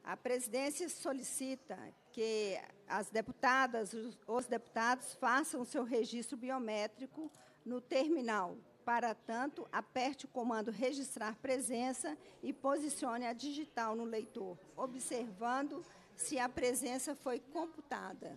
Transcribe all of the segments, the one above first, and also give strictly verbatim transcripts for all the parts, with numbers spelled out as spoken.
A presidência solicita que as deputadas, os deputados façam seu registro biométrico no terminal. Para tanto, aperte o comando registrar presença e posicione a digital no leitor, observando se a presença foi computada.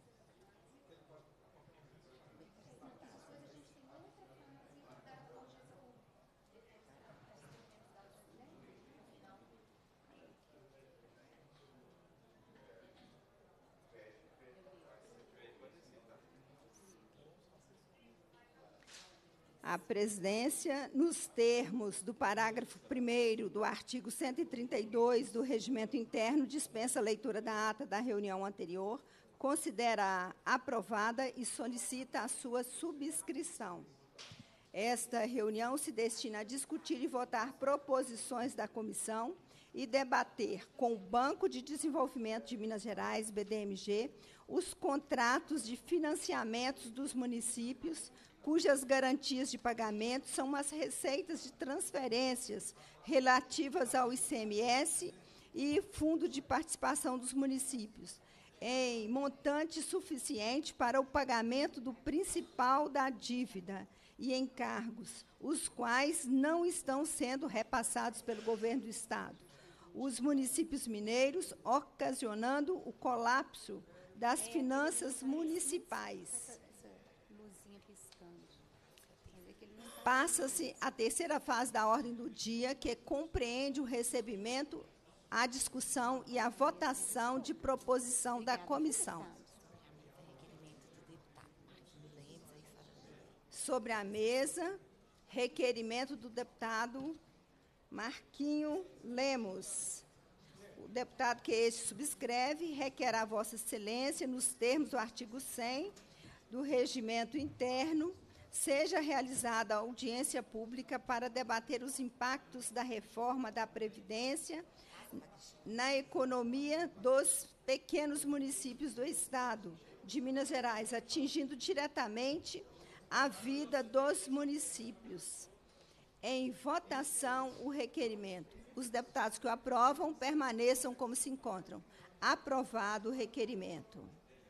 A presidência, nos termos do parágrafo primeiro do artigo cento e trinta e dois do Regimento Interno, dispensa a leitura da ata da reunião anterior, considera aprovada e solicita a sua subscrição. Esta reunião se destina a discutir e votar proposições da comissão e debater com o Banco de Desenvolvimento de Minas Gerais, B D M G, os contratos de financiamentos dos municípios, cujas garantias de pagamento são as receitas de transferências relativas ao I C M S e Fundo de Participação dos Municípios, em montante suficiente para o pagamento do principal da dívida e encargos, os quais não estão sendo repassados pelo governo do Estado, os municípios mineiros, ocasionando o colapso das finanças municipais. Passa-se a terceira fase da ordem do dia, que compreende o recebimento, a discussão e a votação de proposição da comissão. Sobre a mesa, requerimento do deputado Marquinho Lemos. O deputado que este subscreve requer a Vossa Excelência, nos termos do artigo cem do Regimento Interno, seja realizada audiência pública para debater os impactos da reforma da Previdência na economia dos pequenos municípios do Estado de Minas Gerais, atingindo diretamente a vida dos municípios. Em votação, o requerimento. Os deputados que o aprovam permaneçam como se encontram. Aprovado o requerimento.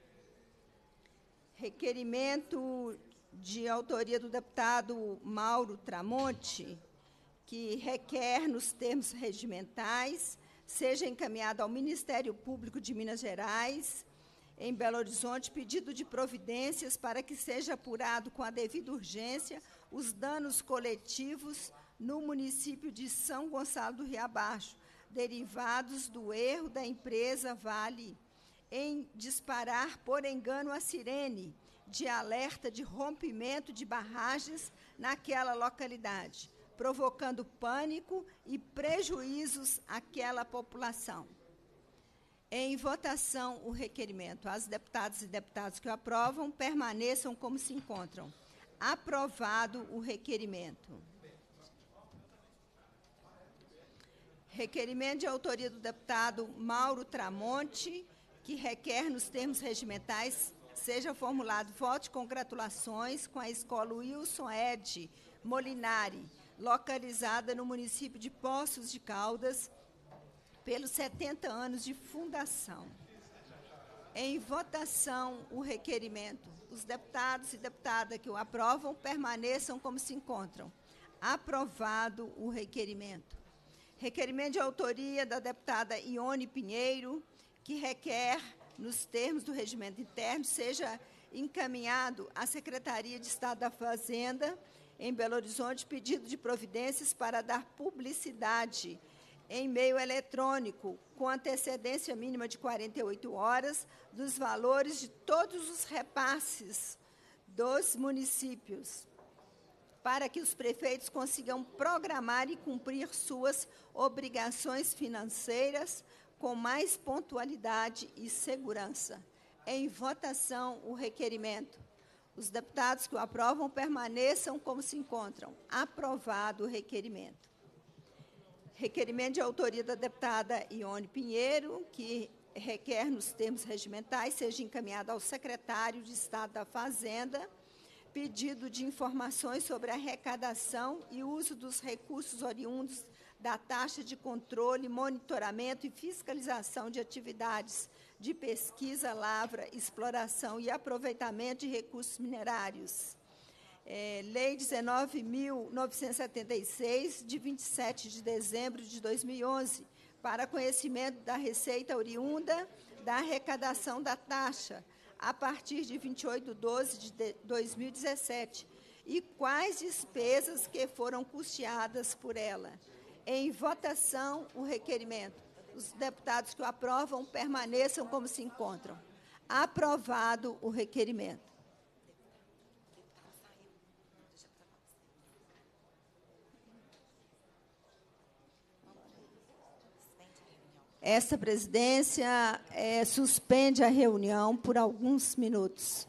Requerimento de autoria do deputado Mauro Tramonte, que requer, nos termos regimentais, seja encaminhado ao Ministério Público de Minas Gerais, em Belo Horizonte, pedido de providências para que seja apurado com a devida urgência os danos coletivos no município de São Gonçalo do Rio Abaixo, derivados do erro da empresa Vale em disparar por engano a sirene de alerta de rompimento de barragens naquela localidade, provocando pânico e prejuízos àquela população. Em votação, o requerimento. As deputadas e deputados que o aprovam permaneçam como se encontram. Aprovado o requerimento. Requerimento de autoria do deputado Mauro Tramonte, que requer, nos termos regimentais, seja formulado voto de congratulações com a escola Wilson Ed Molinari, localizada no município de Poços de Caldas, pelos setenta anos de fundação. Em votação, o requerimento. Os deputados e deputadas que o aprovam permaneçam como se encontram. Aprovado o requerimento. Requerimento de autoria da deputada Ione Pinheiro, que requer, nos termos do regimento interno, seja encaminhado à Secretaria de Estado da Fazenda, em Belo Horizonte, pedido de providências para dar publicidade em meio eletrônico, com antecedência mínima de quarenta e oito horas, dos valores de todos os repasses dos municípios, para que os prefeitos consigam programar e cumprir suas obrigações financeiras com mais pontualidade e segurança. Em votação, o requerimento. Os deputados que o aprovam permaneçam como se encontram. Aprovado o requerimento. Requerimento de autoria da deputada Ione Pinheiro, que requer, nos termos regimentais, seja encaminhado ao secretário de Estado da Fazenda, pedido de informações sobre a arrecadação e uso dos recursos oriundos da taxa de controle, monitoramento e fiscalização de atividades de pesquisa, lavra, exploração e aproveitamento de recursos minerários. É, Lei dezenove mil novecentos e setenta e seis, de vinte e sete de dezembro de dois mil e onze, para conhecimento da receita oriunda da arrecadação da taxa, a partir de vinte e oito de doze de dois mil e dezessete, e quais despesas que foram custeadas por ela. Em votação, o requerimento. Os deputados que o aprovam permaneçam como se encontram. Aprovado o requerimento. Esta presidência é, suspende a reunião por alguns minutos.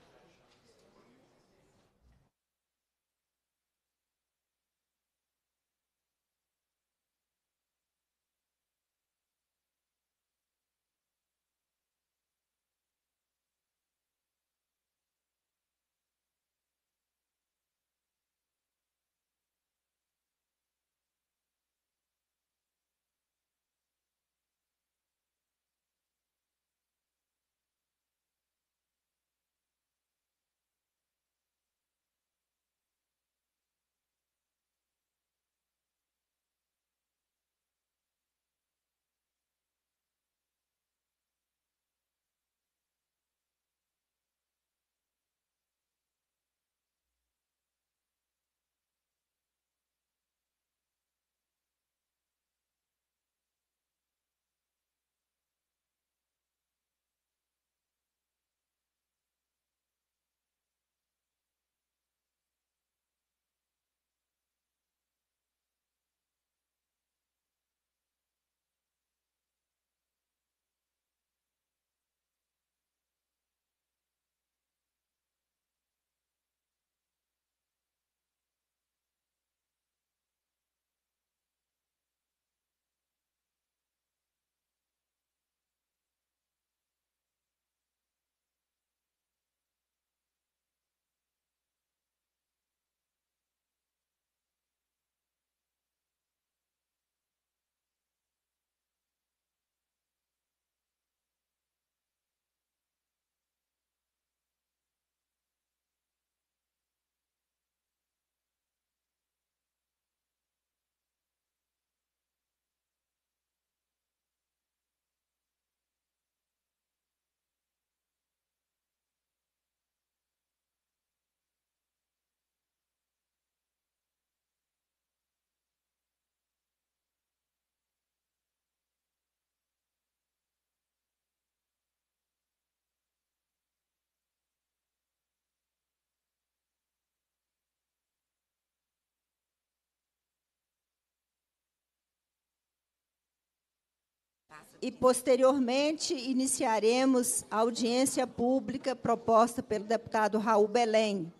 E, posteriormente, iniciaremos a audiência pública proposta pelo deputado Raul Belém,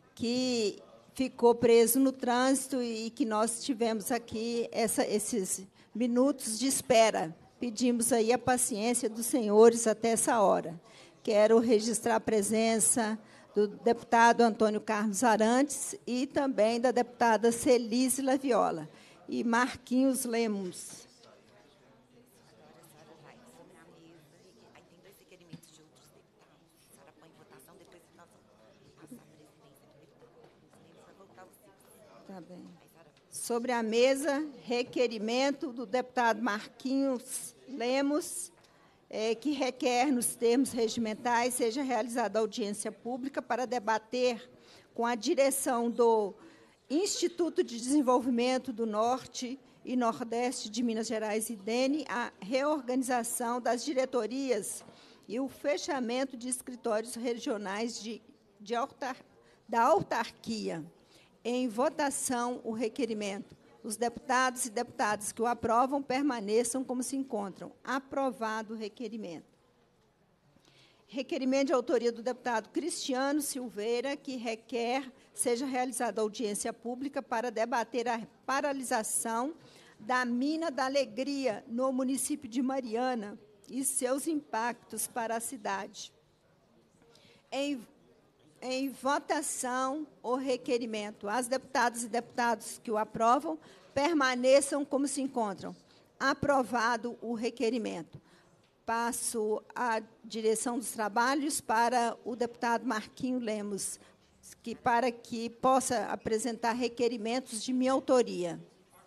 que ficou preso no trânsito e que nós tivemos aqui essa, esses minutos de espera. Pedimos aí a paciência dos senhores até essa hora. Quero registrar a presença do deputado Antônio Carlos Arantes e também da deputada Celise Laviola e Marquinhos Lemos. Tá bem. Sobre a mesa, requerimento do deputado Marquinhos Lemos, é, que requer, nos termos regimentais, seja realizada audiência pública para debater com a direção do Instituto de Desenvolvimento do Norte e Nordeste de Minas Gerais, IDENE, a reorganização das diretorias e o fechamento de escritórios regionais de, de autar, da autarquia. Em votação, o requerimento. Os deputados e deputadas que o aprovam permaneçam como se encontram. Aprovado o requerimento. Requerimento de autoria do deputado Cristiano Silveira, que requer seja realizada audiência pública para debater a paralisação da Mina da Alegria no município de Mariana e seus impactos para a cidade. Em Em votação, o requerimento. As deputadas e deputados que o aprovam permaneçam como se encontram. Aprovado o requerimento. Passo a direção dos trabalhos para o deputado Marquinho Lemos, que, para que possa apresentar requerimentos de minha autoria.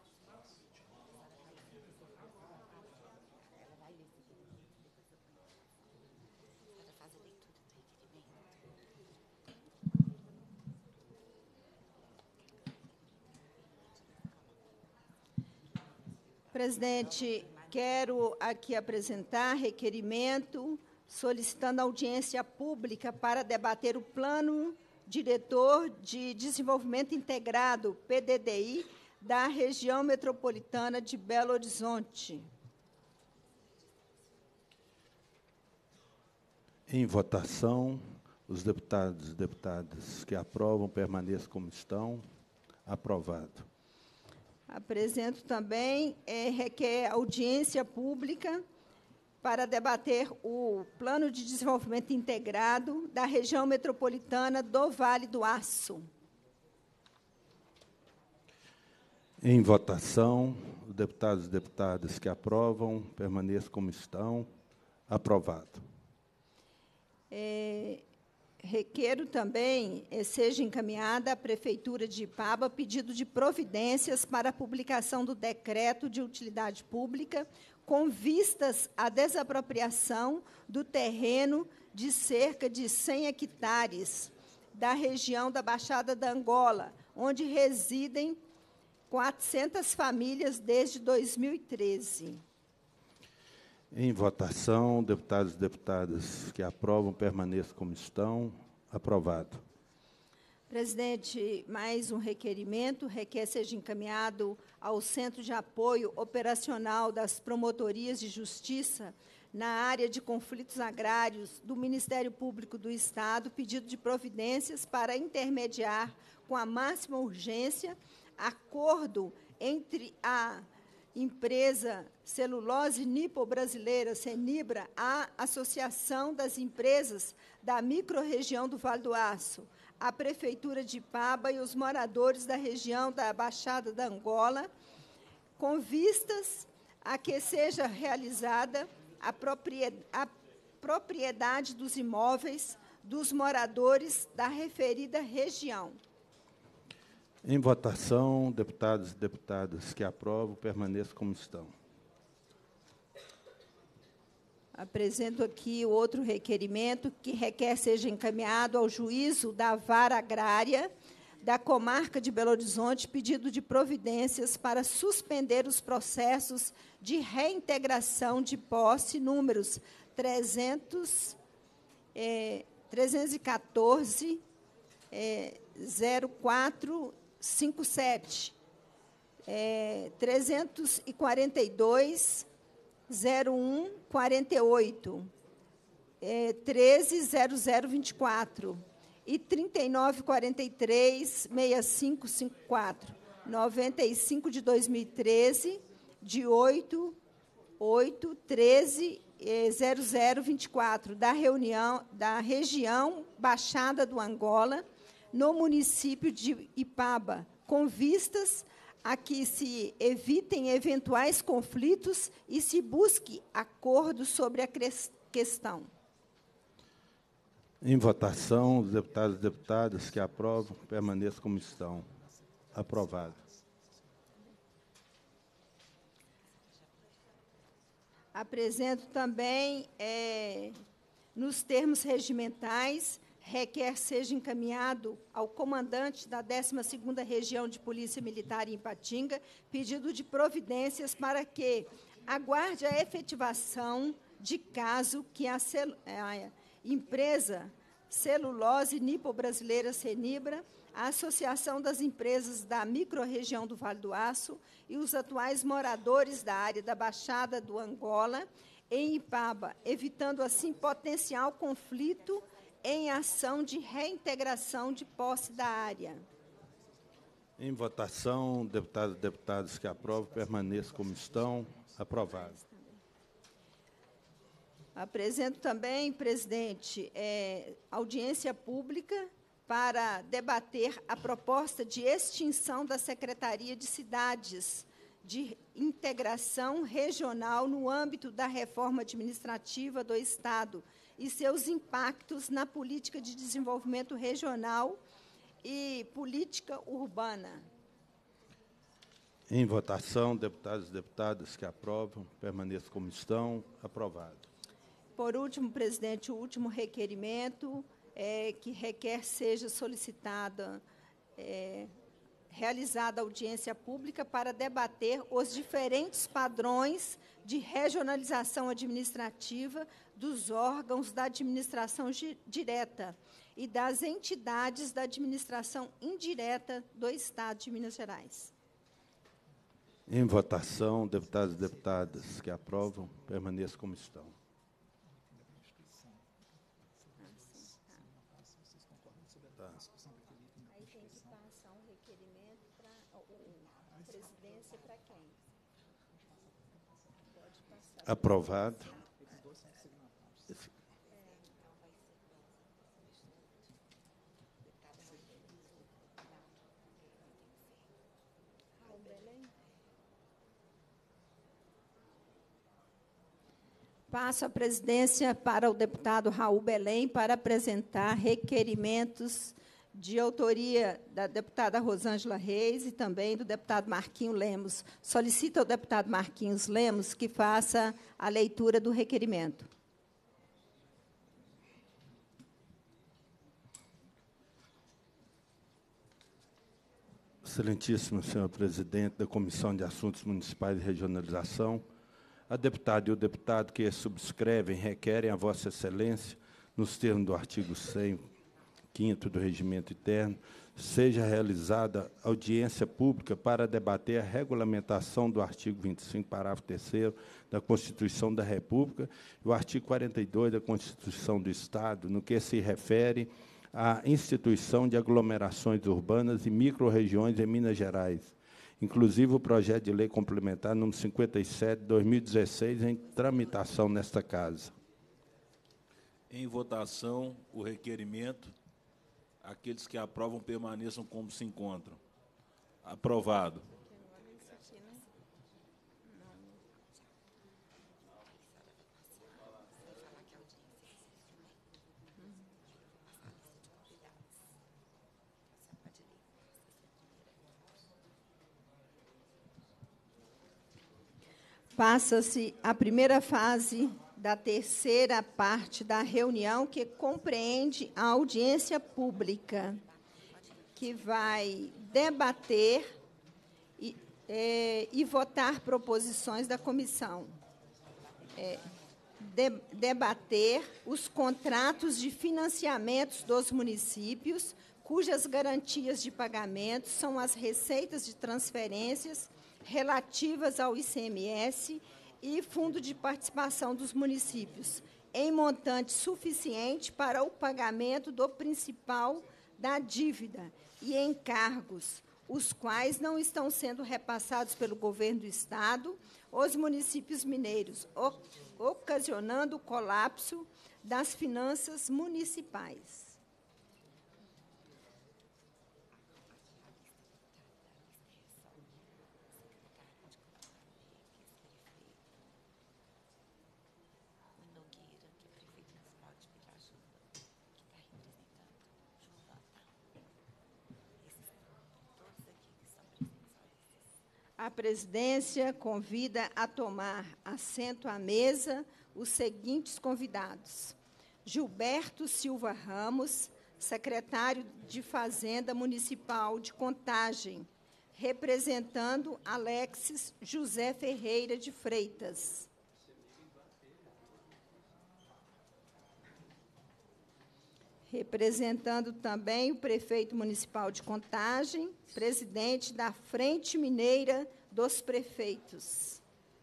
Presidente, quero aqui apresentar requerimento solicitando audiência pública para debater o Plano Diretor de Desenvolvimento Integrado, P D D I, da região metropolitana de Belo Horizonte. Em votação, os deputados e deputadas que aprovam permaneçam como estão. Aprovado. Apresento também, é, requer audiência pública para debater o Plano de Desenvolvimento Integrado da região metropolitana do Vale do Aço. Em votação, os deputados e deputadas que aprovam permaneçam como estão. Aprovado. É, requero também, eh, seja encaminhada à Prefeitura de Ipaba pedido de providências para a publicação do decreto de utilidade pública com vistas à desapropriação do terreno de cerca de cem hectares da região da Baixada da Angola, onde residem quatrocentas famílias desde dois mil e treze. Em votação, deputados e deputadas que aprovam permaneçam como estão. Aprovado. Presidente, mais um requerimento, requer seja encaminhado ao Centro de Apoio Operacional das Promotorias de Justiça na área de conflitos agrários do Ministério Público do Estado, pedido de providências para intermediar com a máxima urgência acordo entre a empresa Celulose Nipo-Brasileira, Cenibra, a Associação das Empresas da Microrregião do Vale do Aço, a Prefeitura de Ipaba e os moradores da região da Baixada da Angola, com vistas a que seja realizada a propriedade dos imóveis dos moradores da referida região. Em votação, deputados e deputadas que aprovam permaneçam como estão. Apresento aqui o outro requerimento, que requer seja encaminhado ao juízo da Vara Agrária da Comarca de Belo Horizonte, pedido de providências para suspender os processos de reintegração de posse números trezentos, é, trezentos e quatorze, é, zero quatro cinco sete, é, trezentos e quarenta e dois, zero um quarenta e oito, é, treze zero zero vinte e quatro e trinta e nove quarenta e três, sessenta e cinco cinquenta e quatro, noventa e cinco de dois mil e treze, de oito, oito, treze, zero zero vinte e quatro, da reunião da região Baixada do Angola, no município de Ipaba, com vistas a que se evitem eventuais conflitos e se busque acordo sobre a questão. Em votação, os deputados e deputadas que aprovam permaneçam como estão. Aprovado. Apresento também, é, nos termos regimentais, requer seja encaminhado ao comandante da décima segunda Região de Polícia Militar em Ipatinga, pedido de providências para que aguarde a efetivação de caso que a, cel a empresa Celulose Nipo-Brasileira Cenibra, a Associação das Empresas da Microrregião do Vale do Aço e os atuais moradores da área da Baixada do Angola, em Ipaba, evitando, assim, potencial conflito em ação de reintegração de posse da área. Em votação, deputados e deputadas que aprovam permaneçam como estão. Aprovado. Apresento também, presidente, é, audiência pública para debater a proposta de extinção da Secretaria de Cidades de Integração Regional no âmbito da reforma administrativa do Estado e seus impactos na política de desenvolvimento regional e política urbana. Em votação, deputados e deputadas que aprovam, permaneçam como estão. Aprovado. Por último, presidente, o último requerimento é que requer seja solicitada, é, realizada audiência pública para debater os diferentes padrões de regionalização administrativa dos órgãos da administração direta e das entidades da administração indireta do Estado de Minas Gerais. Em votação, deputados e deputadas que aprovam, permaneçam como estão. Tá. Aí tem que passar um requerimento para a presidência para quem? Pode passar. Aprovado. Passo a presidência para o deputado Raul Belém para apresentar requerimentos de autoria da deputada Rosângela Reis e também do deputado Marquinhos Lemos. Solicita ao deputado Marquinhos Lemos que faça a leitura do requerimento. Excelentíssimo senhor presidente da Comissão de Assuntos Municipais e Regionalização, a deputada e o deputado que subscrevem requerem a Vossa Excelência, nos termos do artigo cem, quinto do Regimento Interno, seja realizada audiência pública para debater a regulamentação do artigo vinte e cinco, parágrafo terceiro da Constituição da República e o artigo quarenta e dois da Constituição do Estado, no que se refere à instituição de aglomerações urbanas e microrregiões em Minas Gerais, inclusive o projeto de lei complementar número cinquenta e sete, dois mil e dezesseis, em tramitação nesta casa. Em votação, o requerimento. Aqueles que aprovam permaneçam como se encontram. Aprovado. Passa-se a primeira fase da terceira parte da reunião, que compreende a audiência pública, que vai debater e, é, e votar proposições da comissão. É, de, debater os contratos de financiamentos dos municípios, cujas garantias de pagamento são as receitas de transferências relativas ao I C M S e Fundo de Participação dos Municípios, em montante suficiente para o pagamento do principal da dívida e encargos, os quais não estão sendo repassados pelo governo do Estado, os municípios mineiros, ocasionando o colapso das finanças municipais. A presidência convida a tomar assento à mesa os seguintes convidados: Gilberto Silva Ramos, secretário de Fazenda Municipal de Contagem, representando Alexis José Ferreira de Freitas. Representando também o prefeito municipal de Contagem, presidente da Frente Mineira dos Prefeitos.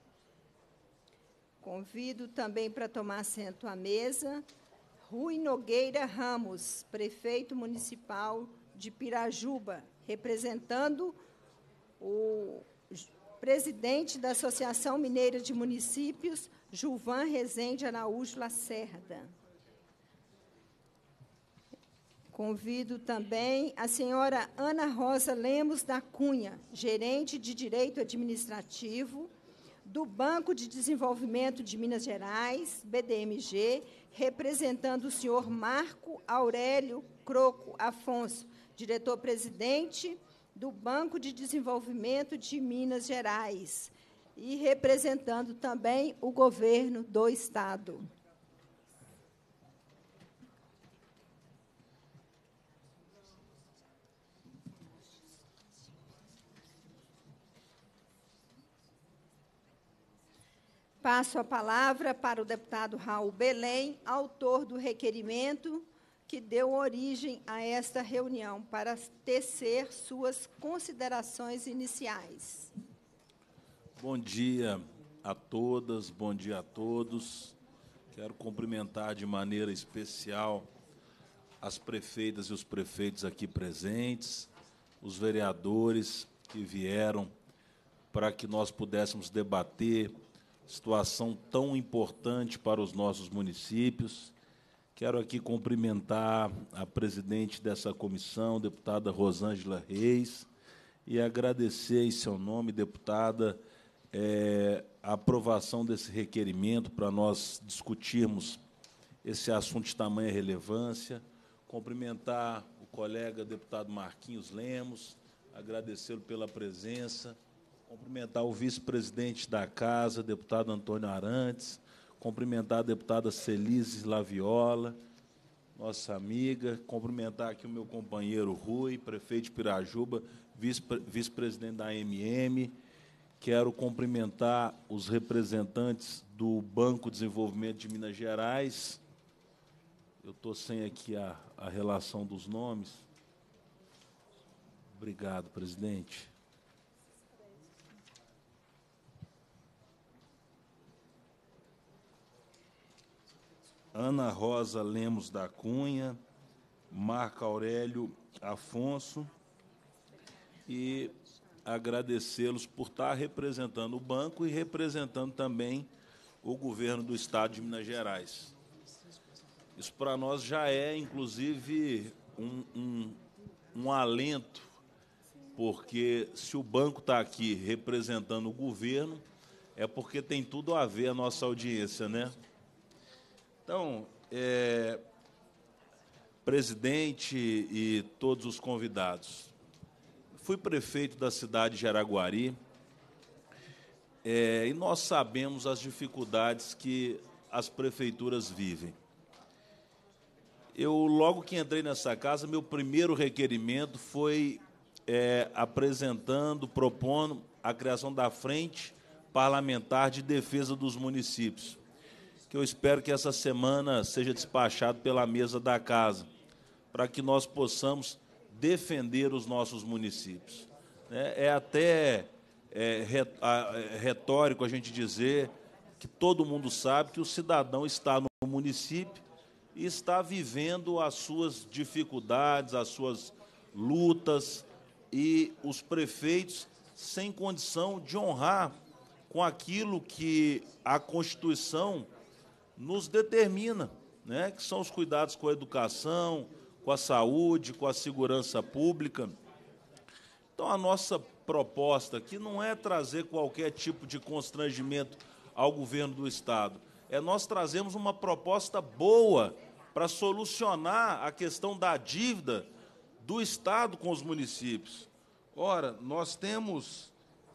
Convido também para tomar assento à mesa Rui Nogueira Ramos, prefeito municipal de Pirajuba, representando o presidente da Associação Mineira de Municípios, Gilvan Rezende Araújo Lacerda. Convido também a senhora Ana Rosa Lemos da Cunha, gerente de Direito Administrativo do Banco de Desenvolvimento de Minas Gerais, B D M G, representando o senhor Marco Aurélio Croco Afonso, diretor-presidente do Banco de Desenvolvimento de Minas Gerais, e representando também o governo do Estado. Passo a palavra para o deputado Raul Belém, autor do requerimento que deu origem a esta reunião, para tecer suas considerações iniciais. Bom dia a todas, bom dia a todos. Quero cumprimentar de maneira especial as prefeitas e os prefeitos aqui presentes, os vereadores que vieram para que nós pudéssemos debater situação tão importante para os nossos municípios. Quero aqui cumprimentar a presidente dessa comissão, deputada Rosângela Reis, e agradecer em seu nome, deputada, é, a aprovação desse requerimento para nós discutirmos esse assunto de tamanha relevância. Cumprimentar o colega deputado Marquinhos Lemos, agradecê-lo pela presença. Cumprimentar o vice-presidente da Casa, deputado Antônio Arantes, cumprimentar a deputada Celise Laviola, nossa amiga, cumprimentar aqui o meu companheiro Rui, prefeito de Pirajuba, vice-presidente da A M M. Quero cumprimentar os representantes do Banco de Desenvolvimento de Minas Gerais. Eu estou sem aqui a, a relação dos nomes. Obrigado, presidente. Ana Rosa Lemos da Cunha, Marco Aurélio Afonso, e agradecê-los por estar representando o banco e representando também o governo do Estado de Minas Gerais. Isso para nós já é, inclusive, um, um, um alento, porque se o banco está aqui representando o governo, é porque tem tudo a ver a nossa audiência, né? Então, é, presidente e todos os convidados, fui prefeito da cidade de Araguari, é, e nós sabemos as dificuldades que as prefeituras vivem. Eu, logo que entrei nessa casa, meu primeiro requerimento foi é, apresentando, propondo a criação da Frente Parlamentar de Defesa dos Municípios, que eu espero que essa semana seja despachado pela mesa da casa, para que nós possamos defender os nossos municípios. É até é, retórico a gente dizer que todo mundo sabe que o cidadão está no município e está vivendo as suas dificuldades, as suas lutas, e os prefeitos sem condição de honrar com aquilo que a Constituição nos determina, né, que são os cuidados com a educação, com a saúde, com a segurança pública. Então, a nossa proposta aqui não é trazer qualquer tipo de constrangimento ao governo do Estado, é nós trazemos uma proposta boa para solucionar a questão da dívida do Estado com os municípios. Ora, nós temos,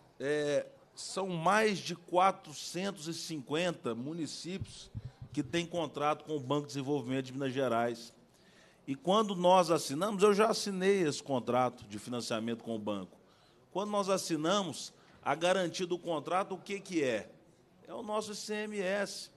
é, são mais de quatrocentos e cinquenta municípios que têm contrato com o Banco de Desenvolvimento de Minas Gerais. E quando nós assinamos, eu já assinei esse contrato de financiamento com o banco. Quando nós assinamos, a garantia do contrato, o que, que é? É o nosso I C M S.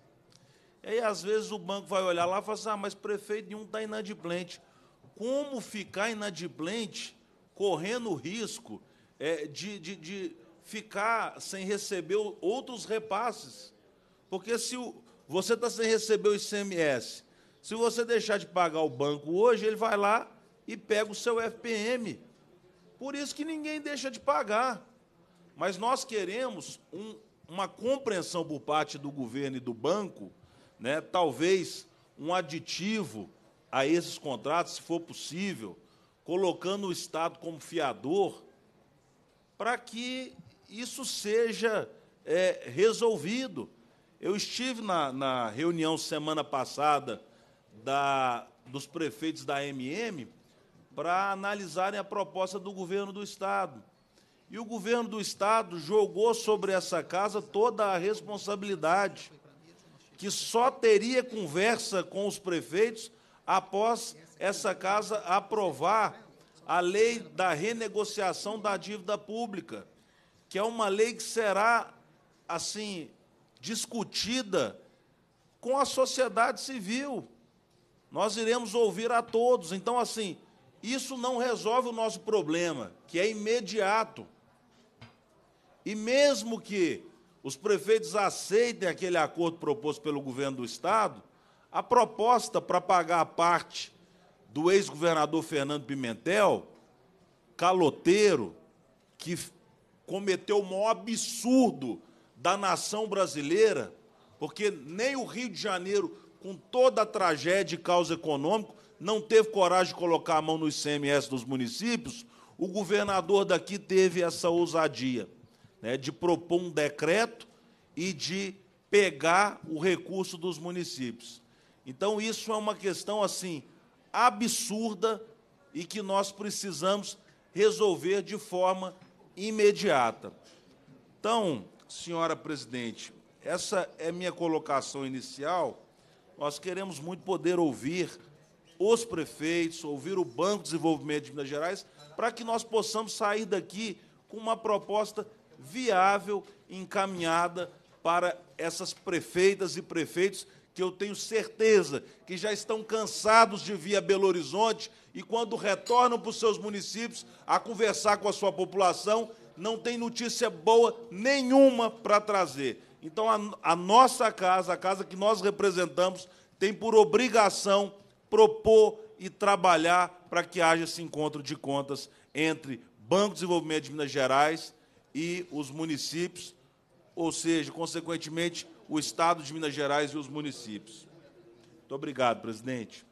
E aí, às vezes, o banco vai olhar lá e falar assim, ah, mas prefeito nenhum está inadimplente. Como ficar inadimplente, correndo risco é, de, de, de ficar sem receber outros repasses? Porque se o, você está sem receber o I C M S, se você deixar de pagar o banco hoje, ele vai lá e pega o seu F P M. Por isso que ninguém deixa de pagar. Mas nós queremos um, uma compreensão por parte do governo e do banco, né, talvez um aditivo a esses contratos, se for possível, colocando o Estado como fiador, para que isso seja é, resolvido. Eu estive na, na reunião semana passada da, dos prefeitos da M M para analisarem a proposta do governo do Estado. E o governo do Estado jogou sobre essa casa toda a responsabilidade, que só teria conversa com os prefeitos após essa casa aprovar a lei da renegociação da dívida pública, que é uma lei que será, assim, discutida com a sociedade civil. Nós iremos ouvir a todos. Então, assim, isso não resolve o nosso problema, que é imediato. E mesmo que os prefeitos aceitem aquele acordo proposto pelo governo do Estado, a proposta para pagar a parte do ex-governador Fernando Pimentel, caloteiro, que cometeu o maior absurdo da nação brasileira, porque nem o Rio de Janeiro, com toda a tragédia e causa econômica, não teve coragem de colocar a mão no I C M S dos municípios, o governador daqui teve essa ousadia, né, de propor um decreto e de pegar o recurso dos municípios. Então, isso é uma questão, assim, absurda e que nós precisamos resolver de forma imediata. Então, senhora presidente, essa é minha colocação inicial. Nós queremos muito poder ouvir os prefeitos, ouvir o Banco de Desenvolvimento de Minas Gerais, para que nós possamos sair daqui com uma proposta viável, encaminhada para essas prefeitas e prefeitos que eu tenho certeza que já estão cansados de vir a Belo Horizonte e, quando retornam para os seus municípios a conversar com a sua população, não tem notícia boa nenhuma para trazer. Então, a, a nossa casa, a casa que nós representamos, tem por obrigação propor e trabalhar para que haja esse encontro de contas entre Banco de Desenvolvimento de Minas Gerais e os municípios, ou seja, consequentemente, o Estado de Minas Gerais e os municípios. Muito obrigado, presidente.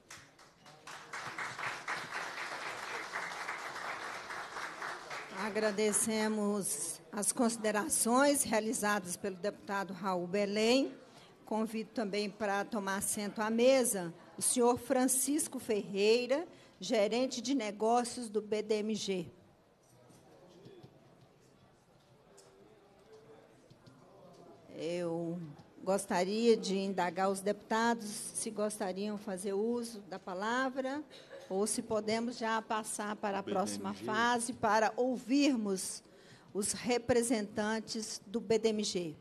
Agradecemos as considerações realizadas pelo deputado Raul Belém. Convido também para tomar assento à mesa o senhor Francisco Ferreira, gerente de negócios do B D M G. Eu gostaria de indagar os deputados se gostariam de fazer uso da palavra ou se podemos já passar para a próxima fase para ouvirmos os representantes do B D M G.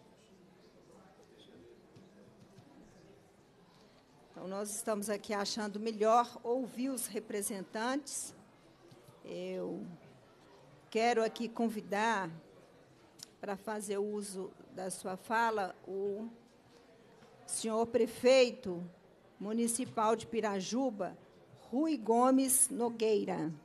Então, nós estamos aqui achando melhor ouvir os representantes. Eu quero aqui convidar para fazer uso da sua fala o senhor prefeito municipal de Pirajuba, Rui Gomes Nogueira.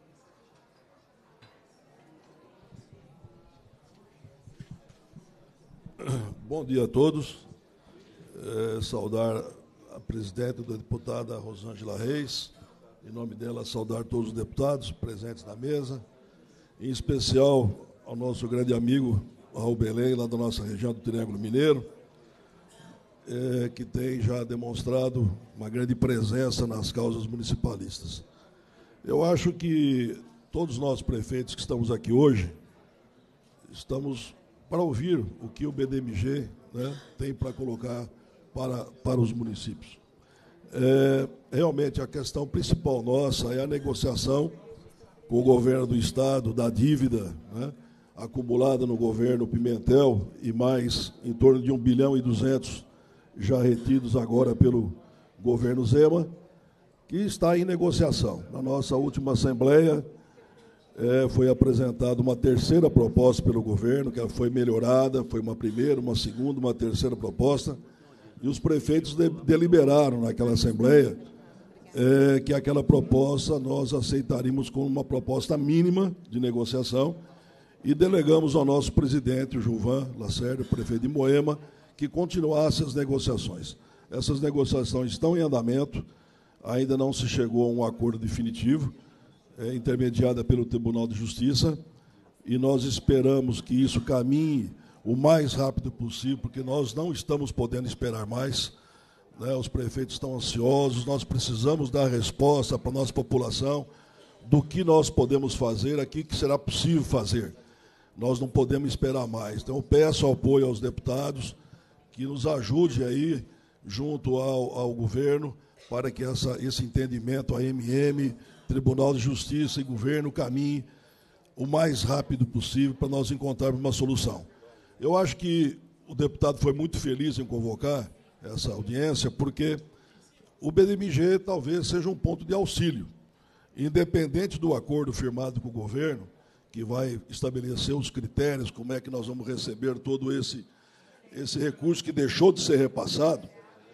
Bom dia a todos. É, saudar a presidente da deputada Rosângela Reis, em nome dela saudar todos os deputados presentes na mesa, em especial ao nosso grande amigo Raul Belém, lá da nossa região do Triângulo Mineiro, é, que tem já demonstrado uma grande presença nas causas municipalistas. Eu acho que todos nós prefeitos que estamos aqui hoje, estamos para ouvir o que o B D M G, né, tem para colocar para, para os municípios. É, realmente, a questão principal nossa é a negociação com o governo do Estado da dívida, né, acumulada no governo Pimentel, e mais em torno de um bilhão e duzentos já retidos agora pelo governo Zema, que está em negociação. Na nossa última assembleia, é, foi apresentada uma terceira proposta pelo governo, que foi melhorada, foi uma primeira, uma segunda, uma terceira proposta, e os prefeitos de, deliberaram naquela assembleia é, que aquela proposta nós aceitaríamos como uma proposta mínima de negociação, e delegamos ao nosso presidente, o Gilvan Lacerda, prefeito de Moema, que continuasse as negociações. Essas negociações estão em andamento, ainda não se chegou a um acordo definitivo, é, intermediada pelo Tribunal de Justiça, e nós esperamos que isso caminhe o mais rápido possível, porque nós não estamos podendo esperar mais, né? Os prefeitos estão ansiosos, nós precisamos dar resposta para a nossa população do que nós podemos fazer aqui, que será possível fazer. Nós não podemos esperar mais. Então, eu peço apoio aos deputados que nos ajude aí, junto ao, ao governo, para que essa, esse entendimento, a M M, Tribunal de Justiça e governo, caminhe o mais rápido possível para nós encontrarmos uma solução. Eu acho que o deputado foi muito feliz em convocar essa audiência, porque o B D M G talvez seja um ponto de auxílio. Independente do acordo firmado com o governo, que vai estabelecer os critérios, como é que nós vamos receber todo esse, esse recurso que deixou de ser repassado,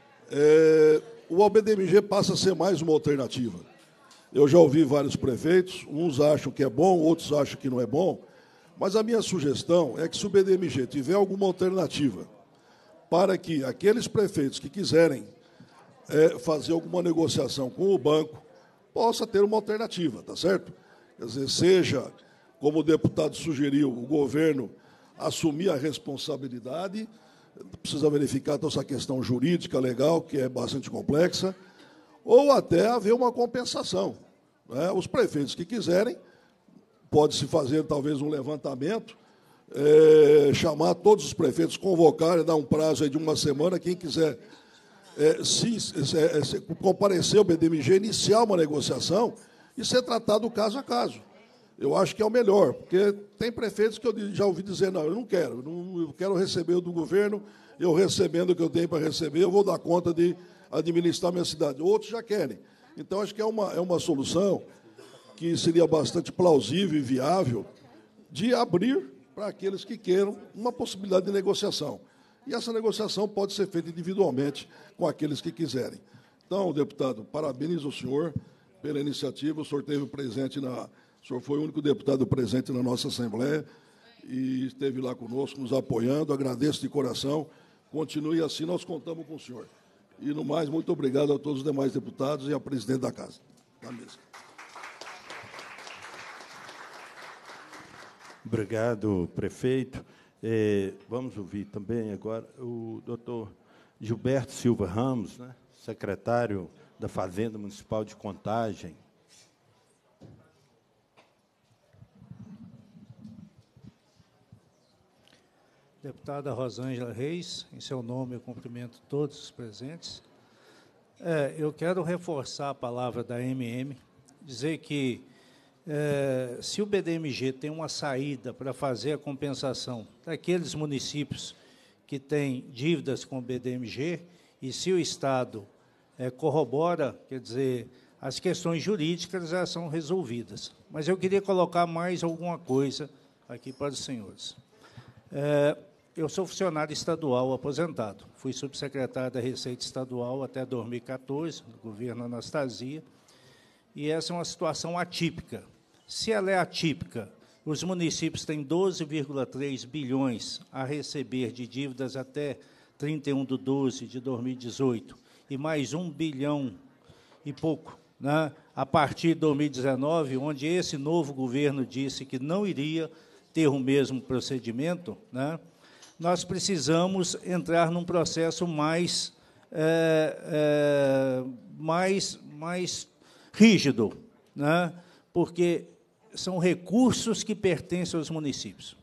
é, o B D M G passa a ser mais uma alternativa. Eu já ouvi vários prefeitos, uns acham que é bom, outros acham que não é bom, mas a minha sugestão é que, se o B D M G tiver alguma alternativa para que aqueles prefeitos que quiserem é, fazer alguma negociação com o banco, possa ter uma alternativa, tá certo? Quer dizer, seja, como o deputado sugeriu, o governo assumir a responsabilidade, precisa verificar toda essa questão jurídica, legal, que é bastante complexa, ou até haver uma compensação, né? Os prefeitos que quiserem, pode-se fazer talvez um levantamento, é, chamar todos os prefeitos, convocarem, dar um prazo aí de uma semana, quem quiser é, se, é, se, comparecer ao B D M G, iniciar uma negociação e ser tratado caso a caso. Eu acho que é o melhor, porque tem prefeitos que eu já ouvi dizer, não, eu não quero, eu, não, eu quero receber o do governo, eu recebendo o que eu tenho para receber, eu vou dar conta de administrar minha cidade. Outros já querem. Então, acho que é uma, é uma solução que seria bastante plausível e viável de abrir para aqueles que queiram uma possibilidade de negociação. E essa negociação pode ser feita individualmente com aqueles que quiserem. Então, deputado, parabenizo o senhor pela iniciativa. O senhor esteve presente na... O senhor foi o único deputado presente na nossa Assembleia e esteve lá conosco, nos apoiando. Agradeço de coração. Continue assim, nós contamos com o senhor. E, no mais, muito obrigado a todos os demais deputados e ao presidente da Casa. Da mesa. Obrigado, prefeito. É, vamos ouvir também agora o doutor Gilberto Silva Ramos, né, secretário da Fazenda Municipal de Contagem. Deputada Rosângela Reis, em seu nome eu cumprimento todos os presentes. É, eu quero reforçar a palavra da M M, dizer que É, se o B D M G tem uma saída para fazer a compensação daqueles municípios que têm dívidas com o B D M G, e se o Estado é, corrobora, quer dizer, as questões jurídicas já são resolvidas. Mas eu queria colocar mais alguma coisa aqui para os senhores. É, eu sou funcionário estadual aposentado, fui subsecretário da Receita Estadual até dois mil e quatorze, no governo Anastasia, e essa é uma situação atípica. Se ela é atípica, os municípios têm doze vírgula três bilhões a receber de dívidas até trinta e um de doze de dois mil e dezoito, e mais um bilhão e pouco, né, a partir de dois mil e dezenove, onde esse novo governo disse que não iria ter o mesmo procedimento, né, nós precisamos entrar num processo mais, é, é, mais, mais rígido, né, porque são recursos que pertencem aos municípios.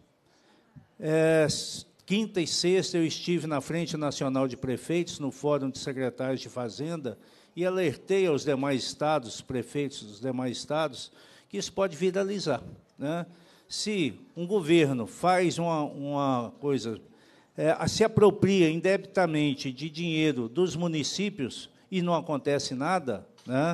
É, quinta e sexta eu estive na Frente Nacional de Prefeitos, no Fórum de Secretários de Fazenda, e alertei aos demais estados, prefeitos dos demais estados, que isso pode viralizar, né? Se um governo faz uma, uma coisa, é, se apropria indebitamente de dinheiro dos municípios e não acontece nada, né?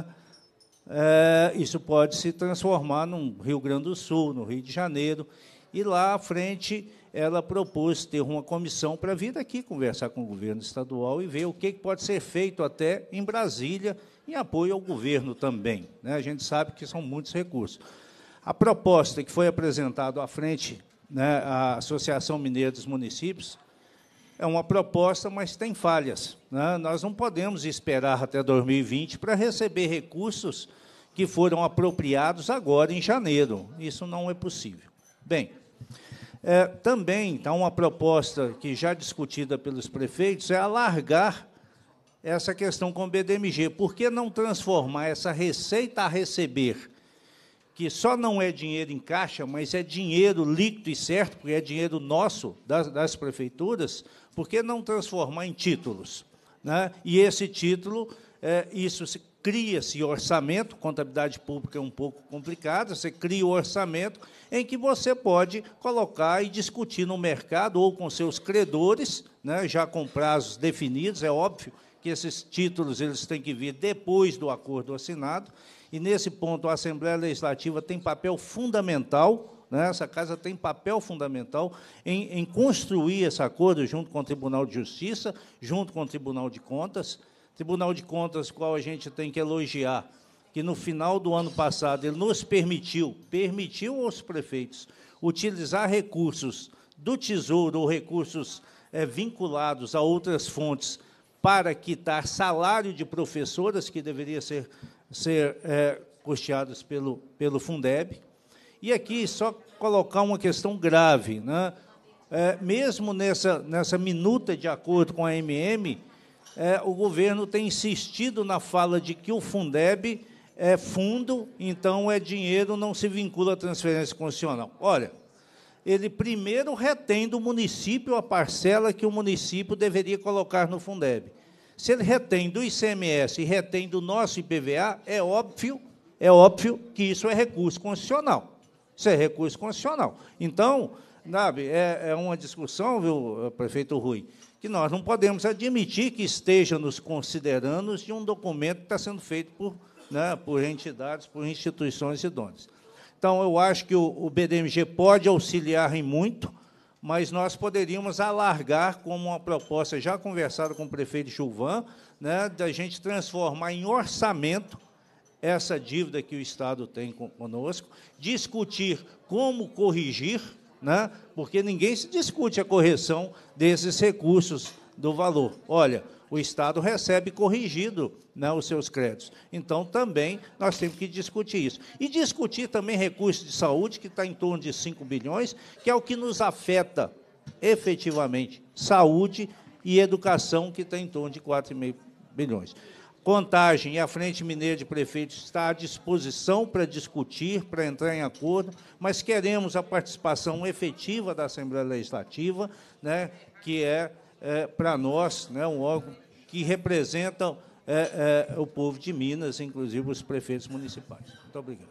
É, isso pode se transformar no Rio Grande do Sul, no Rio de Janeiro, e lá à frente ela propôs ter uma comissão para vir aqui conversar com o governo estadual e ver o que pode ser feito até em Brasília, em apoio ao governo também, né? A gente sabe que são muitos recursos. A proposta que foi apresentada à frente, né, a Associação Mineira dos Municípios, é uma proposta, mas tem falhas, né? Nós não podemos esperar até dois mil e vinte para receber recursos que foram apropriados agora, em janeiro. Isso não é possível. Bem, é, também está uma proposta que já discutida pelos prefeitos, é alargar essa questão com o B D M G. Por que não transformar essa receita a receber, que só não é dinheiro em caixa, mas é dinheiro líquido e certo, porque é dinheiro nosso, das, das prefeituras, por que não transformar em títulos, né? E esse título, é, isso se, cria-se orçamento, contabilidade pública é um pouco complicada, você cria o orçamento em que você pode colocar e discutir no mercado ou com seus credores, né, já com prazos definidos, é óbvio que esses títulos eles têm que vir depois do acordo assinado, e, nesse ponto, a Assembleia Legislativa tem papel fundamental, né, essa Casa tem papel fundamental em, em construir esse acordo junto com o Tribunal de Justiça, junto com o Tribunal de Contas, Tribunal de Contas, qual a gente tem que elogiar, que, no final do ano passado, ele nos permitiu, permitiu aos prefeitos utilizar recursos do Tesouro ou recursos é, vinculados a outras fontes para quitar salário de professoras, que deveria ser, ser é, custeados pelo, pelo Fundeb. E aqui, só colocar uma questão grave, né? É, mesmo nessa, nessa minuta de acordo com a M M, é, o governo tem insistido na fala de que o Fundeb é fundo, então é dinheiro, não se vincula à transferência constitucional. Olha, ele primeiro retém do município a parcela que o município deveria colocar no Fundeb. Se ele retém do I C M S e retém do nosso I P V A, é óbvio, é óbvio que isso é recurso constitucional. Isso é recurso constitucional. Então, sabe, é, é uma discussão, viu, prefeito Rui, que nós não podemos admitir que esteja nos considerando de um documento que está sendo feito por, né, por entidades, por instituições idôneas. Então, eu acho que o, o B D M G pode auxiliar em muito, mas nós poderíamos alargar, como uma proposta já conversada com o prefeito Chulvan, né, da gente transformar em orçamento essa dívida que o Estado tem conosco, discutir como corrigir, né, porque ninguém se discute a correção desses recursos do valor. Olha, o Estado recebe corrigido, né, os seus créditos. Então, também, nós temos que discutir isso. E discutir também recursos de saúde, que está em torno de cinco bilhões, que é o que nos afeta efetivamente. Saúde e educação, que está em torno de quatro vírgula cinco bilhões. Contagem e a Frente Mineira de Prefeitos está à disposição para discutir, para entrar em acordo, mas queremos a participação efetiva da Assembleia Legislativa, né, que é, é para nós, né, um órgão que representa é, é, o povo de Minas, inclusive os prefeitos municipais. Muito obrigado.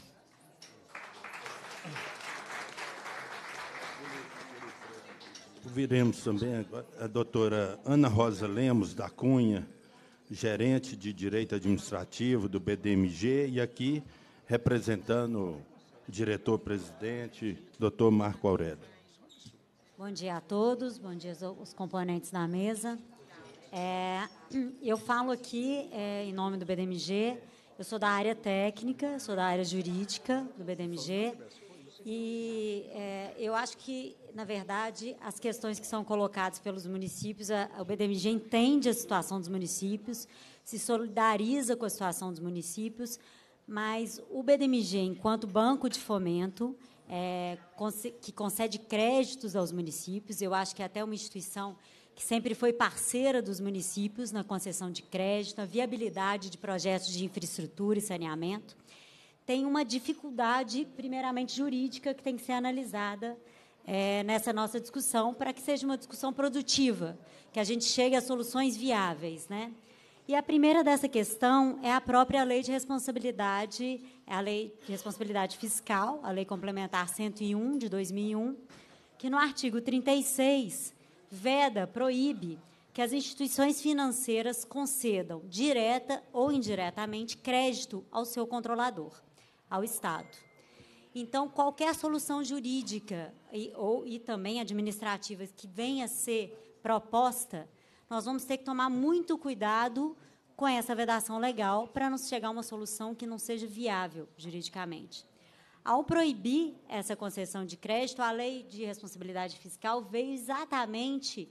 Ouviremos também agora a doutora Ana Rosa Lemos da Cunha, gerente de Direito Administrativo do B D M G, e aqui representando o diretor-presidente, doutor Marco Aurélio. Bom dia a todos, bom dia aos componentes da mesa. É, eu falo aqui é, em nome do B D M G, eu sou da área técnica, sou da área jurídica do B D M G, e é, eu acho que, na verdade, as questões que são colocadas pelos municípios, a, o B D M G entende a situação dos municípios, se solidariza com a situação dos municípios, mas o B D M G, enquanto banco de fomento, é, que concede créditos aos municípios, eu acho que é até uma instituição que sempre foi parceira dos municípios na concessão de crédito, na viabilidade de projetos de infraestrutura e saneamento, tem uma dificuldade, primeiramente, jurídica, que tem que ser analisada é, nessa nossa discussão, para que seja uma discussão produtiva, que a gente chegue a soluções viáveis, né? E a primeira dessa questão é a própria Lei de Responsabilidade, a Lei de Responsabilidade Fiscal, a Lei Complementar cento e um, de dois mil e um, que, no artigo trinta e seis, veda, proíbe que as instituições financeiras concedam, direta ou indiretamente, crédito ao seu controlador, ao Estado. Então, qualquer solução jurídica e, ou, e também administrativa que venha a ser proposta, nós vamos ter que tomar muito cuidado com essa vedação legal para não chegar a uma solução que não seja viável juridicamente. Ao proibir essa concessão de crédito, a Lei de Responsabilidade Fiscal veio exatamente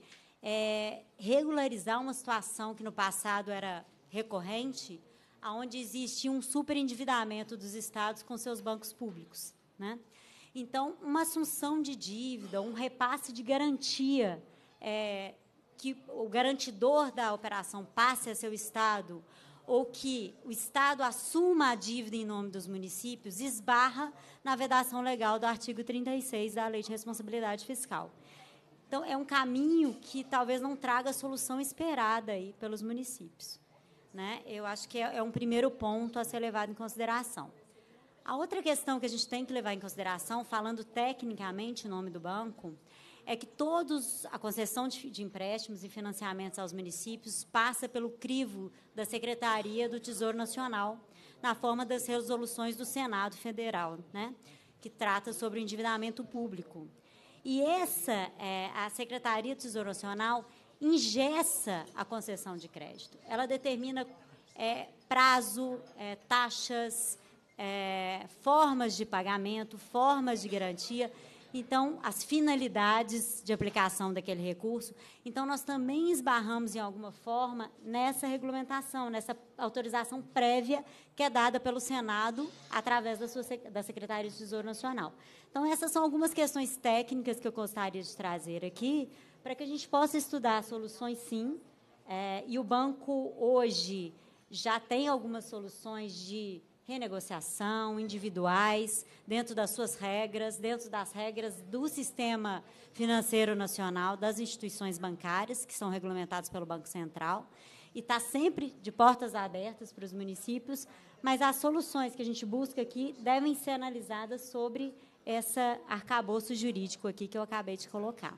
é, regularizar uma situação que no passado era recorrente, onde existe um superendividamento dos estados com seus bancos públicos, né? Então, uma assunção de dívida, um repasse de garantia, é, que o garantidor da operação passe a seu estado, ou que o estado assuma a dívida em nome dos municípios, esbarra na vedação legal do artigo trinta e seis da Lei de Responsabilidade Fiscal. Então, é um caminho que talvez não traga a solução esperada aí pelos municípios, né? Eu acho que é, é um primeiro ponto a ser levado em consideração. A outra questão que a gente tem que levar em consideração, falando tecnicamente em nome do banco, é que todos a concessão de, de empréstimos e financiamentos aos municípios passa pelo crivo da Secretaria do Tesouro Nacional, na forma das resoluções do Senado Federal, né, que trata sobre o endividamento público. E essa, é, a Secretaria do Tesouro Nacional engessa a concessão de crédito. Ela determina é, prazo, é, taxas, é, formas de pagamento, formas de garantia, então, as finalidades de aplicação daquele recurso. Então, nós também esbarramos, em alguma forma, nessa regulamentação, nessa autorização prévia que é dada pelo Senado através da, sua, da Secretaria de Tesouro Nacional. Então, essas são algumas questões técnicas que eu gostaria de trazer aqui, para que a gente possa estudar soluções, sim. É, e o banco, hoje, já tem algumas soluções de renegociação, individuais, dentro das suas regras, dentro das regras do sistema financeiro nacional, das instituições bancárias, que são regulamentadas pelo Banco Central, e está sempre de portas abertas para os municípios, mas as soluções que a gente busca aqui devem ser analisadas sobre esse arcabouço jurídico aqui que eu acabei de colocar.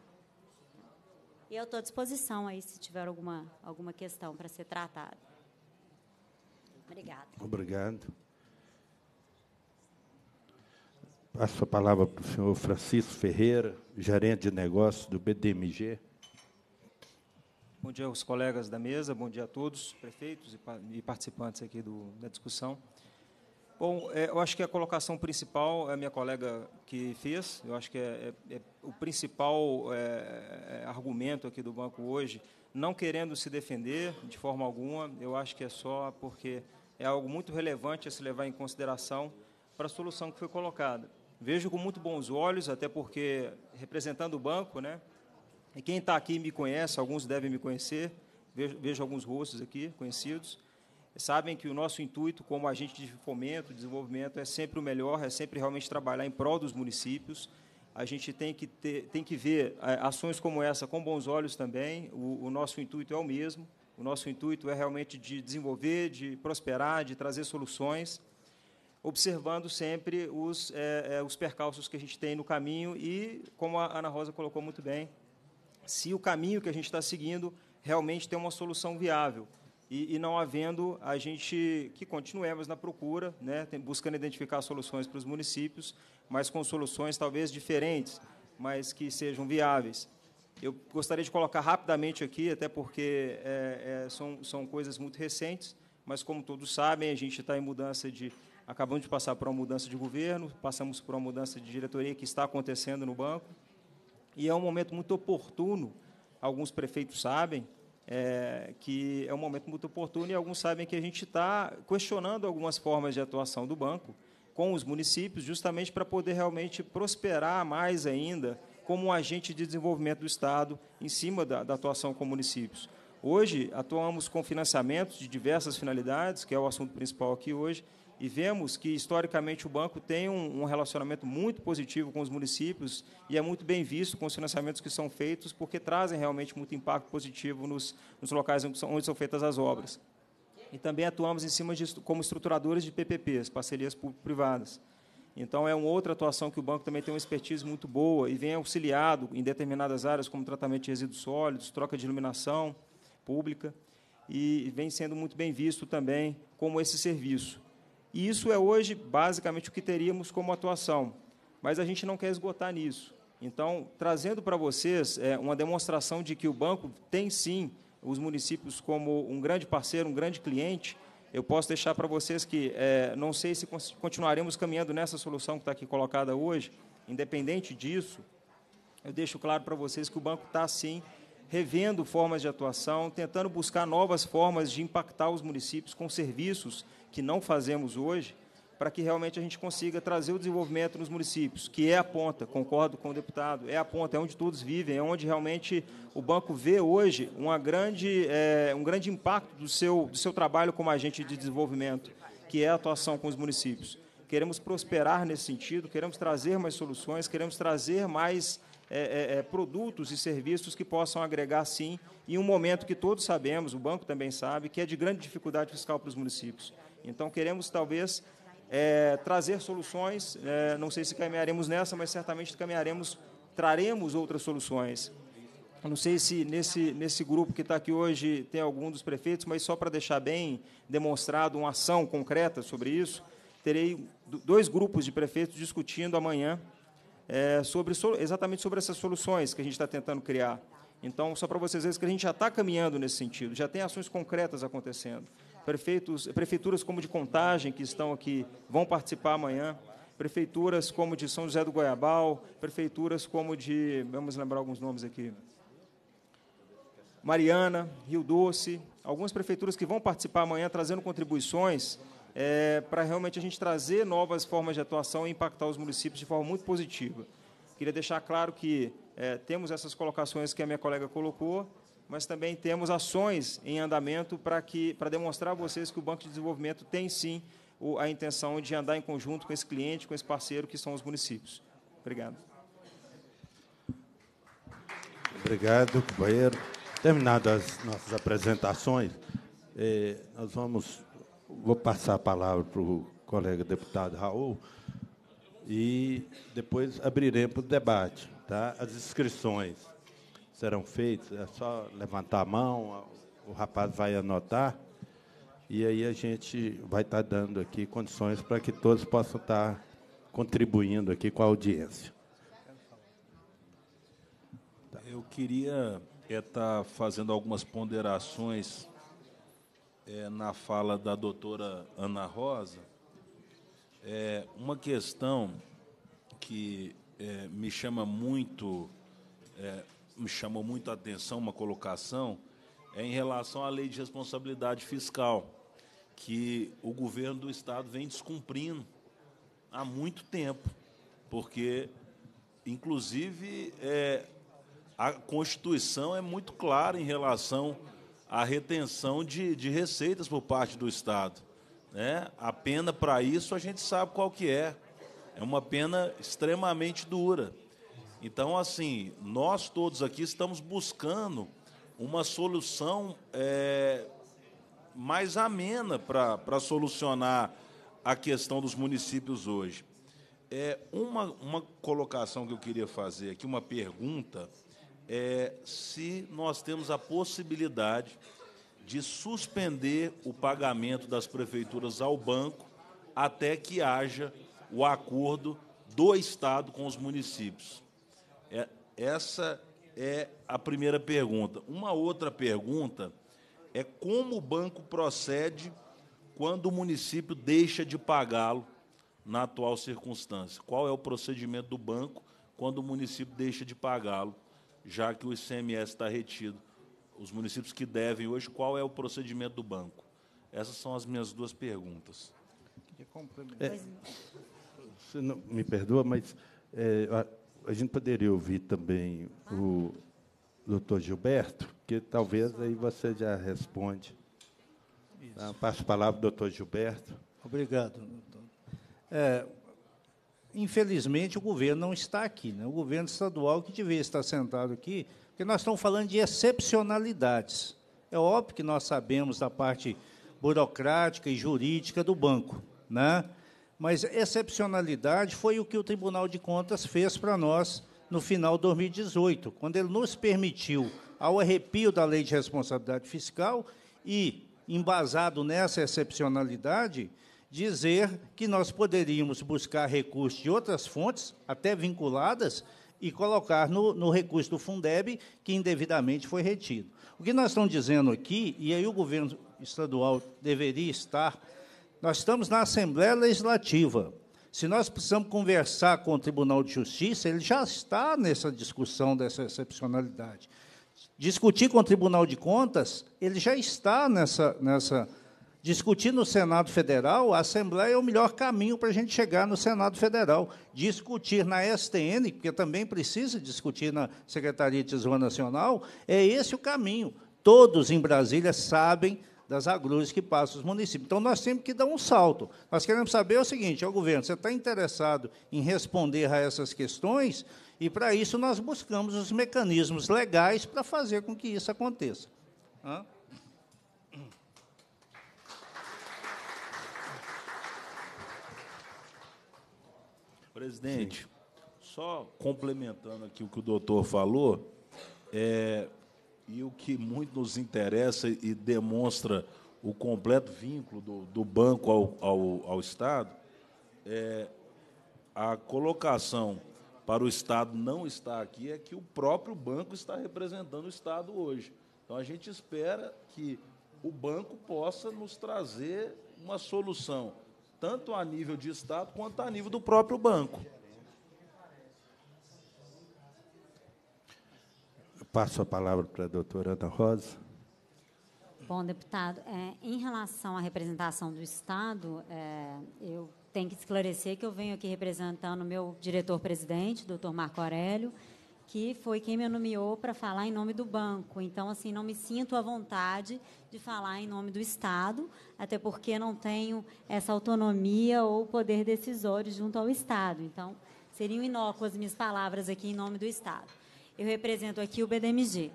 E eu estou à disposição aí, se tiver alguma, alguma questão para ser tratada. Obrigada. Obrigado. Passo a palavra para o senhor Francisco Ferreira, gerente de negócios do B D M G. Bom dia aos colegas da mesa, bom dia a todos, prefeitos e participantes aqui do, da discussão. Bom, é, eu acho que a colocação principal é a minha colega que fez, eu acho que é, é, é o principal é, é, argumento aqui do banco hoje, não querendo se defender de forma alguma, eu acho que é só porque é algo muito relevante a se levar em consideração para a solução que foi colocada. Vejo com muito bons olhos, até porque, representando o banco, né, e quem está aqui me conhece, alguns devem me conhecer, vejo, vejo alguns rostos aqui conhecidos, sabem que o nosso intuito como agente de fomento, desenvolvimento, é sempre o melhor, é sempre realmente trabalhar em prol dos municípios. A gente tem que, ter, tem que ver ações como essa com bons olhos também, o, o nosso intuito é o mesmo, o nosso intuito é realmente de desenvolver, de prosperar, de trazer soluções, observando sempre os, é, é, os percalços que a gente tem no caminho e, como a Ana Rosa colocou muito bem, se o caminho que a gente está seguindo realmente tem uma solução viável e, e não havendo, a gente que continuemos na procura, né, tem, buscando identificar soluções para os municípios, mas com soluções talvez diferentes, mas que sejam viáveis. Eu gostaria de colocar rapidamente aqui, até porque é, é, são, são coisas muito recentes, mas, como todos sabem, a gente está em mudança de... Acabamos de passar por uma mudança de governo, passamos por uma mudança de diretoria que está acontecendo no banco, e é um momento muito oportuno, alguns prefeitos sabem, é, que é um momento muito oportuno, e alguns sabem que a gente está questionando algumas formas de atuação do banco com os municípios, justamente para poder realmente prosperar mais ainda como um agente de desenvolvimento do Estado em cima da, da atuação com municípios. Hoje, atuamos com financiamentos de diversas finalidades, que é o assunto principal aqui hoje, e vemos que, historicamente, o banco tem um, um relacionamento muito positivo com os municípios e é muito bem visto com os financiamentos que são feitos, porque trazem realmente muito impacto positivo nos, nos locais onde são, onde são feitas as obras. E também atuamos em cima de, como estruturadores de P P Ps, parcerias público-privadas. Então, é uma outra atuação que o banco também tem uma expertise muito boa e vem auxiliado em determinadas áreas, como tratamento de resíduos sólidos, troca de iluminação pública, e vem sendo muito bem visto também como esse serviço. E isso é hoje, basicamente, o que teríamos como atuação. Mas a gente não quer esgotar nisso. Então, trazendo para vocês é, uma demonstração de que o banco tem, sim, os municípios como um grande parceiro, um grande cliente, eu posso deixar para vocês que é, não sei se continuaremos caminhando nessa solução que está aqui colocada hoje, independente disso, eu deixo claro para vocês que o banco está, sim, revendo formas de atuação, tentando buscar novas formas de impactar os municípios com serviços que não fazemos hoje, para que realmente a gente consiga trazer o desenvolvimento nos municípios, que é a ponta, concordo com o deputado, é a ponta, é onde todos vivem, é onde realmente o banco vê hoje uma grande, é, um grande impacto do seu, do seu trabalho como agente de desenvolvimento, que é a atuação com os municípios. Queremos prosperar nesse sentido, queremos trazer mais soluções, queremos trazer mais é, é, produtos e serviços que possam agregar, sim, em um momento que todos sabemos, o banco também sabe, que é de grande dificuldade fiscal para os municípios. Então, queremos, talvez, É, trazer soluções, é, não sei se caminharemos nessa, mas certamente caminharemos, traremos outras soluções. Eu não sei se nesse, nesse grupo que está aqui hoje tem algum dos prefeitos, mas só para deixar bem demonstrado uma ação concreta sobre isso, terei dois grupos de prefeitos discutindo amanhã é, sobre, exatamente sobre essas soluções que a gente está tentando criar. Então, só para vocês verem que a gente já está caminhando nesse sentido, já tem ações concretas acontecendo. Prefeitos, prefeituras como de Contagem, que estão aqui, vão participar amanhã, prefeituras como de São José do Goiabal, prefeituras como de, vamos lembrar alguns nomes aqui, Mariana, Rio Doce, algumas prefeituras que vão participar amanhã, trazendo contribuições é, para realmente a gente trazer novas formas de atuação e impactar os municípios de forma muito positiva. Queria deixar claro que é, temos essas colocações que a minha colega colocou, mas também temos ações em andamento para que, para demonstrar a vocês que o Banco de Desenvolvimento tem, sim, o, a intenção de andar em conjunto com esse cliente, com esse parceiro, que são os municípios. Obrigado. Obrigado, companheiro. Terminadas as nossas apresentações, eh, nós vamos, vou passar a palavra para o colega deputado Raul e depois abriremos o debate, tá? As inscrições serão feitas, é só levantar a mão, o rapaz vai anotar, e aí a gente vai estar dando aqui condições para que todos possam estar contribuindo aqui com a audiência. Eu queria é, estar fazendo algumas ponderações é, na fala da doutora Ana Rosa. É, uma questão que é, me chama muito... É, me chamou muito a atenção, uma colocação, é em relação à lei de responsabilidade fiscal, que o governo do Estado vem descumprindo há muito tempo, porque, inclusive, é, a Constituição é muito clara em relação à retenção de, de receitas por parte do Estado, né? A pena para isso a gente sabe qual que é, é uma pena extremamente dura. Então, assim, nós todos aqui estamos buscando uma solução é, mais amena para solucionar a questão dos municípios hoje. É, uma, uma colocação que eu queria fazer aqui, uma pergunta, é se nós temos a possibilidade de suspender o pagamento das prefeituras ao banco até que haja o acordo do Estado com os municípios. É, essa é a primeira pergunta. Uma outra pergunta é como o banco procede quando o município deixa de pagá-lo na atual circunstância. Qual é o procedimento do banco quando o município deixa de pagá-lo, já que o I C M S está retido? Os municípios que devem hoje, qual é o procedimento do banco? Essas são as minhas duas perguntas. É, você não me perdoa, mas é, a, a gente poderia ouvir também o doutor Gilberto, que talvez aí você já responde. Tá? Passo a palavra ao doutor Gilberto. Obrigado, doutor. É, infelizmente, o governo não está aqui, né? O governo estadual que devia estar sentado aqui, porque nós estamos falando de excepcionalidades. É óbvio que nós sabemos da parte burocrática e jurídica do banco, né? Mas excepcionalidade foi o que o Tribunal de Contas fez para nós no final de dois mil e dezoito, quando ele nos permitiu, ao arrepio da Lei de Responsabilidade Fiscal e, embasado nessa excepcionalidade, dizer que nós poderíamos buscar recursos de outras fontes, até vinculadas, e colocar no, no recurso do Fundeb, que indevidamente foi retido. O que nós estamos dizendo aqui, e aí o governo estadual deveria estar, nós estamos na Assembleia Legislativa. Se nós precisamos conversar com o Tribunal de Justiça, ele já está nessa discussão dessa excepcionalidade. discutir com o Tribunal de Contas, ele já está nessa... nessa discutir no Senado Federal, a Assembleia é o melhor caminho para a gente chegar no Senado Federal. Discutir na S T N, porque também precisa discutir na Secretaria de Tesouro Nacional, é esse o caminho. Todos em Brasília sabem das agrures que passam os municípios. Então, nós temos que dar um salto. Nós queremos saber o seguinte, ó, governo, você está interessado em responder a essas questões, e, para isso, nós buscamos os mecanismos legais para fazer com que isso aconteça. Hã? Presidente, sim, só complementando aqui o que o doutor falou, é, e o que muito nos interessa e demonstra o completo vínculo do, do banco ao, ao, ao Estado, é, a colocação para o Estado não estar aqui é que o próprio banco está representando o Estado hoje. Então, a gente espera que o banco possa nos trazer uma solução, tanto a nível de Estado quanto a nível do próprio banco. Eu passo a palavra para a doutora Ana Rosa. Bom, deputado, é, em relação à representação do Estado, é, eu tenho que esclarecer que eu venho aqui representando o meu diretor-presidente, doutor Marco Aurélio, que foi quem me nomeou para falar em nome do banco. Então, assim, não me sinto à vontade de falar em nome do Estado, até porque não tenho essa autonomia ou poder decisório junto ao Estado. Então, seriam inócuas as minhas palavras aqui em nome do Estado. Eu represento aqui o B D M G.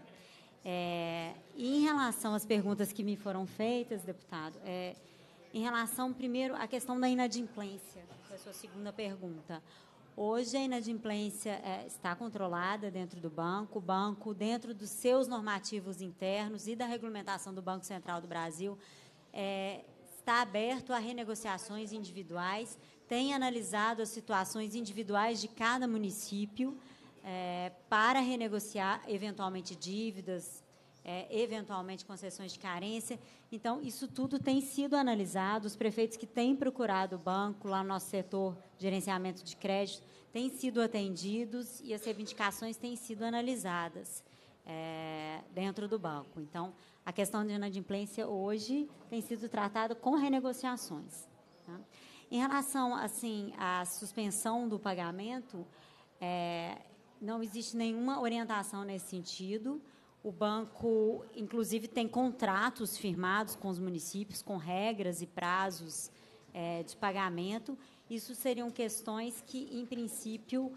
É, e em relação às perguntas que me foram feitas, deputado, é, em relação, primeiro, à questão da inadimplência, foi a sua segunda pergunta. Hoje, a inadimplência é, está controlada dentro do banco. O banco, dentro dos seus normativos internos e da regulamentação do Banco Central do Brasil, é, está aberto a renegociações individuais, tem analisado as situações individuais de cada município é, para renegociar, eventualmente, dívidas, é, eventualmente concessões de carência. Então, isso tudo tem sido analisado. Os prefeitos que têm procurado o banco, lá no nosso setor de gerenciamento de crédito, têm sido atendidos e as reivindicações têm sido analisadas é, dentro do banco. Então, a questão de inadimplência hoje tem sido tratada com renegociações. Tá? Em relação, assim, à suspensão do pagamento, é, não existe nenhuma orientação nesse sentido. O banco, inclusive, tem contratos firmados com os municípios, com regras e prazos é, de pagamento. Isso seriam questões que, em princípio,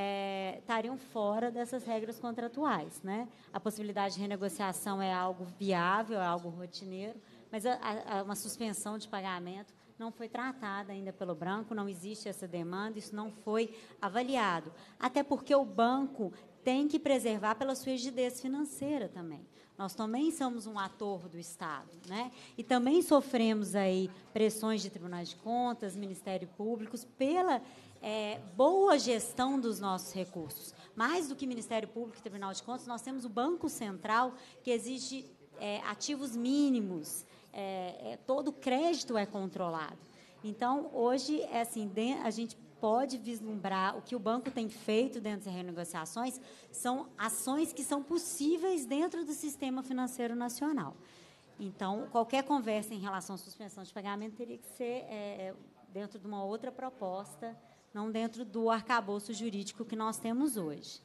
é, estariam fora dessas regras contratuais, né? A possibilidade de renegociação é algo viável, é algo rotineiro, mas a, a, uma suspensão de pagamento não foi tratada ainda pelo banco, não existe essa demanda, isso não foi avaliado. Até porque o banco tem que preservar pela sua rigidez financeira também. Nós também somos um ator do Estado, né? E também sofremos aí pressões de tribunais de contas, Ministério Público, pela é, boa gestão dos nossos recursos. Mais do que Ministério Público e Tribunal de Contas, nós temos o Banco Central, que exige é, ativos mínimos, é, é, todo o crédito é controlado. Então, hoje, é assim, a gente pode vislumbrar o que o banco tem feito dentro das renegociações, são ações que são possíveis dentro do sistema financeiro nacional. Então, qualquer conversa em relação à suspensão de pagamento teria que ser é, dentro de uma outra proposta, não dentro do arcabouço jurídico que nós temos hoje.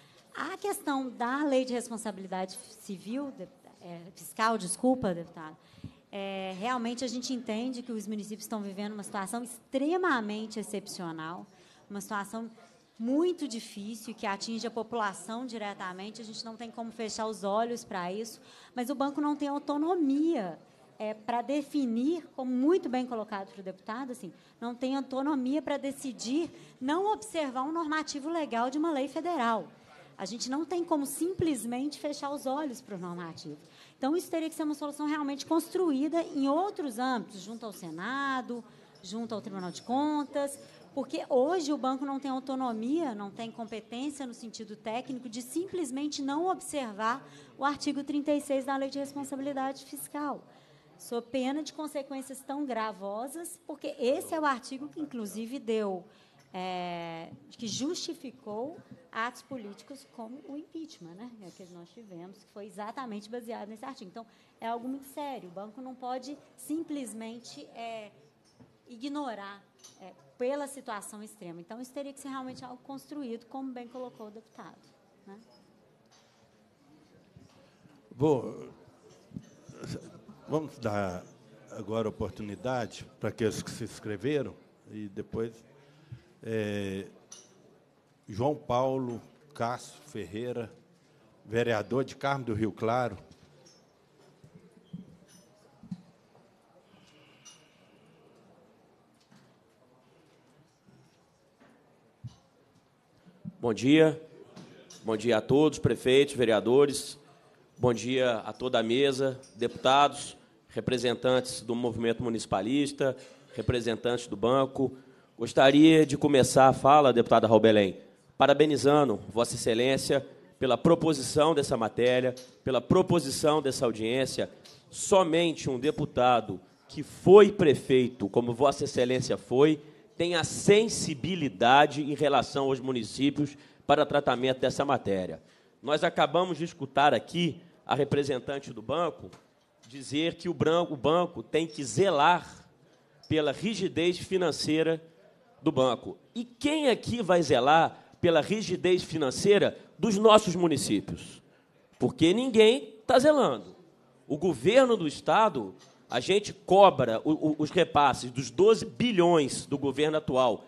A questão da lei de responsabilidade civil, é, fiscal, desculpa, deputado, É, realmente, a gente entende que os municípios estão vivendo uma situação extremamente excepcional, uma situação muito difícil, que atinge a população diretamente. A gente não tem como fechar os olhos para isso, mas o banco não tem autonomia é, para definir, como muito bem colocado para o deputado, assim, não tem autonomia para decidir não observar um normativo legal de uma lei federal. A gente não tem como simplesmente fechar os olhos para o normativo. Então, isso teria que ser uma solução realmente construída em outros âmbitos, junto ao Senado, junto ao Tribunal de Contas, porque hoje o banco não tem autonomia, não tem competência no sentido técnico de simplesmente não observar o artigo trinta e seis da Lei de Responsabilidade Fiscal, sob pena de consequências tão gravosas, porque esse é o artigo que, inclusive, deu é, que justificou atos políticos como o impeachment, né, que nós tivemos, que foi exatamente baseado nesse artigo. Então, é algo muito sério. O banco não pode simplesmente é, ignorar é, pela situação extrema. Então, isso teria que ser realmente algo construído, como bem colocou o deputado. Né? Vou, vamos dar agora oportunidade para aqueles que se inscreveram e depois... É, João Paulo Cássio Ferreira, vereador de Carmo do Rio Claro. Bom dia. Bom dia a todos, prefeitos, vereadores. Bom dia a toda a mesa, deputados, representantes do movimento municipalista, representantes do banco. Gostaria de começar a fala, deputada Raul Belém, parabenizando Vossa Excelência pela proposição dessa matéria, pela proposição dessa audiência. Somente um deputado que foi prefeito, como Vossa Excelência foi, tem a sensibilidade em relação aos municípios para tratamento dessa matéria. Nós acabamos de escutar aqui a representante do banco dizer que o banco tem que zelar pela rigidez financeira do banco. E quem aqui vai zelar pela rigidez financeira dos nossos municípios? Porque ninguém está zelando. O governo do Estado, a gente cobra o, o, os repasses dos doze bilhões do governo atual,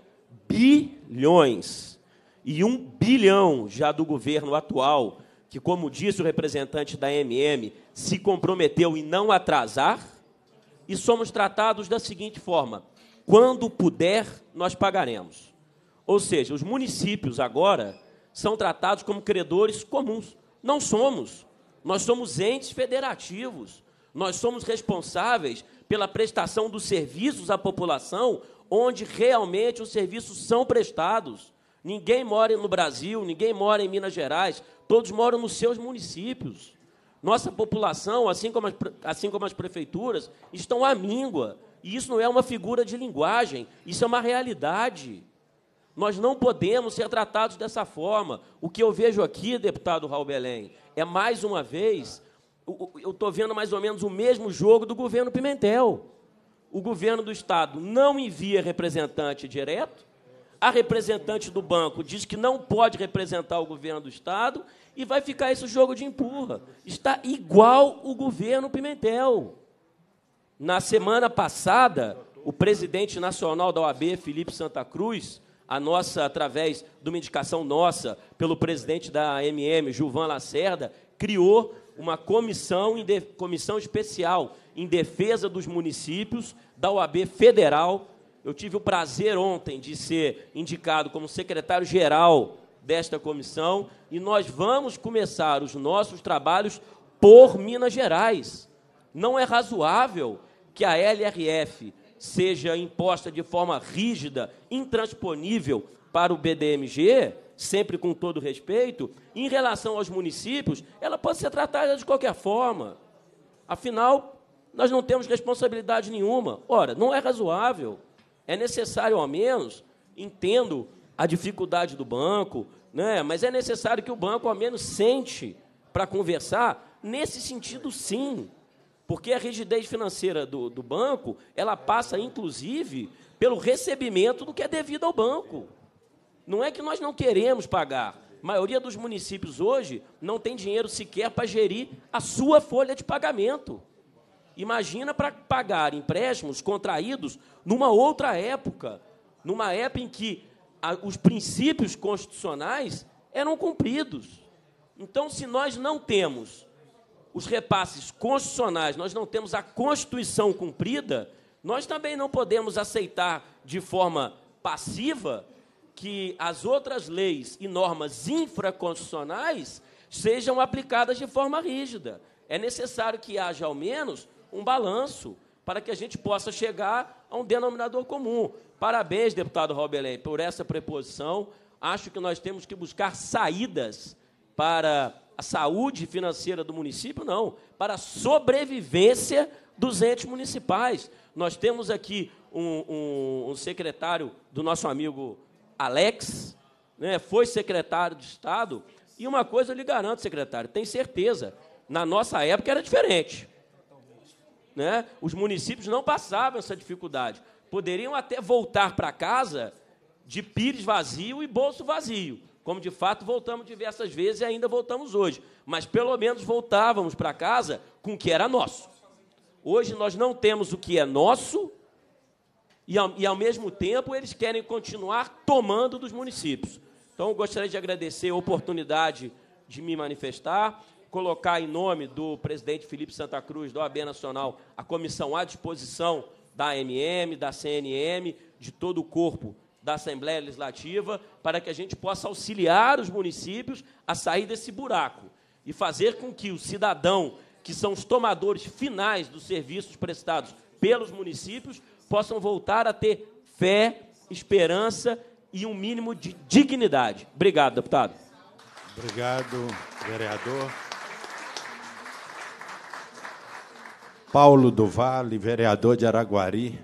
bilhões, e um bilhão já do governo atual, que, como disse o representante da M M, se comprometeu em não atrasar, e somos tratados da seguinte forma: quando puder, nós pagaremos. Ou seja, os municípios agora são tratados como credores comuns. Não somos. Nós somos entes federativos. Nós somos responsáveis pela prestação dos serviços à população, onde realmente os serviços são prestados. Ninguém mora no Brasil, ninguém mora em Minas Gerais, todos moram nos seus municípios. Nossa população, assim como as, assim como as prefeituras, estão à míngua. E isso não é uma figura de linguagem, isso é uma realidade. Nós não podemos ser tratados dessa forma. O que eu vejo aqui, deputado Raul Belém, é, mais uma vez, eu estou vendo mais ou menos o mesmo jogo do governo Pimentel. O governo do Estado não envia representante direto, a representante do banco diz que não pode representar o governo do Estado e vai ficar esse jogo de empurra. Está igual o governo Pimentel. Na semana passada, o presidente nacional da O A B, Felipe Santa Cruz, a nossa, através de uma indicação nossa pelo presidente da M M, Gilvan Lacerda, criou uma comissão, em de, comissão especial em defesa dos municípios da O A B Federal. Eu tive o prazer ontem de ser indicado como secretário-geral desta comissão e nós vamos começar os nossos trabalhos por Minas Gerais. Não é razoável que a L R F seja imposta de forma rígida, intransponível para o B D M G, sempre com todo respeito. Em relação aos municípios, ela pode ser tratada de qualquer forma. Afinal, nós não temos responsabilidade nenhuma. Ora, não é razoável. É necessário, ao menos, entendo a dificuldade do banco, né, mas é necessário que o banco, ao menos, sente para conversar nesse sentido, sim. Porque a rigidez financeira do, do banco, ela passa, inclusive, pelo recebimento do que é devido ao banco. Não é que nós não queremos pagar. A maioria dos municípios hoje não tem dinheiro sequer para gerir a sua folha de pagamento. Imagina para pagar empréstimos contraídos numa outra época, numa época em que a, os princípios constitucionais eram cumpridos. Então, se nós não temos os repasses constitucionais, nós não temos a Constituição cumprida, nós também não podemos aceitar de forma passiva que as outras leis e normas infraconstitucionais sejam aplicadas de forma rígida. É necessário que haja, ao menos, um balanço para que a gente possa chegar a um denominador comum. Parabéns, deputado Raul Belém, por essa preposição. Acho que nós temos que buscar saídas para a saúde financeira do município, não, para a sobrevivência dos entes municipais. Nós temos aqui um, um, um secretário do nosso amigo Alex, né, foi secretário de Estado, e uma coisa eu lhe garanto, secretário, tem certeza, na nossa época era diferente. Né? Os municípios não passavam essa dificuldade. Poderiam até voltar para casa de pires vazio e bolso vazio, como, de fato, voltamos diversas vezes e ainda voltamos hoje. Mas, pelo menos, voltávamos para casa com o que era nosso. Hoje, nós não temos o que é nosso e, ao, e, ao mesmo tempo, eles querem continuar tomando dos municípios. Então, eu gostaria de agradecer a oportunidade de me manifestar, colocar em nome do presidente Felipe Santa Cruz, da O A B Nacional, a comissão à disposição da A M M, da C N M, de todo o corpo da Assembleia Legislativa, para que a gente possa auxiliar os municípios a sair desse buraco e fazer com que o cidadão, que são os tomadores finais dos serviços prestados pelos municípios, possam voltar a ter fé, esperança e um mínimo de dignidade. Obrigado, deputado. Obrigado, vereador. Paulo do Vale, vereador de Araguari.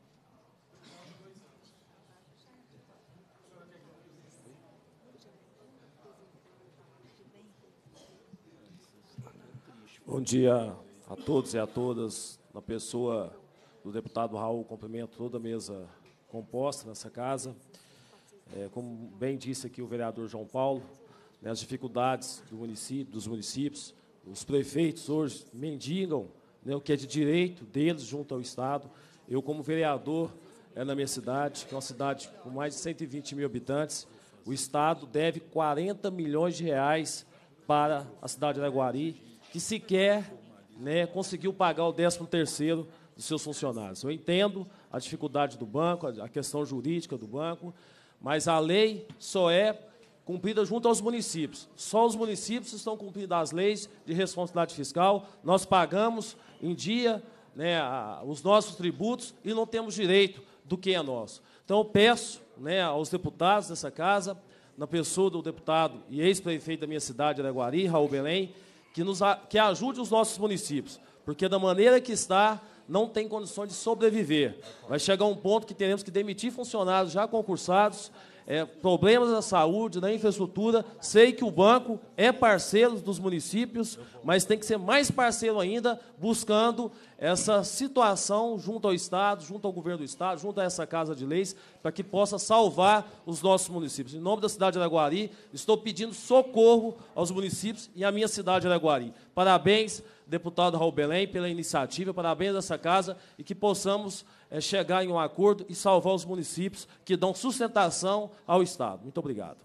Bom dia a todos e a todas. Na pessoa do deputado Raul, cumprimento toda a mesa composta nessa casa. É, como bem disse aqui o vereador João Paulo, né, as dificuldades do município, dos municípios, os prefeitos hoje mendigam, né, o que é de direito deles junto ao Estado. Eu, como vereador, é, na minha cidade, que é uma cidade com mais de cento e vinte mil habitantes, o Estado deve quarenta milhões de reais para a cidade de Araguari, que sequer, né, conseguiu pagar o décimo terceiro dos seus funcionários. Eu entendo a dificuldade do banco, a questão jurídica do banco, mas a lei só é cumprida junto aos municípios. Só os municípios estão cumprindo as leis de responsabilidade fiscal. Nós pagamos em dia, né, a, os nossos tributos e não temos direito do que é nosso. Então, eu peço, né, aos deputados dessa casa, na pessoa do deputado e ex-prefeito da minha cidade, Araguari, Raul Belém, que, nos, que ajude os nossos municípios, porque da maneira que está, não tem condições de sobreviver. Vai chegar um ponto que teremos que demitir funcionários já concursados, é, problemas na saúde, na infraestrutura. Sei que o banco é parceiro dos municípios, mas tem que ser mais parceiro ainda, buscando essa situação junto ao Estado, junto ao governo do Estado, junto a essa Casa de Leis, para que possa salvar os nossos municípios. Em nome da cidade de Araguari, estou pedindo socorro aos municípios e à minha cidade de Araguari. Parabéns, deputado Raul Belém, pela iniciativa, parabéns a essa casa, e que possamos é, chegar em um acordo e salvar os municípios que dão sustentação ao Estado. Muito obrigado.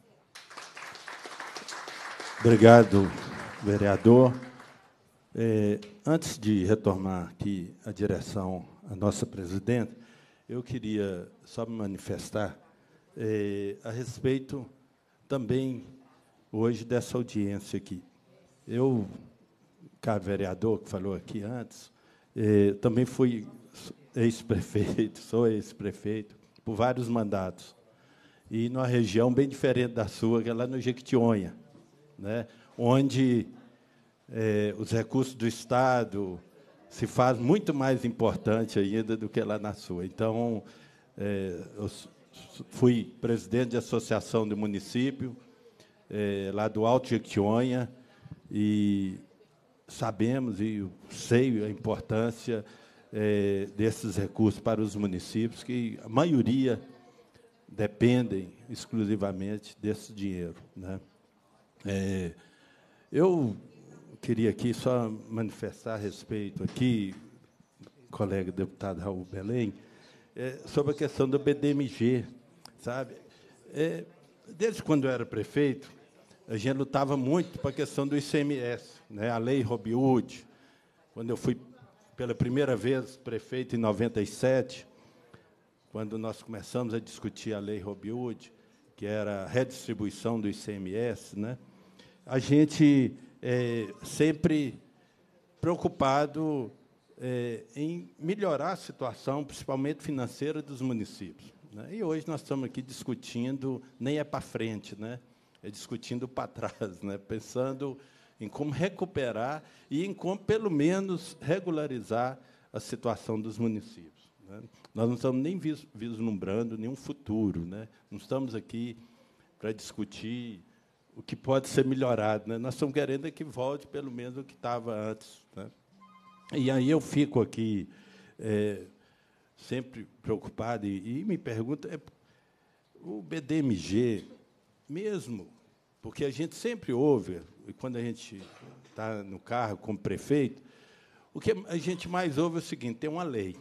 Obrigado, vereador. É, antes de retornar aqui à direção, à nossa presidente, eu queria só me manifestar é, a respeito também, hoje, dessa audiência aqui. Eu, caro vereador, que falou aqui antes, é, também fui ex-prefeito, sou ex-prefeito, por vários mandatos, e numa região bem diferente da sua, que é lá no Jequitinhonha, né, onde é, os recursos do Estado se faz muito mais importante ainda do que lá na sua. Então, é, eu fui presidente de associação de município, é, lá do Alto Jequitinhonha, e sabemos e sei a importância é, desses recursos para os municípios, que a maioria dependem exclusivamente desse dinheiro, né? É, eu queria aqui só manifestar a respeito aqui, colega deputado Raul Belém, é, sobre a questão do B D M G, sabe? É, desde quando eu era prefeito, a gente lutava muito para a questão do I C M S, né? A lei Robin Hood. Quando eu fui pela primeira vez prefeito em noventa e sete, quando nós começamos a discutir a lei Robin Hood, que era a redistribuição do I C M S, né? A gente é, sempre preocupado é, em melhorar a situação, principalmente financeira, dos municípios, né? E hoje nós estamos aqui discutindo, nem é para frente, né? É discutindo para trás, né? Pensando em como recuperar e em como, pelo menos, regularizar a situação dos municípios, né? Nós não estamos nem vis, vislumbrando nenhum futuro, né? Não estamos aqui para discutir o que pode ser melhorado, né? Nós estamos querendo é que volte, pelo menos, o que estava antes, né? E aí eu fico aqui é, sempre preocupado e, e me pergunto, é, o B D M G, mesmo, porque a gente sempre ouve, e quando a gente está no carro como prefeito, o que a gente mais ouve é o seguinte: tem uma lei,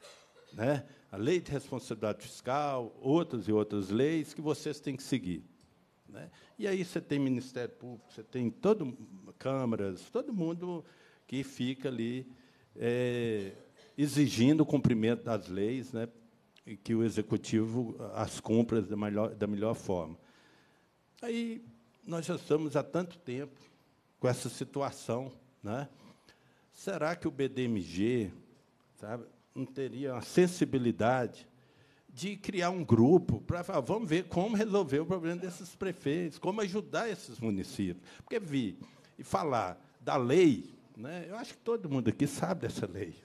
né? A lei de responsabilidade fiscal, outras e outras leis que vocês têm que seguir, né? E aí você tem Ministério Público, você tem todo, câmaras, todo mundo que fica ali é, exigindo o cumprimento das leis, né? E que o Executivo as cumpra da melhor, da melhor forma. Aí nós já estamos há tanto tempo com essa situação, né? Será que o B D M G, sabe, não teria a sensibilidade de criar um grupo para falar, vamos ver como resolver o problema desses prefeitos, como ajudar esses municípios? Porque vir e falar da lei, né, eu acho que todo mundo aqui sabe dessa lei.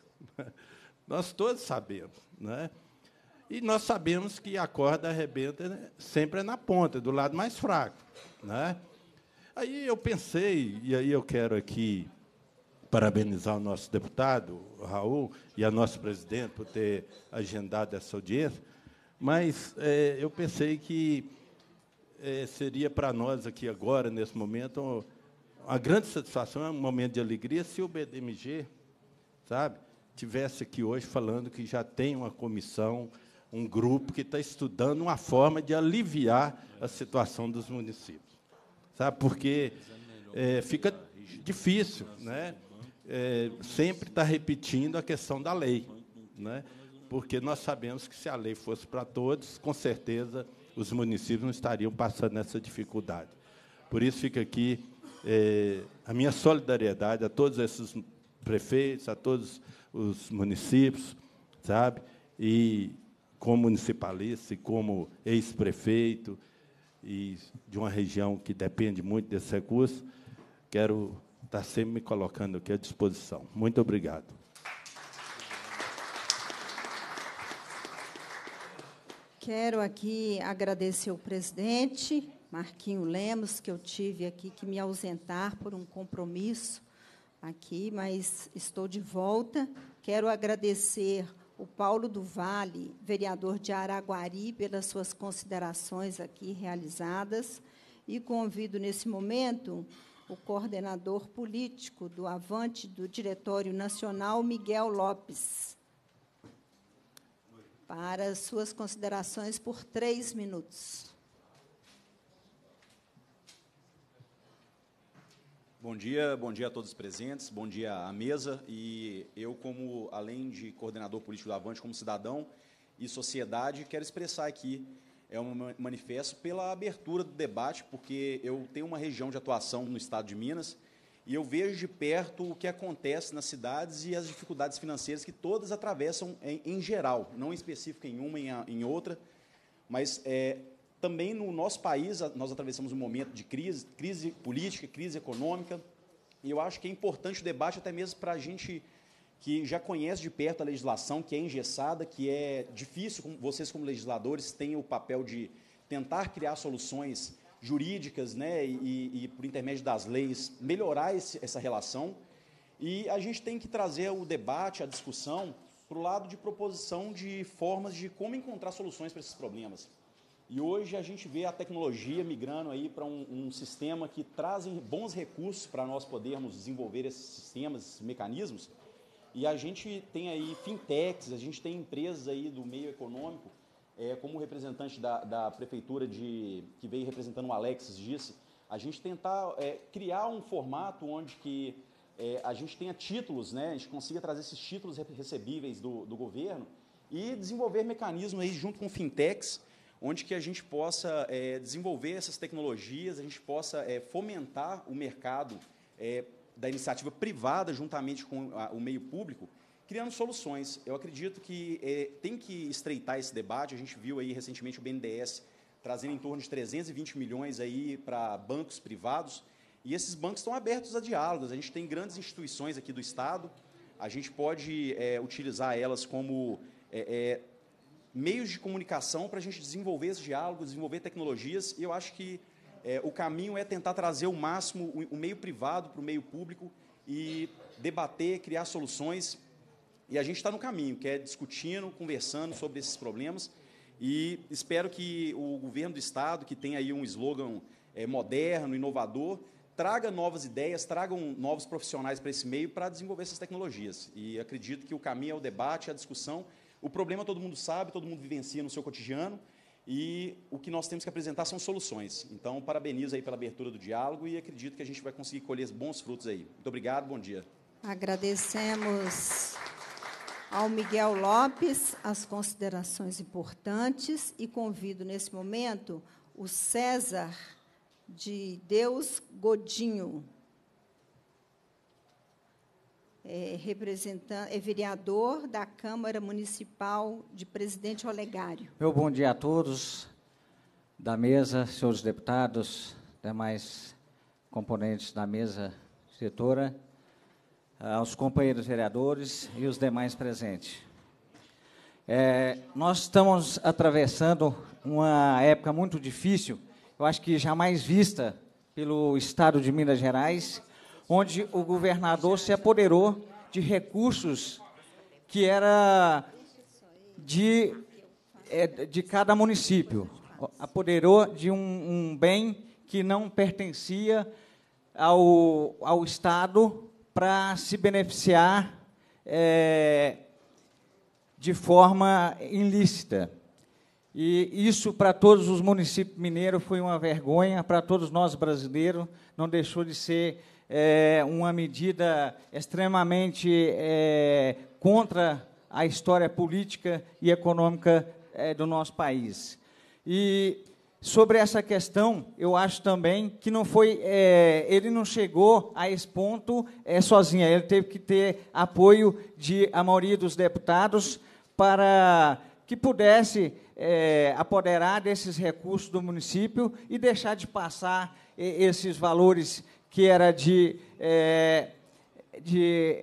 Nós todos sabemos, né? E nós sabemos que a corda arrebenta, né, sempre é na ponta, do lado mais fraco, né? Aí eu pensei, e aí eu quero aqui parabenizar o nosso deputado, Raul, e a nossa presidente por ter agendado essa audiência, mas é, eu pensei que é, seria para nós aqui agora, nesse momento, uma grande satisfação, um momento de alegria, se o B D M G, sabe, tivesse aqui hoje falando que já tem uma comissão, um grupo que está estudando uma forma de aliviar a situação dos municípios, sabe, porque é, fica difícil, né? É, sempre está repetindo a questão da lei, né? Porque nós sabemos que, se a lei fosse para todos, com certeza os municípios não estariam passando nessa dificuldade. Por isso fica aqui é, a minha solidariedade a todos esses prefeitos, a todos os municípios, sabe? E, como municipalista e como ex-prefeito e de uma região que depende muito desse recurso, quero estar sempre me colocando aqui à disposição. Muito obrigado. Quero aqui agradecer ao presidente, Marquinho Lemos, que eu tive aqui que me ausentar por um compromisso aqui, mas estou de volta. Quero agradecer o Paulo do Vale, vereador de Araguari, pelas suas considerações aqui realizadas, e convido, nesse momento, o coordenador político do Avante, do Diretório Nacional, Miguel Lopes, para suas considerações por três minutos. Bom dia, bom dia a todos os presentes, bom dia à mesa. E eu, como, além de coordenador político do Avante, como cidadão e sociedade, quero expressar aqui é um manifesto pela abertura do debate, porque eu tenho uma região de atuação no estado de Minas e eu vejo de perto o que acontece nas cidades e as dificuldades financeiras que todas atravessam em, em geral, não em específico em uma, em, em outra, mas é, também no nosso país nós atravessamos um momento de crise, crise política, crise econômica, e eu acho que é importante o debate até mesmo para a gente que já conhece de perto a legislação, que é engessada, que é difícil, vocês como legisladores têm o papel de tentar criar soluções jurídicas, né, e, e por intermédio das leis, melhorar esse, essa relação. E a gente tem que trazer o debate, a discussão, para o lado de proposição de formas de como encontrar soluções para esses problemas. E hoje a gente vê a tecnologia migrando aí para um, um sistema que traz bons recursos para nós podermos desenvolver esses sistemas, esses mecanismos. E a gente tem aí fintechs, a gente tem empresas aí do meio econômico, é, como o representante da, da prefeitura de, que veio representando o Alexis disse, a gente tentar é, criar um formato onde que, é, a gente tenha títulos, né, a gente consiga trazer esses títulos recebíveis do, do governo e desenvolver mecanismos aí junto com fintechs, onde que a gente possa é, desenvolver essas tecnologias, a gente possa é, fomentar o mercado é, da iniciativa privada, juntamente com a, o meio público, criando soluções. Eu acredito que é, tem que estreitar esse debate. A gente viu aí recentemente o B N D E S trazendo em torno de trezentos e vinte milhões aí para bancos privados, e esses bancos estão abertos a diálogos. A gente tem grandes instituições aqui do Estado, a gente pode é, utilizar elas como é, é, meios de comunicação para a gente desenvolver esse diálogo, desenvolver tecnologias, e eu acho que é, o caminho é tentar trazer o máximo o, o meio privado para o meio público e debater, criar soluções, e a gente está no caminho, que é discutindo, conversando sobre esses problemas, e espero que o governo do Estado, que tem aí um slogan é, moderno, inovador, traga novas ideias, tragam novos profissionais para esse meio para desenvolver essas tecnologias. E acredito que o caminho é o debate, a discussão. O problema todo mundo sabe, todo mundo vivencia no seu cotidiano, e o que nós temos que apresentar são soluções. Então, parabenizo aí pela abertura do diálogo e acredito que a gente vai conseguir colher bons frutos aí. Muito obrigado, bom dia. Agradecemos ao Miguel Lopes as considerações importantes e convido, nesse momento, o César de Deus Godinho, é, representante, é vereador da Câmara Municipal de Presidente Olegário. Meu bom dia a todos da mesa, senhores deputados, demais componentes da mesa diretora, aos companheiros vereadores e os demais presentes. É, nós estamos atravessando uma época muito difícil, eu acho que jamais vista pelo Estado de Minas Gerais, onde o governador se apoderou de recursos que era de, de cada município, apoderou de um, um bem que não pertencia ao, ao Estado para se beneficiar é, de forma ilícita. E isso, para todos os municípios mineiros, foi uma vergonha, para todos nós brasileiros, não deixou de ser é, uma medida extremamente é, contra a história política e econômica é, do nosso país. E, sobre essa questão, eu acho também que não foi, é, ele não chegou a esse ponto é, sozinho, ele teve que ter apoio de a maioria dos deputados para que pudesse é, apoderar desses recursos do município e deixar de passar é, esses valores que era de, é, de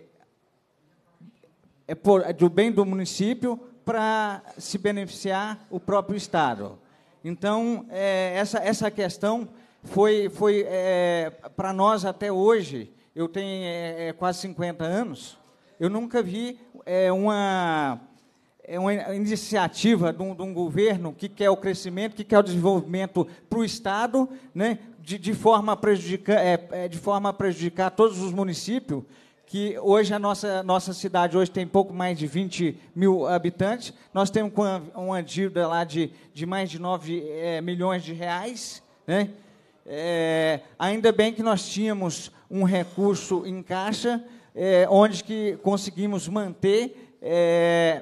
é, por, do bem do município para se beneficiar o próprio Estado. Então, é, essa, essa questão foi, foi é, para nós até hoje, eu tenho é, quase cinquenta anos, eu nunca vi é, uma... é uma iniciativa de um, de um governo que quer o crescimento, que quer o desenvolvimento para o Estado, né, de, de, forma a prejudicar, é, de forma a prejudicar todos os municípios, que hoje a nossa, nossa cidade hoje tem pouco mais de vinte mil habitantes, nós temos uma, uma dívida lá de, de mais de nove é, milhões de reais, né? É, ainda bem que nós tínhamos um recurso em caixa, é, onde que conseguimos manter é,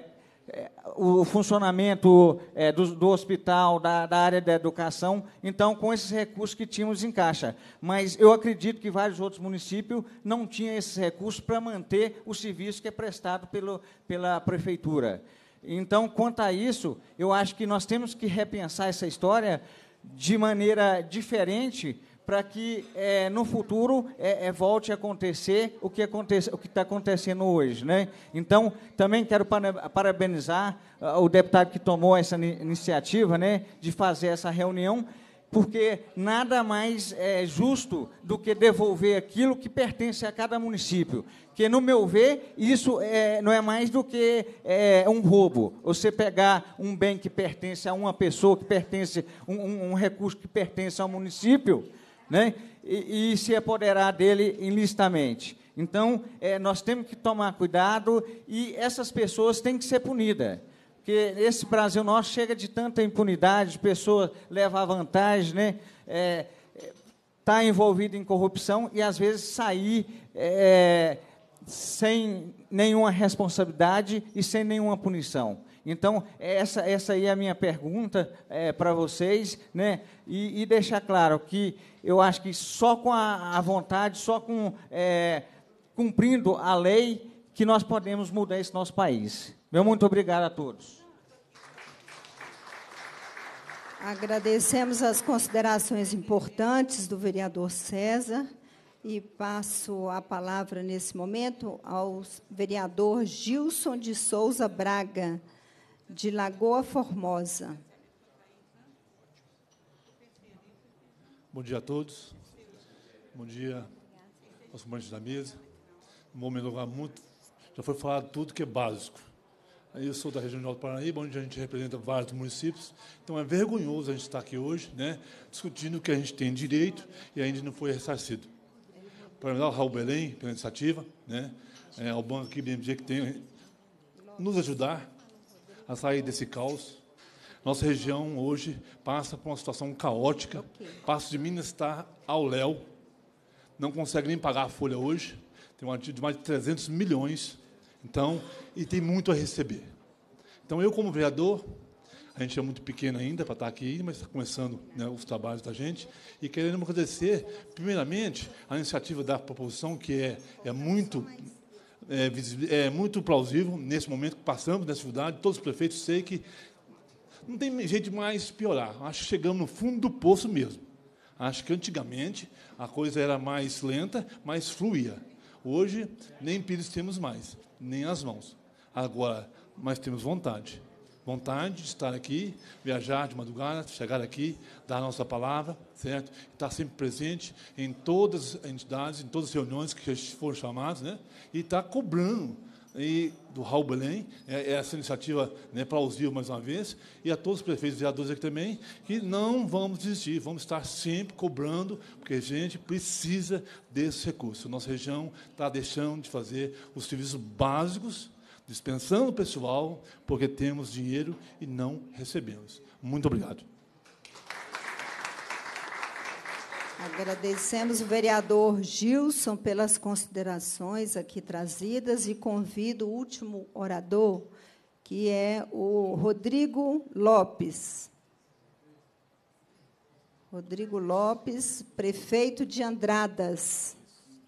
o funcionamento é, do, do hospital, da, da área da educação, então, com esses recursos que tínhamos em caixa. Mas eu acredito que vários outros municípios não tinham esses recursos para manter o serviço que é prestado pelo, pela prefeitura. Então, quanto a isso, eu acho que nós temos que repensar essa história de maneira diferente, para que, é, no futuro, é, é, volte a acontecer o que acontece, o que está acontecendo hoje, né? Então, também quero parabenizar uh, o deputado que tomou essa iniciativa, né, de fazer essa reunião, porque nada mais é justo do que devolver aquilo que pertence a cada município. Que, no meu ver, isso é, não é mais do que é, um roubo. Você pegar um bem que pertence a uma pessoa, que pertence um, um, um recurso que pertence ao município, né, e, e se apoderar dele ilicitamente. Então, é, nós temos que tomar cuidado e essas pessoas têm que ser punidas. Porque esse Brasil nosso chega de tanta impunidade, pessoas levam vantagem, né, é, tá envolvido em corrupção e, às vezes, sair é, sem nenhuma responsabilidade e sem nenhuma punição. Então, essa, essa aí é a minha pergunta é, para vocês, né? E, e deixar claro que eu acho que só com a, a vontade, só com é, cumprindo a lei, que nós podemos mudar esse nosso país. Meu muito obrigado a todos. Agradecemos as considerações importantes do vereador César e passo a palavra, nesse momento, ao vereador Gilson de Souza Braga, de Lagoa Formosa. Bom dia a todos. Bom dia aos companheiros da mesa. Não vou me alongar muito, já foi falado tudo que é básico. Eu sou da região de Alto Paranaíba, onde a gente representa vários municípios, então é vergonhoso a gente estar aqui hoje, né, discutindo o que a gente tem direito e ainda não foi ressarcido. Parabenizar o Raul Belém pela iniciativa, né, é, ao banco aqui, B M G, que tem nos ajudar a sair desse caos. Nossa região hoje passa por uma situação caótica. Okay. Passo de Minas está ao léu, não consegue nem pagar a folha hoje, tem uma dívida de mais de trezentos milhões, então, e tem muito a receber. Então, eu, como vereador, a gente é muito pequeno ainda para estar aqui, mas está começando, né, os trabalhos da gente, e queremos agradecer, primeiramente, a iniciativa da proposição, que é, é muito... É, é muito plausível nesse momento que passamos nessa cidade. Todos os prefeitos sei que não tem jeito de mais piorar. Acho que chegamos no fundo do poço mesmo. Acho que antigamente a coisa era mais lenta, mais fluía. Hoje nem pires temos mais, nem as mãos. Agora, mas temos vontade. Vontade de estar aqui, viajar de madrugada, chegar aqui, dar a nossa palavra, certo? Estar sempre presente em todas as entidades, em todas as reuniões que foram chamadas, né? E estar cobrando e, do Raul Belém, é, essa iniciativa, né, plausível mais uma vez, e a todos os prefeitos e vereadores aqui também, que não vamos desistir, vamos estar sempre cobrando, porque a gente precisa desses recursos. A nossa região está deixando de fazer os serviços básicos, dispensando o pessoal, porque temos dinheiro e não recebemos. Muito obrigado. Agradecemos o vereador Gilson pelas considerações aqui trazidas e convido o último orador, que é o Rodrigo Lopes. Rodrigo Lopes, prefeito de Andradas.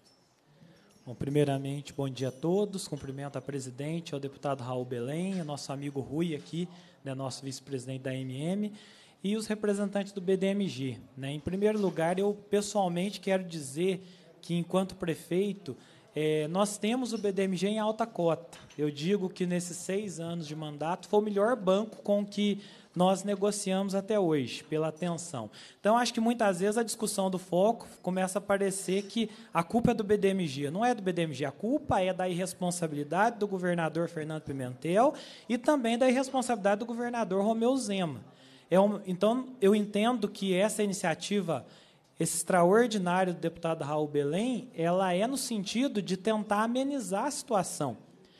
Bom, primeiramente, bom dia a todos. Cumprimento a presidente, ao deputado Raul Belém, ao nosso amigo Rui aqui, né, nosso vice-presidente da M M, e os representantes do B D M G. Né? Em primeiro lugar, eu pessoalmente quero dizer que, enquanto prefeito, é, nós temos o B D M G em alta cota. Eu digo que, nesses seis anos de mandato, foi o melhor banco com que nós negociamos até hoje, pela atenção. Então, acho que, muitas vezes, a discussão do foco começa a parecer que a culpa é do B D M G. Não é do B D M G, a culpa é da irresponsabilidade do governador Fernando Pimentel e também da irresponsabilidade do governador Romeu Zema. É um, então, eu entendo que essa iniciativa extraordinária do deputado Raul Belém, ela é no sentido de tentar amenizar a situação.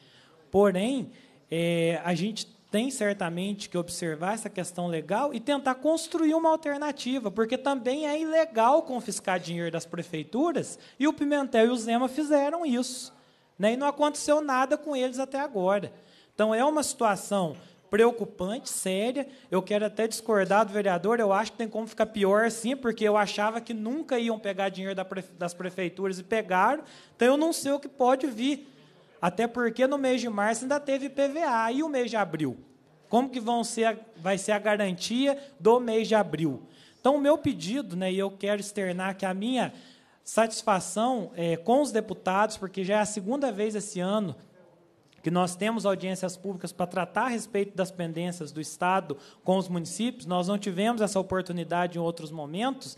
Porém, é, a gente tem certamente que observar essa questão legal e tentar construir uma alternativa, porque também é ilegal confiscar dinheiro das prefeituras, e o Pimentel e o Zema fizeram isso, né, e não aconteceu nada com eles até agora. Então, é uma situação preocupante, séria. Eu quero até discordar do vereador, eu acho que tem como ficar pior assim, porque eu achava que nunca iam pegar dinheiro das prefeituras e pegaram, então eu não sei o que pode vir. Até porque no mês de março ainda teve I P V A. E o mês de abril? Como que vão ser a, vai ser a garantia do mês de abril? Então, o meu pedido, né, e eu quero externar que a minha satisfação é, com os deputados, porque já é a segunda vez esse ano que nós temos audiências públicas para tratar a respeito das pendências do Estado com os municípios, nós não tivemos essa oportunidade em outros momentos,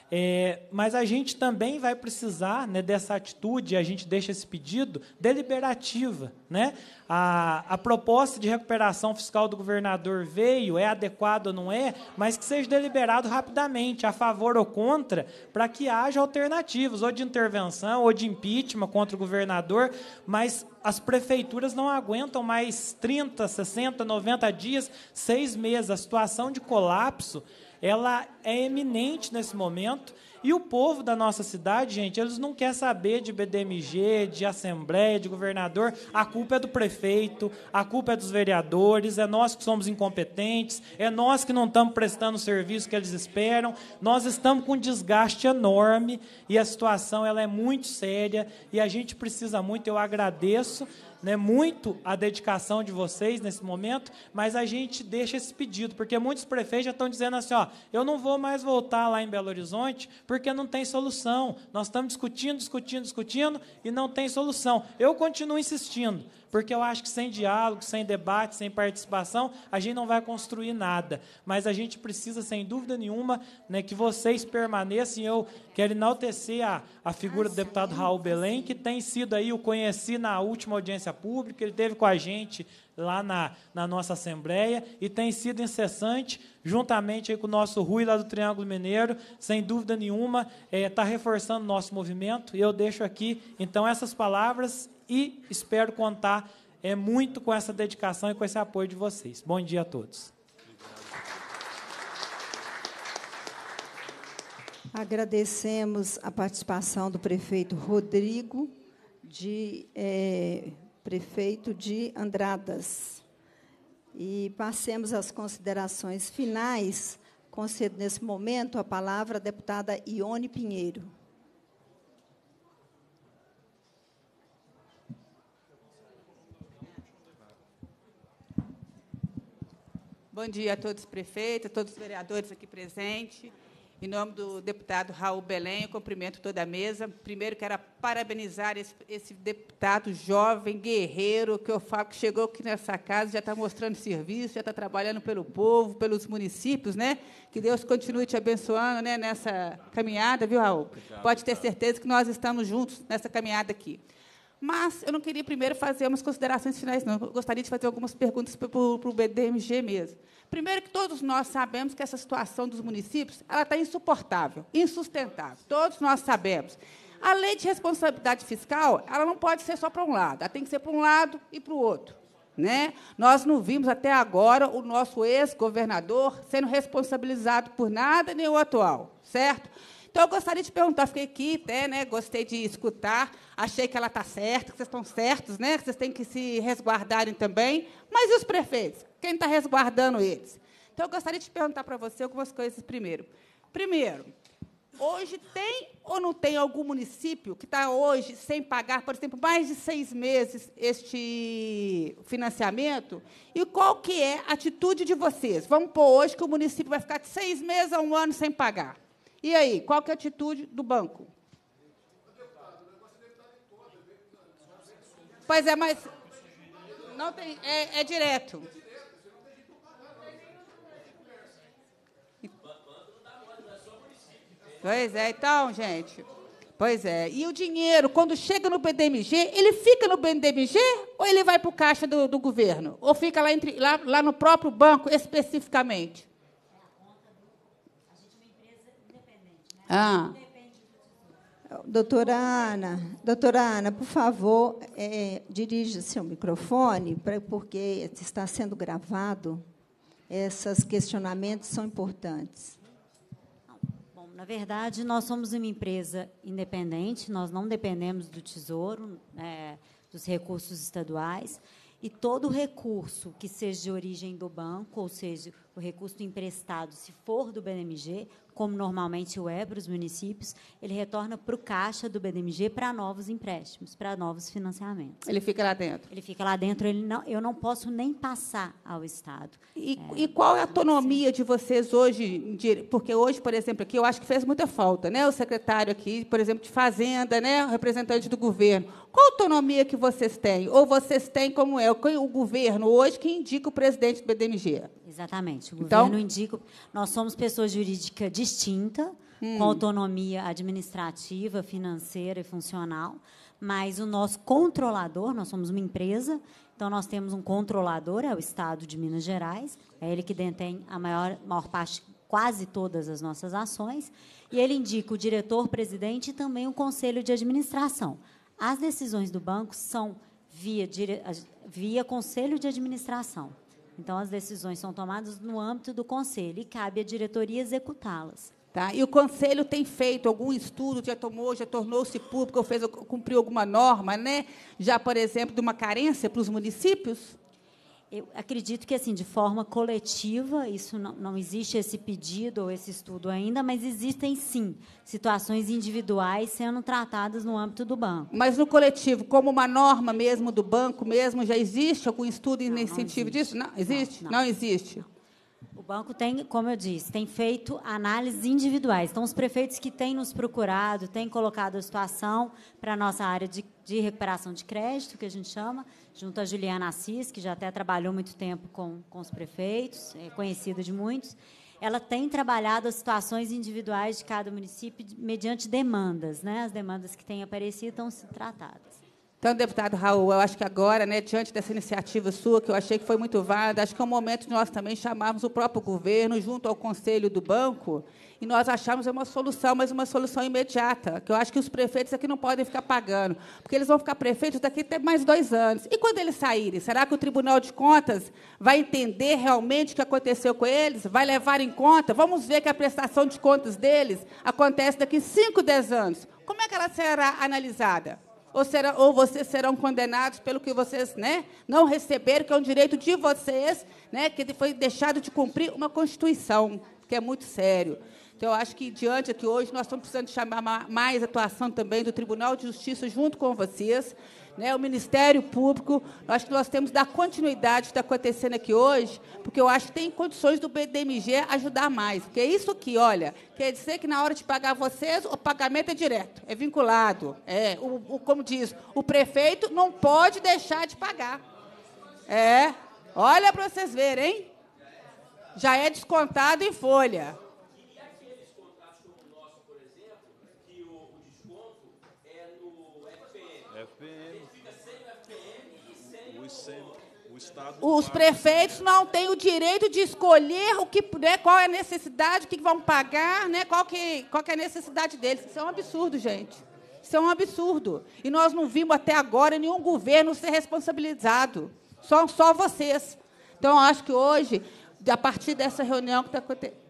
É, mas a gente também vai precisar, né, dessa atitude, a gente deixa esse pedido, deliberativa. Né? A, a proposta de recuperação fiscal do governador veio, é adequada ou não é, mas que seja deliberado rapidamente, a favor ou contra, para que haja alternativas, ou de intervenção, ou de impeachment contra o governador, mas as prefeituras não aguentam mais trinta, sessenta, noventa dias, seis meses. A situação de colapso ela é eminente nesse momento, e o povo da nossa cidade, gente, eles não querem saber de B D M G, de Assembleia, de governador. A culpa é do prefeito, a culpa é dos vereadores, é nós que somos incompetentes, é nós que não estamos prestando o serviço que eles esperam, nós estamos com um desgaste enorme, e a situação ela é muito séria, e a gente precisa muito. Eu agradeço, né, muito a dedicação de vocês nesse momento, mas a gente deixa esse pedido, porque muitos prefeitos já estão dizendo assim, ó, eu não vou mais voltar lá em Belo Horizonte, porque não tem solução. Nós estamos discutindo, discutindo, discutindo, e não tem solução. Eu continuo insistindo, porque eu acho que sem diálogo, sem debate, sem participação, a gente não vai construir nada. Mas a gente precisa, sem dúvida nenhuma, né, que vocês permaneçam. Eu quero enaltecer a, a figura do deputado Raul Belém, que tem sido aí, o conheci na última audiência pública, ele esteve com a gente lá na, na nossa Assembleia, e tem sido incessante, juntamente aí com o nosso Rui, lá do Triângulo Mineiro, sem dúvida nenhuma, está reforçando o nosso movimento, e eu deixo aqui, então, essas palavras, e espero contar é, muito com essa dedicação e com esse apoio de vocês. Bom dia a todos. Agradecemos a participação do prefeito Rodrigo, de... É, prefeito de Andradas. E passemos às considerações finais. Concedo, nesse momento, a palavra à deputada Ione Pinheiro. Bom dia a todos os prefeitos, a todos os vereadores aqui presentes. Em nome do deputado Raul Belém, eu cumprimento toda a mesa. Primeiro, quero parabenizar esse, esse deputado jovem, guerreiro, que eu falo que chegou aqui nessa casa, já está mostrando serviço, já está trabalhando pelo povo, pelos municípios, né? Que Deus continue te abençoando, né, nessa caminhada, viu, Raul? Obrigado, Pode ter certeza que nós estamos juntos nessa caminhada aqui. Mas eu não queria primeiro fazer umas considerações finais, não. Eu gostaria de fazer algumas perguntas para o B D M G mesmo. Primeiro, que todos nós sabemos que essa situação dos municípios ela está insuportável, insustentável. Todos nós sabemos. A lei de responsabilidade fiscal ela não pode ser só para um lado, ela tem que ser para um lado e para o outro. Né? Nós não vimos até agora o nosso ex-governador sendo responsabilizado por nada, nem o atual, certo? Então, eu gostaria de perguntar, fiquei aqui, até, né, gostei de escutar, achei que ela está certa, que vocês estão certos, né, que vocês têm que se resguardarem também, mas e os prefeitos? Quem está resguardando eles? Então, eu gostaria de perguntar para você algumas coisas primeiro. Primeiro, hoje tem ou não tem algum município que está hoje sem pagar, por exemplo, mais de seis meses este financiamento? E qual que é a atitude de vocês? Vamos pôr hoje que o município vai ficar de seis meses a um ano sem pagar. E aí, qual que é a atitude do banco? Pois é, mas não tem, é, é direto. Pois é, então, gente. Pois é. E o dinheiro, quando chega no B D M G, ele fica no B D M G ou ele vai para o caixa do, do governo? Ou fica lá, entre, lá, lá no próprio banco, especificamente? Ah. Doutora Ana, doutora Ana, por favor, é, dirija-se ao microfone, pra, porque está sendo gravado. Esses questionamentos são importantes. Bom, na verdade, nós somos uma empresa independente, nós não dependemos do Tesouro, é, dos recursos estaduais, e todo recurso que seja de origem do banco, ou seja, o recurso emprestado, se for do B D M G, como normalmente o é para os municípios, ele retorna para o caixa do B D M G para novos empréstimos, para novos financiamentos. Ele fica lá dentro? Ele fica lá dentro, ele não, eu não posso nem passar ao Estado. E, é, e qual é a autonomia de vocês hoje? Porque hoje, por exemplo, aqui eu acho que fez muita falta, né? O secretário aqui, por exemplo, de Fazenda, né? O representante do governo. Qual a autonomia que vocês têm? Ou vocês têm, como é, o governo hoje que indica o presidente do B D M G? Exatamente. O Então, governo indica... Nós somos pessoa jurídica distinta, hum. com autonomia administrativa, financeira e funcional, mas o nosso controlador, nós somos uma empresa, então nós temos um controlador, é o Estado de Minas Gerais, é ele que detém a maior, maior parte, quase todas as nossas ações, e ele indica o diretor-presidente e também o conselho de administração. As decisões do banco são via, dire... via conselho de administração. Então, as decisões são tomadas no âmbito do conselho e cabe à diretoria executá-las. Tá? E o conselho tem feito algum estudo, já tomou, já tornou-se público, ou fez, cumpriu alguma norma, né? Já, por exemplo, de uma carência para os municípios? Eu acredito que, assim, de forma coletiva, isso não, não existe esse pedido ou esse estudo ainda, mas existem, sim, situações individuais sendo tratadas no âmbito do banco. Mas, no coletivo, como uma norma mesmo do banco, mesmo, já existe algum estudo não, nesse não sentido existe. disso? Não, existe? Não, não. não existe. Não. O banco tem, como eu disse, tem feito análises individuais. Então, os prefeitos que têm nos procurado, têm colocado a situação para a nossa área de, de recuperação de crédito, que a gente chama, junto a Juliana Assis, que já até trabalhou muito tempo com, com os prefeitos, é conhecida de muitos. Ela tem trabalhado as situações individuais de cada município mediante demandas, né? As demandas que têm aparecido estão sendo tratadas. Então, deputado Raul, eu acho que agora, né, diante dessa iniciativa sua, que eu achei que foi muito válida, acho que é o momento de nós também chamarmos o próprio governo junto ao Conselho do Banco e nós acharmos uma solução, mas uma solução imediata, que eu acho que os prefeitos aqui não podem ficar pagando, porque eles vão ficar prefeitos daqui até mais dois anos. E quando eles saírem, será que o Tribunal de Contas vai entender realmente o que aconteceu com eles? Vai levar em conta? Vamos ver que a prestação de contas deles acontece daqui cinco, dez anos. Como é que ela será analisada? Ou, será, ou vocês serão condenados pelo que vocês, né, não receberam, que é um direito de vocês, né, que foi deixado de cumprir uma Constituição, que é muito sério. Então, eu acho que, diante aqui hoje, nós estamos precisando chamar mais atuação também do Tribunal de Justiça junto com vocês, né, o Ministério Público. Eu acho que nós temos que dar continuidade ao que está acontecendo aqui hoje, porque eu acho que tem condições do B D M G ajudar mais. Porque isso aqui, olha, quer dizer que, na hora de pagar vocês, o pagamento é direto, é vinculado. É, o, o, como diz, o prefeito não pode deixar de pagar. É, olha para vocês verem, hein? Já é descontado em folha. Os prefeitos não têm o direito de escolher o que, né, qual é a necessidade, o que vão pagar, né, qual, que, qual que é a necessidade deles. Isso é um absurdo, gente. Isso é um absurdo. E nós não vimos até agora nenhum governo ser responsabilizado. Só, só vocês. Então, eu acho que hoje, a partir dessa reunião que está acontecendo...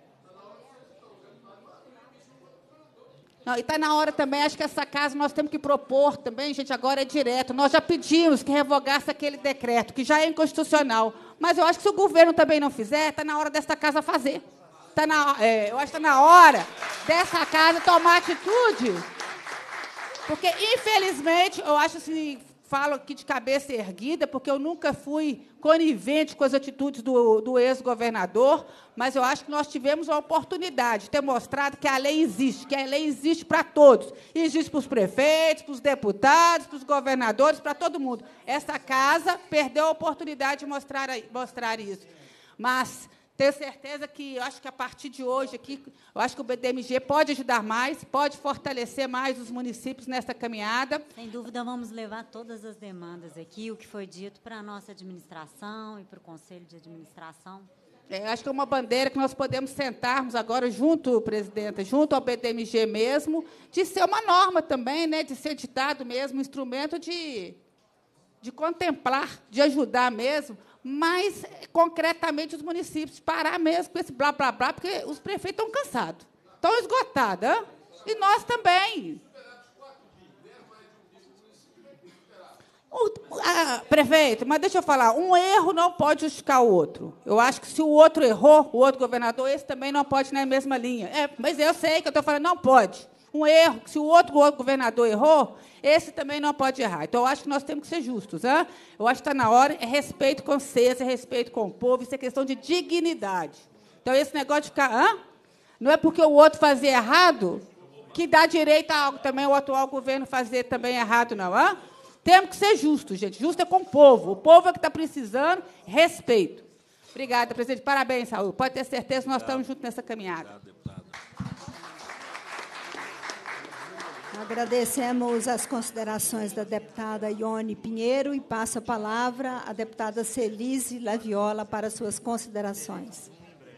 Não, e está na hora também, acho que essa casa nós temos que propor também, gente, agora é direto. Nós já pedimos que revogasse aquele decreto, que já é inconstitucional. Mas eu acho que se o governo também não fizer, está na hora dessa casa fazer. Tá na, é, eu acho que está na hora dessa casa tomar atitude. Porque, infelizmente, eu acho assim, falo aqui de cabeça erguida, porque eu nunca fui conivente com as atitudes do, do ex-governador, mas eu acho que nós tivemos a oportunidade de ter mostrado que a lei existe, que a lei existe para todos. Existe para os prefeitos, para os deputados, para os governadores, para todo mundo. Essa casa perdeu a oportunidade de mostrar, mostrar isso. Mas tenho certeza que, eu acho que a partir de hoje, aqui, eu acho que o B D M G pode ajudar mais, pode fortalecer mais os municípios nessa caminhada. Sem dúvida, vamos levar todas as demandas aqui, o que foi dito para a nossa administração e para o Conselho de Administração. É, acho que é uma bandeira que nós podemos sentarmos agora junto, presidenta, junto ao B D M G mesmo, de ser uma norma também, né, de ser ditado mesmo, um instrumento de, de contemplar, de ajudar mesmo, mas, concretamente, os municípios parar mesmo com esse blá, blá, blá, porque os prefeitos estão cansados, estão esgotados, hein? E nós também. O, ah, prefeito, mas deixa eu falar, um erro não pode justificar o outro. Eu acho que se o outro errou, o outro governador, esse também não pode ir na mesma linha. É, mas eu sei que eu estou falando, não pode. Um erro, se o outro, o outro governador errou, esse também não pode errar. Então, eu acho que nós temos que ser justos. Hein? Eu acho que está na hora, é respeito com vocês, é respeito com o povo, isso é questão de dignidade. Então, esse negócio de ficar... Hã? Não é porque o outro fazer errado que dá direito a algo também o atual governo fazer também errado, não. Hã? Temos que ser justos, gente. Justo é com o povo. O povo é que está precisando respeito. Obrigada, presidente. Parabéns, Raul. Pode ter certeza que nós estamos juntos nessa caminhada. Agradecemos as considerações da deputada Ione Pinheiro e passo a palavra à deputada Celise Laviola para suas considerações.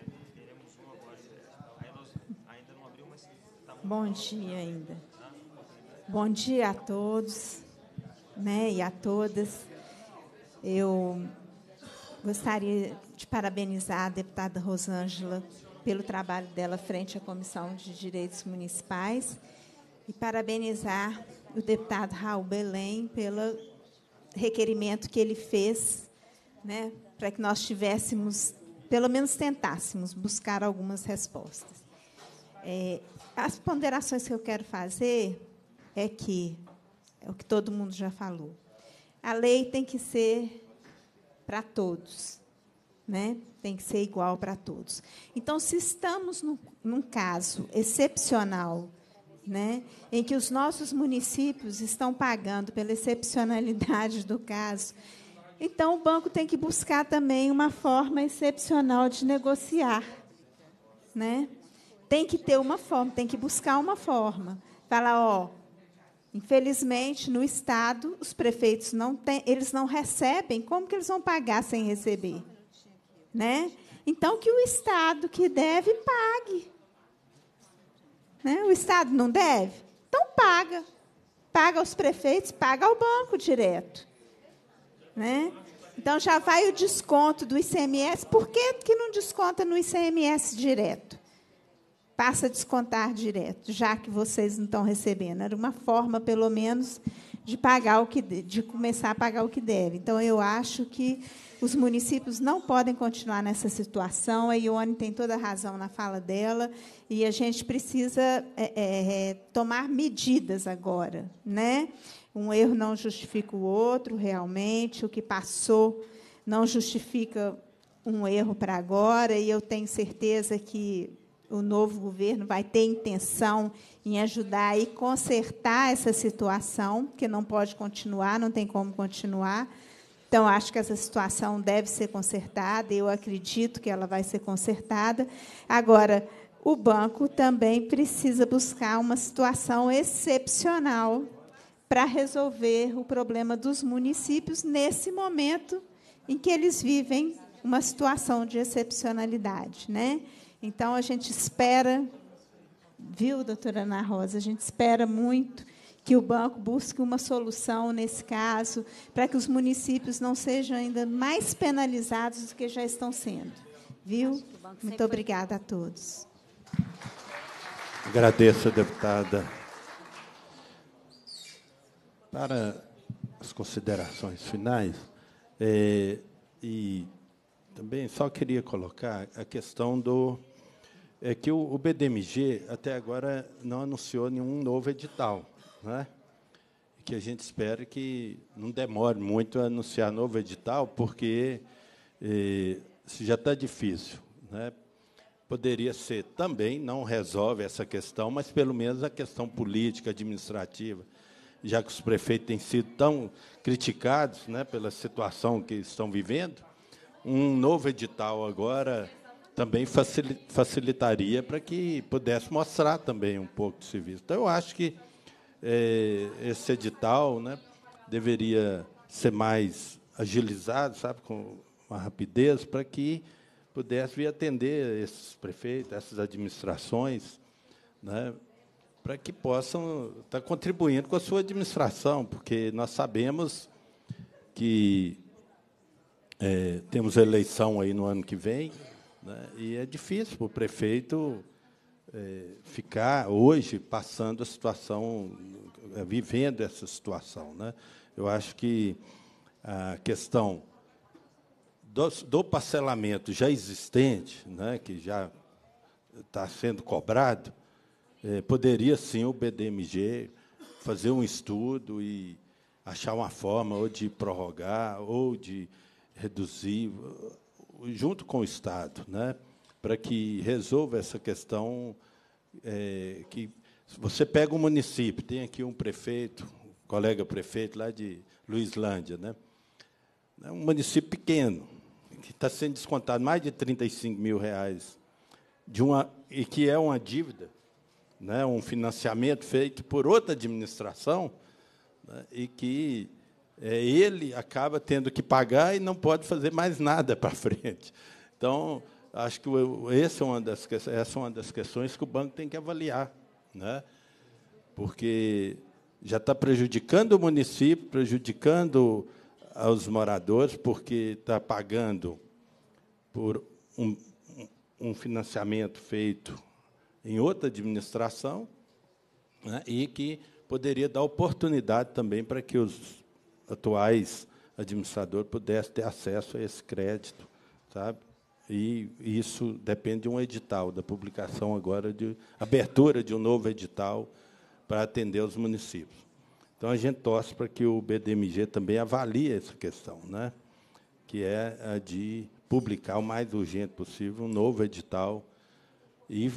Bom dia ainda. Bom dia a todos, né, e a todas. Eu gostaria de parabenizar a deputada Rosângela pelo trabalho dela frente à Comissão de Direitos Municipais e parabenizar o deputado Raul Belém pelo requerimento que ele fez, né, para que nós tivéssemos, pelo menos tentássemos, buscar algumas respostas. É, as ponderações que eu quero fazer é que, é o que todo mundo já falou, a lei tem que ser para todos, né? Tem que ser igual para todos. Então, se estamos num, num caso excepcional né, em que os nossos municípios estão pagando pela excepcionalidade do caso. Então, o banco tem que buscar também uma forma excepcional de negociar, né? Tem que ter uma forma, tem que buscar uma forma. Falar, ó, infelizmente, no Estado, os prefeitos não têm, eles não recebem, como que eles vão pagar sem receber? Né? Então, que o Estado que deve, pague. Né? O Estado não deve? Então, paga. Paga aos prefeitos, paga ao banco direto. Né? Então, já vai o desconto do I C M S. Por que, que não desconta no I C M S direto? Passa a descontar direto, já que vocês não estão recebendo. Era uma forma, pelo menos, de pagar o que de começar a pagar o que deve. Então, eu acho que os municípios não podem continuar nessa situação. A Ione tem toda a razão na fala dela, e a gente precisa é, é, tomar medidas agora, né? Um erro não justifica o outro, realmente. O que passou não justifica um erro para agora, e eu tenho certeza que o novo governo vai ter intenção em ajudar e consertar essa situação, que não pode continuar, não tem como continuar. Então, acho que essa situação deve ser consertada, eu acredito que ela vai ser consertada. Agora, o banco também precisa buscar uma situação excepcional para resolver o problema dos municípios nesse momento em que eles vivem uma situação de excepcionalidade, né? Então, a gente espera, viu, doutora Ana Rosa, a gente espera muito que o banco busque uma solução nesse caso, para que os municípios não sejam ainda mais penalizados do que já estão sendo. Viu? Muito obrigada a todos. Agradeço, deputada. Para as considerações finais, é, e também só queria colocar a questão do é que o, o B D M G até agora não anunciou nenhum novo edital, né? Que a gente espera que não demore muito a anunciar novo edital, porque eh, se já está difícil, né? Poderia ser também, não resolve essa questão, mas pelo menos a questão política, administrativa, já que os prefeitos têm sido tão criticados, né, pela situação que estão vivendo, um novo edital agora também facilitaria para que pudesse mostrar também um pouco de serviço. Então, eu acho que é, esse edital, né, deveria ser mais agilizado, sabe, com uma rapidez, para que pudesse vir atender esses prefeitos, essas administrações, né, para que possam estar contribuindo com a sua administração, porque nós sabemos que é, temos eleição aí no ano que vem, né, e é difícil para o prefeito é, ficar hoje passando a situação, é, vivendo essa situação, né? Eu acho que a questão do, do parcelamento já existente, né, que já está sendo cobrado, é, poderia sim o B D M G fazer um estudo e achar uma forma ou de prorrogar ou de reduzir, junto com o Estado, né, para que resolva essa questão, é, que você pega um município, tem aqui um prefeito, um colega prefeito lá de Luislândia, né, é um município pequeno, que está sendo descontado mais de trinta e cinco mil reais, de uma, e que é uma dívida, né, um financiamento feito por outra administração, né, e que é, ele acaba tendo que pagar e não pode fazer mais nada para frente. Então, acho que esse é uma das, essa é uma das questões que o banco tem que avaliar, né, porque já está prejudicando o município, prejudicando aos moradores, porque está pagando por um, um financiamento feito em outra administração, né, e que poderia dar oportunidade também para que os atuais administradores pudessem ter acesso a esse crédito, sabe? E isso depende de um edital, da publicação agora, de abertura de um novo edital para atender os municípios. Então, a gente torce para que o B D M G também avalie essa questão, né, que é a de publicar o mais urgente possível um novo edital e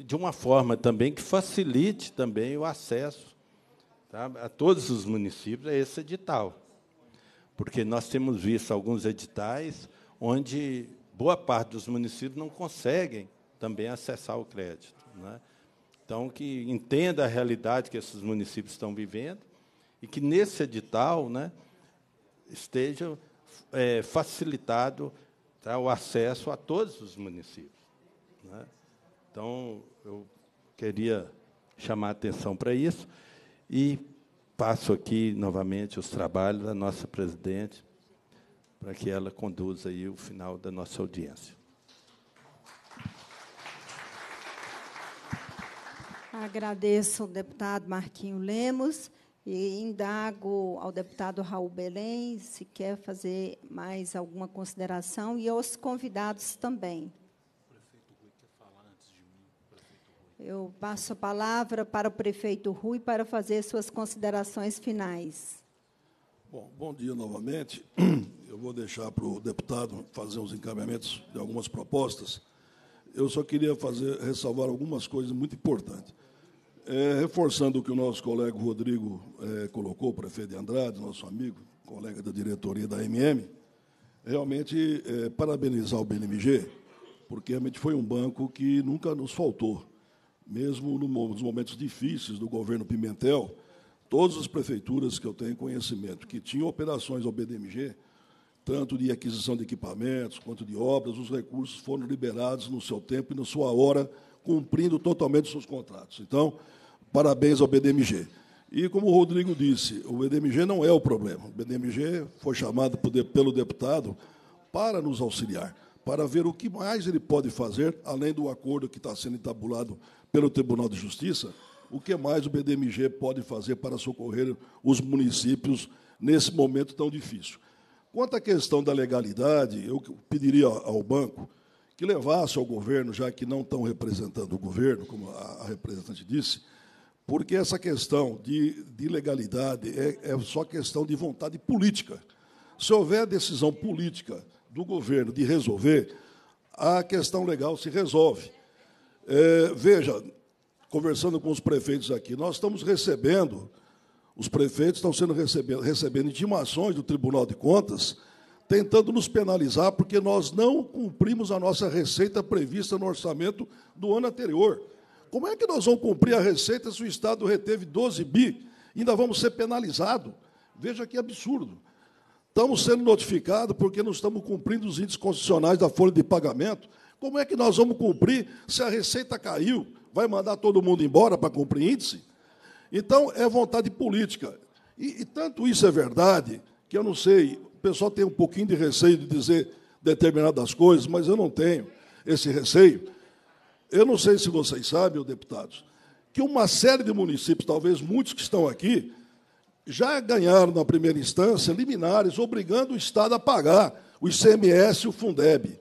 de uma forma também que facilite também o acesso, tá, a todos os municípios a esse edital. Porque nós temos visto alguns editais onde boa parte dos municípios não conseguem também acessar o crédito, né? Então, que entenda a realidade que esses municípios estão vivendo e que, nesse edital, né, esteja é, facilitado, tá, o acesso a todos os municípios, né? Então, eu queria chamar a atenção para isso e passo aqui, novamente, os trabalhos da nossa presidente para que ela conduza aí o final da nossa audiência. Agradeço ao deputado Marquinho Lemos e indago ao deputado Raul Belém se quer fazer mais alguma consideração e aos convidados também. Eu passo a palavra para o prefeito Rui para fazer suas considerações finais. Bom, bom dia novamente. Eu vou deixar para o deputado fazer os encaminhamentos de algumas propostas. Eu só queria fazer, ressalvar algumas coisas muito importantes. É, reforçando o que o nosso colega Rodrigo é, colocou, o prefeito de Andrade, nosso amigo, colega da diretoria da M M, realmente é, parabenizar o B N M G, porque realmente foi um banco que nunca nos faltou. Mesmo nos momentos difíceis do governo Pimentel, todas as prefeituras que eu tenho conhecimento, que tinham operações ao B D M G, tanto de aquisição de equipamentos quanto de obras, os recursos foram liberados no seu tempo e na sua hora, cumprindo totalmente os seus contratos. Então, parabéns ao B D M G. E, como o Rodrigo disse, o B D M G não é o problema. O B D M G foi chamado pelo deputado para nos auxiliar, para ver o que mais ele pode fazer, além do acordo que está sendo entabulado pelo Tribunal de Justiça, o que mais o B D M G pode fazer para socorrer os municípios nesse momento tão difícil. Quanto à questão da legalidade, eu pediria ao banco que levasse ao governo, já que não estão representando o governo, como a representante disse, porque essa questão de, de legalidade é, é só questão de vontade política. Se houver decisão política do governo de resolver, a questão legal se resolve. É, veja, conversando com os prefeitos aqui, nós estamos recebendo, os prefeitos estão sendo recebendo, recebendo intimações do Tribunal de Contas, tentando nos penalizar porque nós não cumprimos a nossa receita prevista no orçamento do ano anterior. Como é que nós vamos cumprir a receita se o Estado reteve doze bi e ainda vamos ser penalizados? Veja que absurdo. Estamos sendo notificados porque não estamos cumprindo os índices constitucionais da folha de pagamento. Como é que nós vamos cumprir se a receita caiu? Vai mandar todo mundo embora para cumprir índice? Então, é vontade política. E, e tanto isso é verdade, que eu não sei, o pessoal tem um pouquinho de receio de dizer determinadas coisas, mas eu não tenho esse receio. Eu não sei se vocês sabem, deputados, que uma série de municípios, talvez muitos que estão aqui, já ganharam, na primeira instância, liminares, obrigando o Estado a pagar o I C M S e o Fundeb.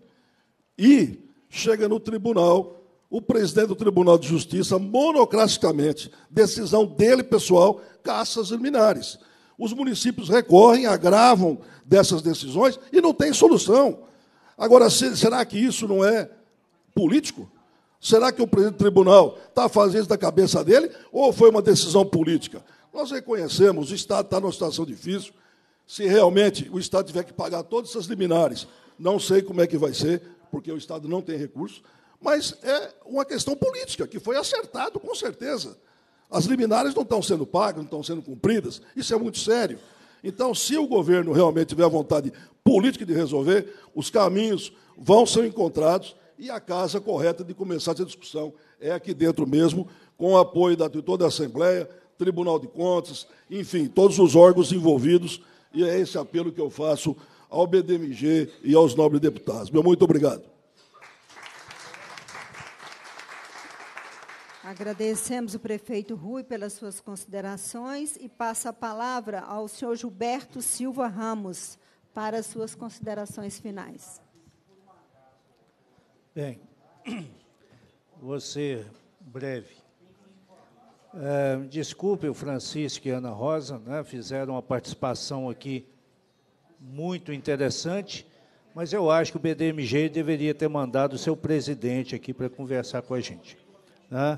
E chega no tribunal, o presidente do Tribunal de Justiça, monocraticamente, decisão dele, pessoal, caça as liminares. Os municípios recorrem, agravam dessas decisões e não tem solução. Agora, será que isso não é político? Será que o presidente do tribunal está fazendo isso da cabeça dele ou foi uma decisão política? Nós reconhecemos, o Estado está numa situação difícil. Se realmente o Estado tiver que pagar todas essas liminares, não sei como é que vai ser, porque o Estado não tem recursos, mas é uma questão política, que foi acertado, com certeza. As liminares não estão sendo pagas, não estão sendo cumpridas, isso é muito sério. Então, se o governo realmente tiver a vontade política de resolver, os caminhos vão ser encontrados e a casa correta de começar essa discussão é aqui dentro mesmo, com o apoio de toda a Assembleia, Tribunal de Contas, enfim, todos os órgãos envolvidos, e é esse apelo que eu faço ao B D M G e aos nobres deputados. Meu muito obrigado. Agradecemos o prefeito Rui pelas suas considerações e passa a palavra ao senhor Gilberto Silva Ramos para as suas considerações finais. Bem, vou ser breve. É, desculpe, o Francisco e a Ana Rosa, né, fizeram uma participação aqui muito interessante, mas eu acho que o B D M G deveria ter mandado o seu presidente aqui para conversar com a gente. né?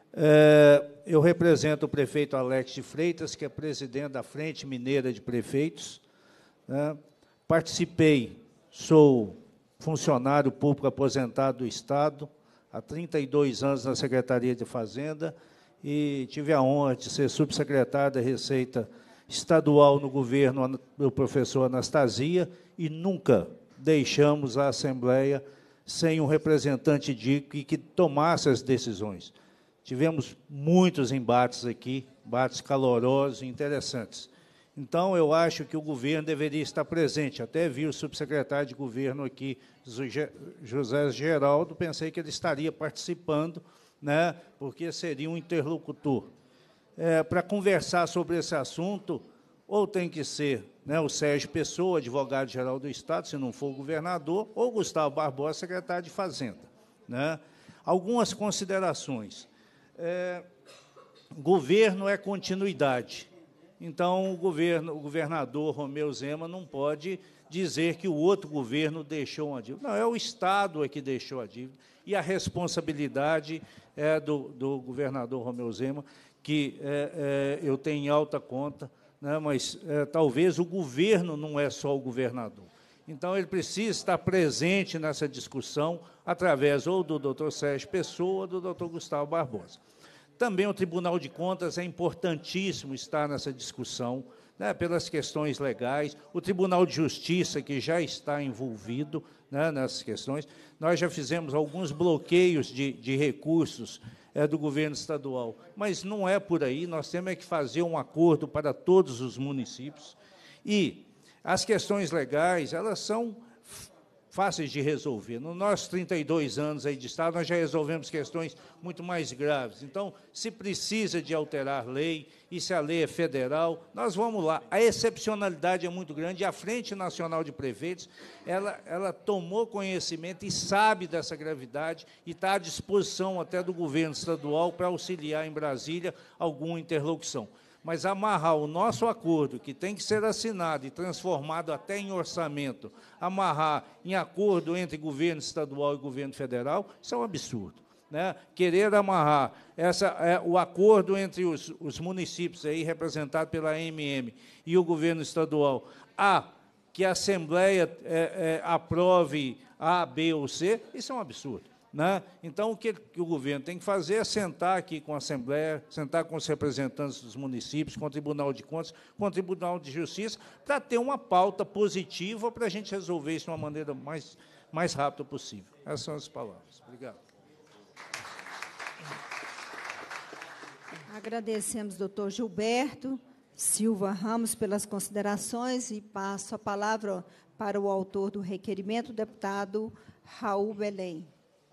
É, eu represento o prefeito Alex de Freitas, que é presidente da Frente Mineira de Prefeitos, né? Participei, sou funcionário público aposentado do Estado, há trinta e dois anos na Secretaria de Fazenda, e tive a honra de ser subsecretário da Receita Estadual no governo do professor Anastasia, e nunca deixamos a Assembleia sem um representante digno que, que tomasse as decisões. Tivemos muitos embates aqui, embates calorosos e interessantes. Então, eu acho que o governo deveria estar presente. Até vi o subsecretário de governo aqui, José Geraldo, pensei que ele estaria participando, né, porque seria um interlocutor. É, para conversar sobre esse assunto, ou tem que ser, né, o Sérgio Pessoa, advogado-geral do Estado, se não for o governador, ou Gustavo Barbosa, secretário de Fazenda, né? Algumas considerações. É, governo é continuidade. Então, o, governo, o governador Romeu Zema não pode dizer que o outro governo deixou uma dívida. Não, é o Estado que deixou a dívida, e a responsabilidade é do, do governador Romeu Zema, que é, é, eu tenho em alta conta, né, mas é, talvez o governo não é só o governador. Então, ele precisa estar presente nessa discussão, através ou do doutor Sérgio Pessoa ou do doutor Gustavo Barbosa. Também o Tribunal de Contas é importantíssimo estar nessa discussão, né, pelas questões legais, o Tribunal de Justiça, que já está envolvido, né, nessas questões. Nós já fizemos alguns bloqueios de, de recursos é, do governo estadual, mas não é por aí, nós temos é que fazer um acordo para todos os municípios. E as questões legais, elas são fáceis de resolver. Nos nossos trinta e dois anos aí de Estado, nós já resolvemos questões muito mais graves. Então, se precisa de alterar lei, e se a lei é federal, nós vamos lá. A excepcionalidade é muito grande, e a Frente Nacional de Prefeitos, ela, ela tomou conhecimento e sabe dessa gravidade, e está à disposição até do governo estadual para auxiliar em Brasília alguma interlocução. Mas amarrar o nosso acordo, que tem que ser assinado e transformado até em orçamento, amarrar em acordo entre governo estadual e governo federal, isso é um absurdo, né? Querer amarrar essa, é, o acordo entre os, os municípios, aí, representado pela A M M, e o governo estadual, a que a Assembleia é, é, aprove A, B ou C, isso é um absurdo, né? Então, o que, que o governo tem que fazer é sentar aqui com a Assembleia, sentar com os representantes dos municípios, com o Tribunal de Contas, com o Tribunal de Justiça, para ter uma pauta positiva para a gente resolver isso de uma maneira mais, mais rápida possível. Essas são as palavras. Obrigado. Agradecemos, doutor Gilberto Silva Ramos, pelas considerações, e passo a palavra para o autor do requerimento, o deputado Raul Belém.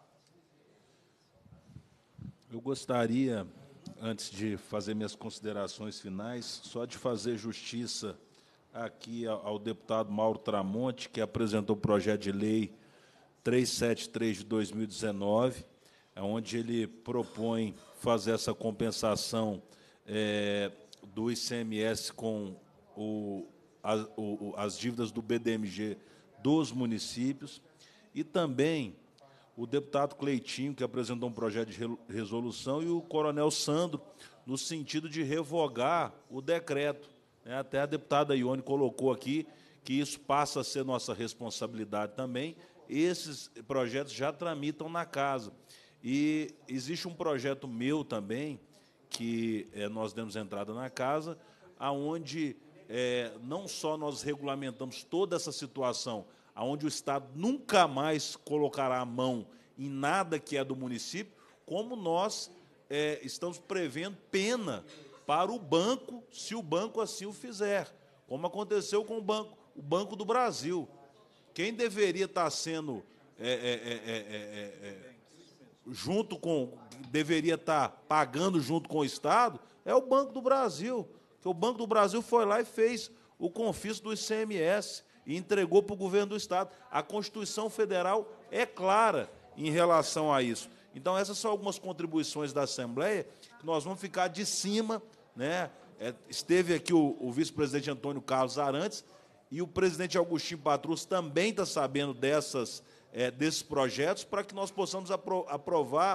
Eu gostaria, antes de fazer minhas considerações finais, só de fazer justiça aqui ao, ao deputado Mauro Tramonte, que apresentou o projeto de lei trezentos e setenta e três de dois mil e dezenove, onde ele propõe fazer essa compensação é, do I C M S com o, a, o, as dívidas do B D M G dos municípios, e também o deputado Cleitinho, que apresentou um projeto de resolução, e o coronel Sandro, no sentido de revogar o decreto. Até a deputada Ione colocou aqui que isso passa a ser nossa responsabilidade também. Esses projetos já tramitam na casa. E existe um projeto meu também, que é, nós demos entrada na casa, aonde é, não só nós regulamentamos toda essa situação, onde o Estado nunca mais colocará a mão em nada que é do município, como nós é, estamos prevendo pena para o banco, se o banco assim o fizer, como aconteceu com o Banco, o Banco do Brasil. Quem deveria estar sendo, é, é, é, é, é, junto com, deveria estar pagando junto com o Estado, é o Banco do Brasil, que o Banco do Brasil foi lá e fez o confisco do I C M S, e entregou para o governo do Estado. A Constituição Federal é clara em relação a isso. Então, essas são algumas contribuições da Assembleia, que nós vamos ficar de cima, né? É, esteve aqui o, o vice-presidente Antônio Carlos Arantes, e o presidente Agostinho Patrus também está sabendo dessas, é, desses projetos, para que nós possamos apro aprovar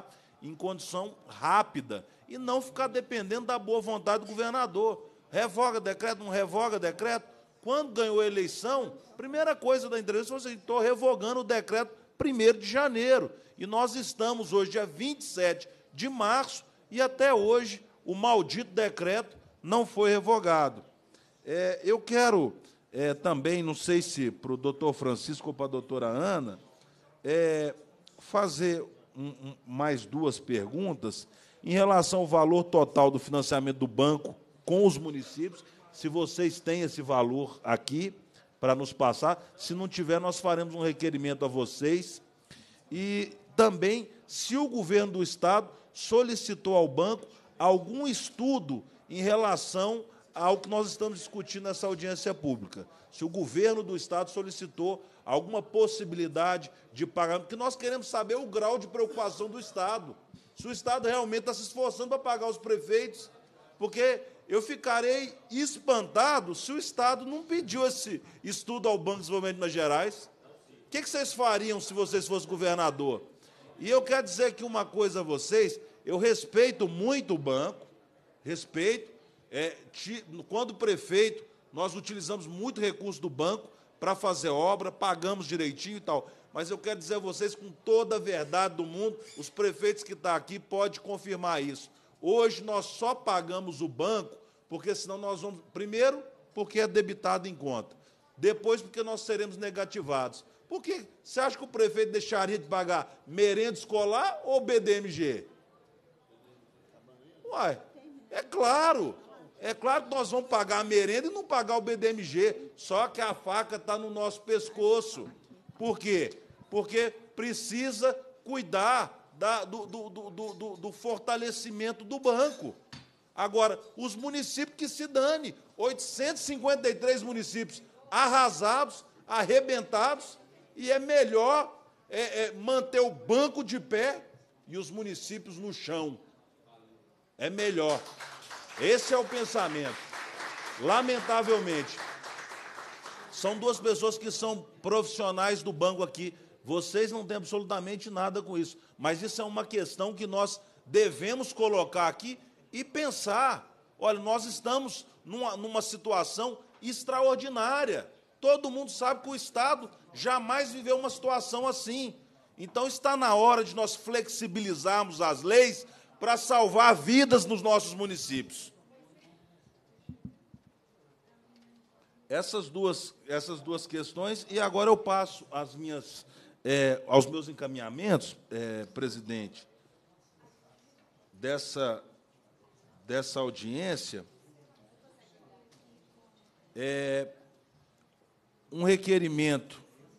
em condição rápida e não ficar dependendo da boa vontade do governador. Revoga decreto, não revoga decreto. Quando ganhou a eleição, primeira coisa da entrevista foi assim: estou revogando o decreto primeiro de janeiro. E nós estamos hoje, dia vinte e sete de março, e até hoje o maldito decreto não foi revogado. É, eu quero é, também, não sei se para o doutor Francisco ou para a doutora Ana, é, fazer um, um, mais duas perguntas em relação ao valor total do financiamento do banco com os municípios, se vocês têm esse valor aqui para nos passar. Se não tiver, nós faremos um requerimento a vocês. E também, se o governo do Estado solicitou ao banco algum estudo em relação ao que nós estamos discutindo nessa audiência pública. Se o governo do Estado solicitou alguma possibilidade de pagar, porque nós queremos saber o grau de preocupação do Estado. Se o Estado realmente está se esforçando para pagar os prefeitos, porque eu ficarei espantado se o Estado não pediu esse estudo ao Banco de Desenvolvimento de Minas Gerais. O que vocês fariam se vocês fossem governador? E eu quero dizer aqui uma coisa a vocês: eu respeito muito o banco, respeito. É, quando prefeito, nós utilizamos muito recurso do banco para fazer obra, pagamos direitinho e tal. Mas eu quero dizer a vocês, com toda a verdade do mundo, os prefeitos que estão aqui podem confirmar isso. Hoje nós só pagamos o banco porque senão nós vamos... Primeiro, porque é debitado em conta. Depois, porque nós seremos negativados. Por quê? Você acha que o prefeito deixaria de pagar merenda escolar ou B D M G? Uai, é claro. É claro que nós vamos pagar a merenda e não pagar o B D M G. Só que a faca está no nosso pescoço. Por quê? Porque precisa cuidar Da, do, do, do, do, do fortalecimento do banco. Agora, os municípios que se dane, oitocentos e cinquenta e três municípios arrasados, arrebentados, e é melhor é, é, manter o banco de pé e os municípios no chão. É melhor. Esse é o pensamento. Lamentavelmente, são duas pessoas que são profissionais do banco aqui. Vocês não têm absolutamente nada com isso. Mas isso é uma questão que nós devemos colocar aqui e pensar. Olha, nós estamos numa, numa situação extraordinária. Todo mundo sabe que o Estado jamais viveu uma situação assim. Então, está na hora de nós flexibilizarmos as leis para salvar vidas nos nossos municípios. Essas duas, essas duas questões, e agora eu passo as minhas... É, aos meus encaminhamentos, é, presidente, dessa, dessa audiência, é, um requerimento.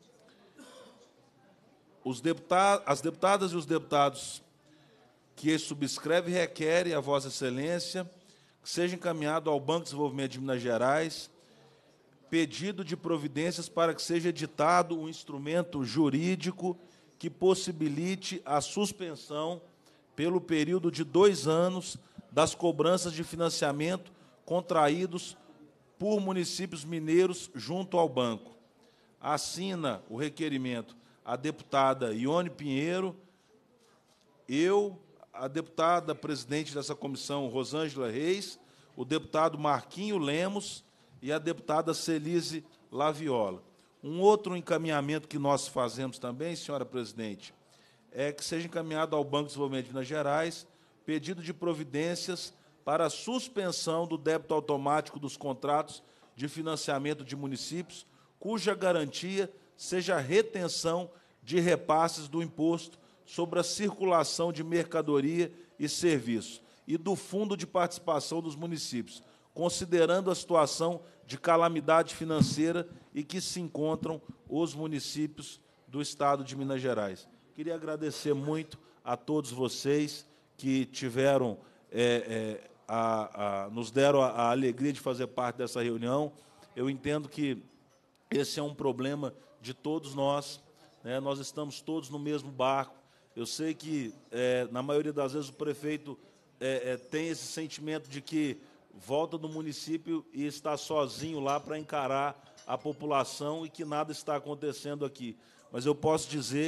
Os deputados, as deputadas e os deputados que subscrevem requerem a Vossa Excelência que seja encaminhado ao Banco de Desenvolvimento de Minas Gerais pedido de providências para que seja editado um instrumento jurídico que possibilite a suspensão, pelo período de dois anos, das cobranças de financiamento contraídos por municípios mineiros junto ao banco. Assina o requerimento a deputada Ione Pinheiro, eu, a deputada presidente dessa comissão, Rosângela Reis, o deputado Marquinho Lemos e a deputada Celise Laviola. Um outro encaminhamento que nós fazemos também, senhora presidente, é que seja encaminhado ao Banco de Desenvolvimento de Minas Gerais pedido de providências para a suspensão do débito automático dos contratos de financiamento de municípios, cuja garantia seja a retenção de repasses do imposto sobre a circulação de mercadoria e serviços e do Fundo de Participação dos Municípios, considerando a situação de calamidade financeira em que se encontram os municípios do Estado de Minas Gerais. Queria agradecer muito a todos vocês que tiveram, é, é, a, a, nos deram a, a alegria de fazer parte dessa reunião. Eu entendo que esse é um problema de todos nós, né? Nós estamos todos no mesmo barco. Eu sei que, é, na maioria das vezes, o prefeito é, é, tem esse sentimento de que volta do município e está sozinho lá para encarar a população e que nada está acontecendo aqui. Mas eu posso dizer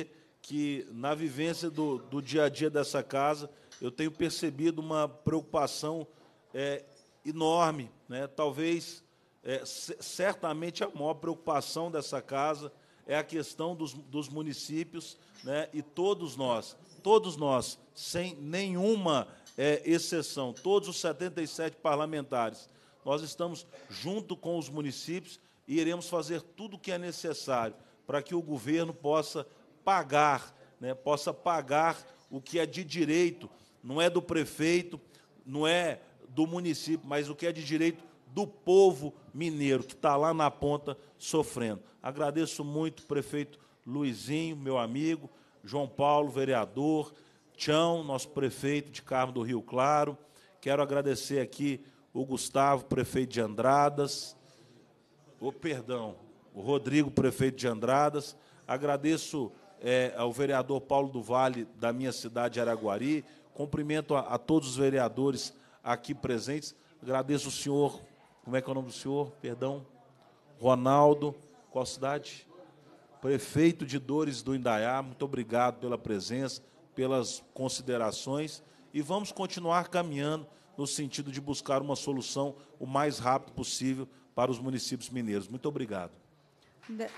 que, na vivência do, do dia a dia dessa casa, eu tenho percebido uma preocupação é, enorme, né? Talvez, é, certamente, a maior preocupação dessa casa é a questão dos, dos municípios, né? E todos nós, todos nós, sem nenhuma é, exceção, todos os setenta e sete parlamentares, nós estamos junto com os municípios e iremos fazer tudo o que é necessário para que o governo possa pagar, né? Possa pagar o que é de direito, não é do prefeito, não é do município, mas o que é de direito do povo mineiro, que está lá na ponta sofrendo. Agradeço muito o prefeito Luizinho, meu amigo, João Paulo, vereador, Tião, nosso prefeito de Carmo do Rio Claro. Quero agradecer aqui o Gustavo, prefeito de Andradas, o perdão, o Rodrigo, prefeito de Andradas. Agradeço é, ao vereador Paulo do Vale, da minha cidade de Araguari. Cumprimento a, a todos os vereadores aqui presentes. Agradeço o senhor, como é que é o nome do senhor? Perdão. Ronaldo, qual cidade? Prefeito de Dores do Indaiá, muito obrigado pela presença, pelas considerações, e vamos continuar caminhando no sentido de buscar uma solução o mais rápido possível para os municípios mineiros. Muito obrigado. De...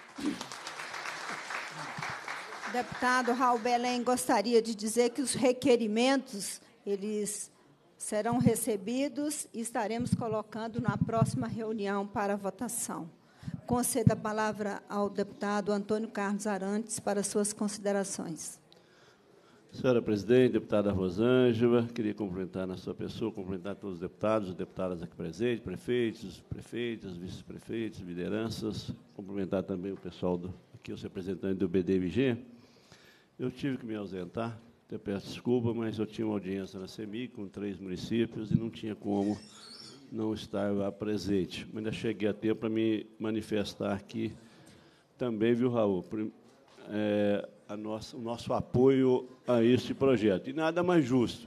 Deputado Raul Belém, gostaria de dizer que os requerimentos, eles serão recebidos e estaremos colocando na próxima reunião para votação. Concedo a palavra ao deputado Antônio Carlos Arantes para suas considerações. Senhora presidente, deputada Rosângela, queria cumprimentar na sua pessoa, cumprimentar todos os deputados, as deputadas aqui presentes, prefeitos, prefeitas, vice-prefeitos, lideranças, cumprimentar também o pessoal, do, aqui os representantes do B D M G. Eu tive que me ausentar, até peço desculpa, mas eu tinha uma audiência na CEMIG com três municípios e não tinha como não estar lá presente. Mas ainda cheguei a tempo para me manifestar aqui também, viu, Raul? É, a nossa, o nosso apoio a este projeto. E nada mais justo.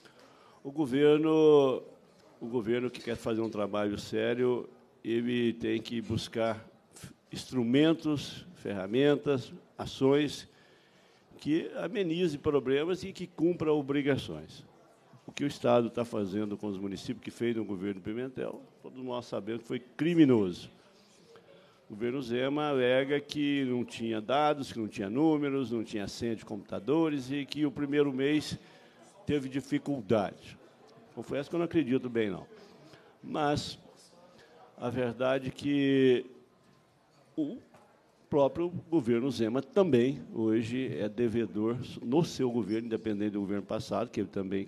O governo, o governo que quer fazer um trabalho sério, ele tem que buscar instrumentos, ferramentas, ações que amenize problemas e que cumpra obrigações. O que o Estado está fazendo com os municípios, que fez no governo Pimentel, todos nós sabemos que foi criminoso. O governo Zema alega que não tinha dados, que não tinha números, não tinha senha de computadores e que o primeiro mês teve dificuldade. Confesso que eu não acredito bem, não. Mas a verdade é que o próprio governo Zema também, hoje, é devedor no seu governo, independente do governo passado, que ele também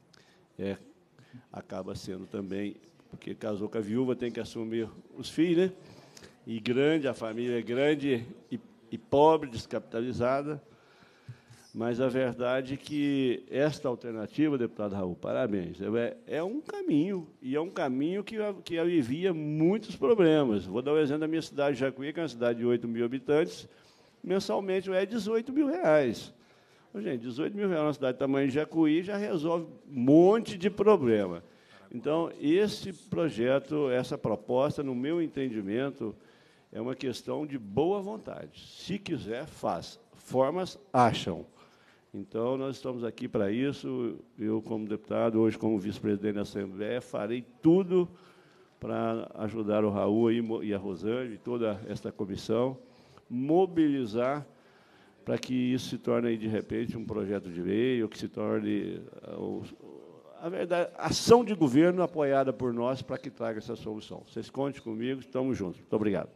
é, acaba sendo também, porque casou com a viúva, tem que assumir os filhos, né? E grande, a família é grande e, e pobre, descapitalizada. Mas a verdade é que esta alternativa, deputado Raul, parabéns, é, é um caminho, e é um caminho que, que alivia muitos problemas. Vou dar o exemplo da minha cidade, Jacuí, que é uma cidade de oito mil habitantes, mensalmente é dezoito mil reais. Gente, dezoito mil reais na cidade do tamanho de Jacuí já resolve um monte de problema. Então, esse projeto, essa proposta, no meu entendimento, é uma questão de boa vontade. Se quiser, faz. Formas acham. Então, nós estamos aqui para isso. Eu, como deputado, hoje, como vice-presidente da Assembleia, farei tudo para ajudar o Raul e a Rosângela e toda esta comissão, mobilizar para que isso se torne, de repente, um projeto de lei, ou que se torne a verdade, ação de governo apoiada por nós para que traga essa solução. Vocês contem comigo, estamos juntos. Muito obrigado.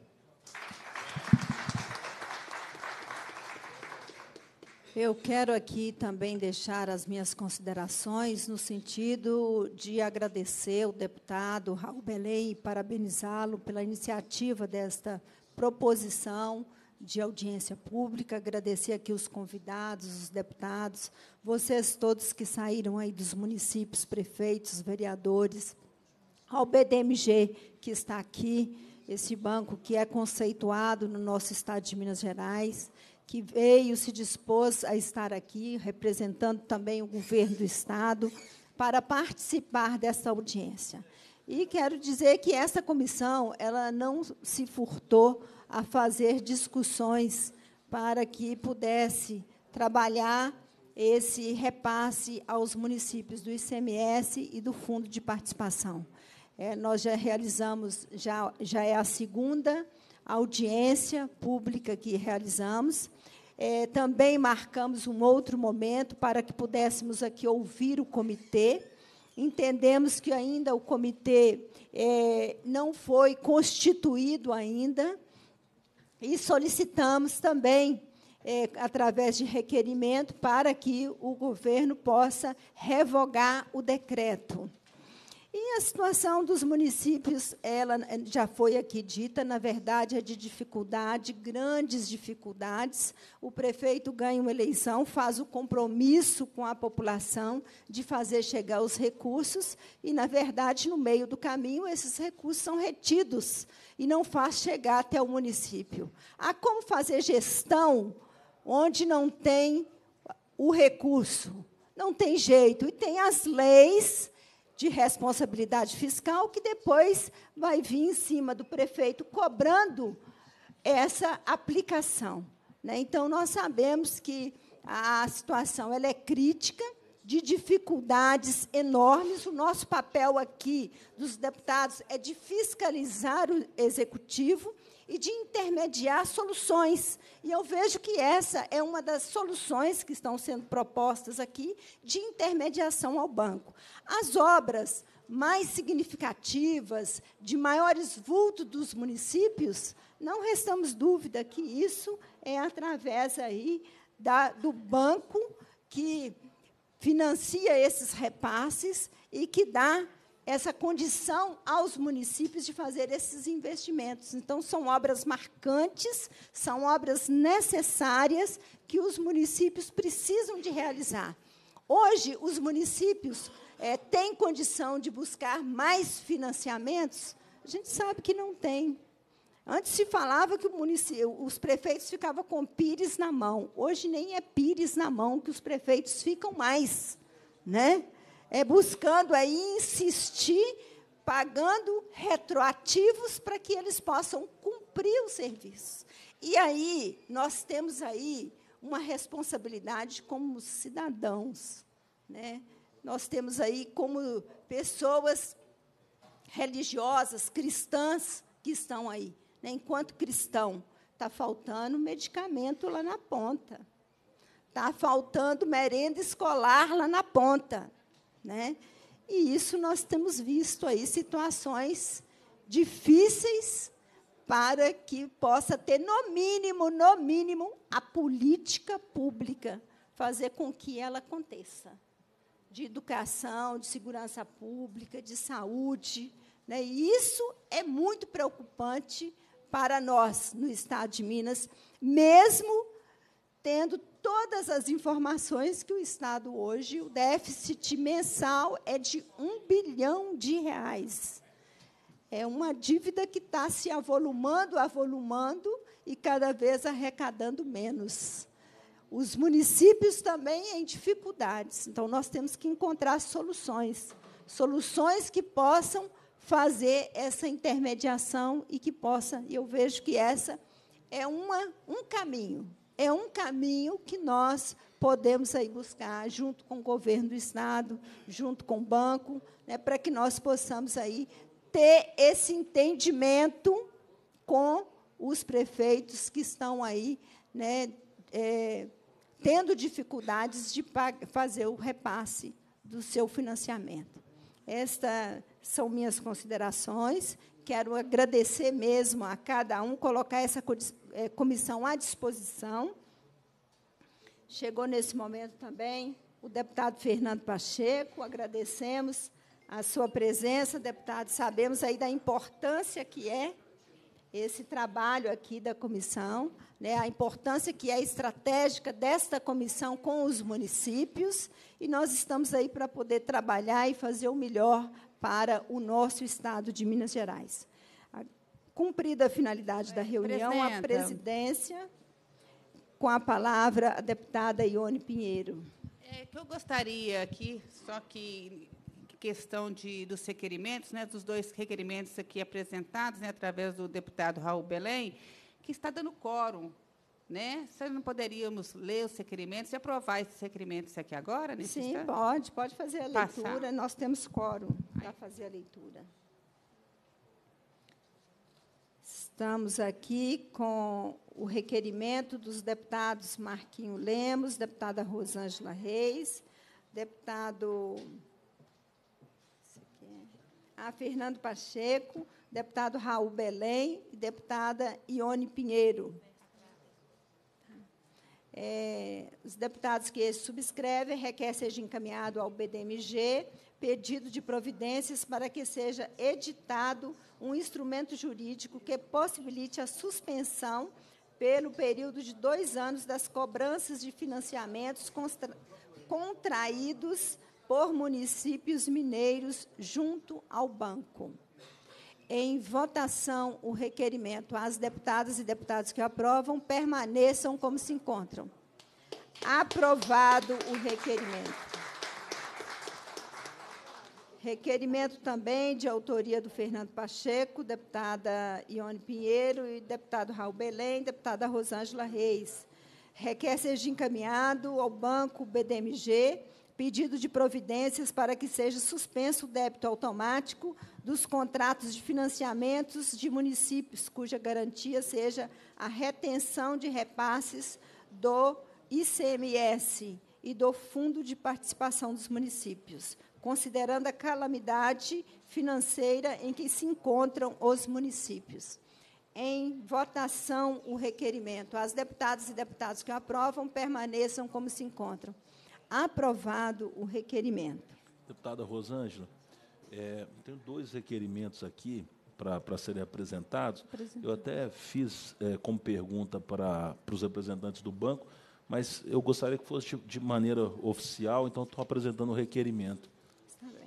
Eu quero aqui também deixar as minhas considerações no sentido de agradecer ao deputado Raul Belém e parabenizá-lo pela iniciativa desta proposição de audiência pública, agradecer aqui os convidados, os deputados, vocês todos que saíram aí dos municípios, prefeitos, vereadores, ao B D M G, que está aqui, esse banco que é conceituado no nosso Estado de Minas Gerais, que veio, se dispôs a estar aqui, representando também o governo do Estado, para participar dessa audiência. E quero dizer que essa comissão ela não se furtou a fazer discussões para que pudesse trabalhar esse repasse aos municípios do I C M S e do Fundo de Participação. É, nós já realizamos, já, já é a segunda audiência pública que realizamos. É, também marcamos um outro momento para que pudéssemos aqui ouvir o comitê. Entendemos que ainda o comitê é, não foi constituído ainda e solicitamos também, é, através de requerimento, para que o governo possa revogar o decreto. E a situação dos municípios, ela já foi aqui dita, na verdade, é de dificuldade, grandes dificuldades. O prefeito ganha uma eleição, faz o compromisso com a população de fazer chegar os recursos, e, na verdade, no meio do caminho, esses recursos são retidos e não faz chegar até o município. Há como fazer gestão onde não tem o recurso? Não tem jeito. E tem as leis de responsabilidade fiscal, que depois vai vir em cima do prefeito cobrando essa aplicação. Né? Então, nós sabemos que a situação ela é crítica, de dificuldades enormes. O nosso papel aqui, dos deputados, é de fiscalizar o executivo e de intermediar soluções. E eu vejo que essa é uma das soluções que estão sendo propostas aqui, de intermediação ao banco. As obras mais significativas, de maiores vultos dos municípios, não restamos dúvida que isso é através aí da, do banco que financia esses repasses e que dá essa condição aos municípios de fazer esses investimentos. Então, são obras marcantes, são obras necessárias que os municípios precisam de realizar. Hoje, os municípios é, têm condição de buscar mais financiamentos? A gente sabe que não tem. Antes se falava que o município, os prefeitos ficavam com pires na mão. Hoje, nem é pires na mão que os prefeitos ficam mais, né? É buscando aí insistir, pagando retroativos para que eles possam cumprir o serviço. E aí nós temos aí uma responsabilidade como cidadãos, né? Nós temos aí como pessoas religiosas, cristãs, que estão aí. Né? Enquanto cristão, está faltando medicamento lá na ponta. Está faltando merenda escolar lá na ponta. Né? E isso nós temos visto aí, situações difíceis para que possa ter, no mínimo, no mínimo, a política pública, fazer com que ela aconteça, de educação, de segurança pública, de saúde. Né? E isso é muito preocupante para nós, no Estado de Minas, mesmo tendo todas as informações que o Estado hoje, o déficit mensal é de um bilhão de reais. É uma dívida que está se avolumando, avolumando, e cada vez arrecadando menos. Os municípios também em dificuldades. Então, nós temos que encontrar soluções, soluções que possam fazer essa intermediação e que possa, e eu vejo que essa é uma, um caminho, é um caminho que nós podemos aí buscar, junto com o governo do Estado, junto com o banco, né, para que nós possamos aí ter esse entendimento com os prefeitos que estão aí, né, é, tendo dificuldades de fazer o repasse do seu financiamento. Estas são minhas considerações. Quero agradecer mesmo a cada um, colocar essa comissão à disposição. Chegou nesse momento também o deputado Fernando Pacheco, agradecemos a sua presença, deputado, sabemos aí da importância que é esse trabalho aqui da comissão, né, a importância que é estratégica desta comissão com os municípios, e nós estamos aí para poder trabalhar e fazer o melhor para o nosso Estado de Minas Gerais. Cumprida a finalidade da reunião, a presidência, com a palavra, a deputada Ione Pinheiro. É, que eu gostaria aqui, só que questão de, dos requerimentos, né, dos dois requerimentos aqui apresentados, né, através do deputado Raul Belém, que está dando quórum, né? Se não poderíamos ler os requerimentos e aprovar esses requerimentos aqui agora? Nesse Sim, instante? pode, pode fazer a Passar. leitura. Nós temos quórum para fazer a leitura. Estamos aqui com o requerimento dos deputados Marquinho Lemos, deputada Rosângela Reis, deputado a Fernando Pacheco, deputado Raul Belém e deputada Ione Pinheiro. É, os deputados que subscrevem requer seja encaminhado ao B D M G pedido de providências para que seja editado um instrumento jurídico que possibilite a suspensão pelo período de dois anos das cobranças de financiamentos constra, contraídos por municípios mineiros junto ao banco. Em votação, o requerimento. As deputadas e deputados que aprovam permaneçam como se encontram. Aprovado o requerimento. Requerimento também de autoria do Fernando Pacheco, deputada Ione Pinheiro e deputado Raul Belém, deputada Rosângela Reis. Requer seja encaminhado ao banco B D M G pedido de providências para que seja suspenso o débito automático dos contratos de financiamentos de municípios, cuja garantia seja a retenção de repasses do I C M S e do Fundo de Participação dos Municípios, considerando a calamidade financeira em que se encontram os municípios. Em votação, o requerimento. As deputadas e deputados que aprovam permaneçam como se encontram. Aprovado o requerimento. Deputada Rosângela, é, tenho dois requerimentos aqui para serem apresentados. Eu até fiz é, como pergunta para, para os representantes do banco, mas eu gostaria que fosse de, de maneira oficial, então estou apresentando o requerimento. Está bem.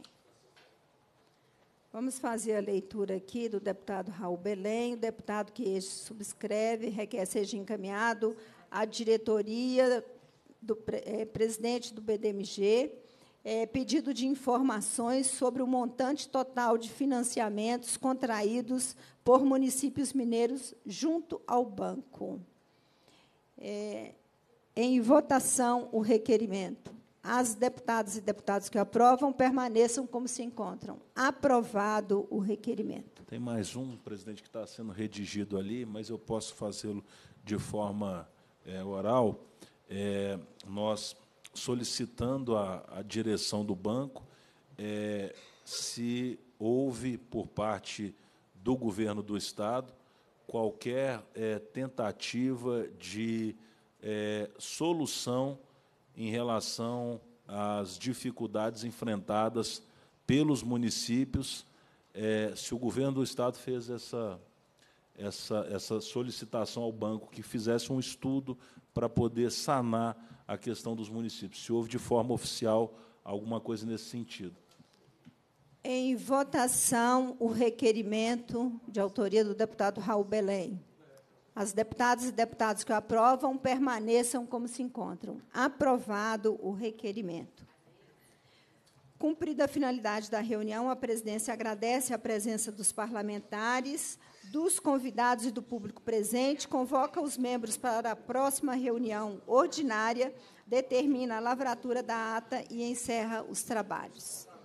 Vamos fazer a leitura aqui do deputado Raul Belém. O deputado que este subscreve requer seja encaminhado à diretoria do é, presidente do B D M G, é, pedido de informações sobre o montante total de financiamentos contraídos por municípios mineiros junto ao banco. É, em votação, o requerimento. As deputadas e deputados que aprovam permaneçam como se encontram. Aprovado o requerimento. Tem mais um, presidente, que está sendo redigido ali, mas eu posso fazê-lo de forma é, oral. É, nós solicitando a, a direção do banco é, se houve, por parte do governo do Estado, qualquer é, tentativa de é, solução em relação às dificuldades enfrentadas pelos municípios, é, se o governo do Estado fez essa, essa, essa solicitação ao banco, que fizesse um estudo para poder sanar a questão dos municípios, se houve de forma oficial alguma coisa nesse sentido. Em votação, o requerimento de autoria do deputado Raul Belém. As deputadas e deputados que aprovam permaneçam como se encontram. Aprovado o requerimento. Cumprida a finalidade da reunião, a presidência agradece a presença dos parlamentares, dos convidados e do público presente, convoca os membros para a próxima reunião ordinária, determina a lavratura da ata e encerra os trabalhos.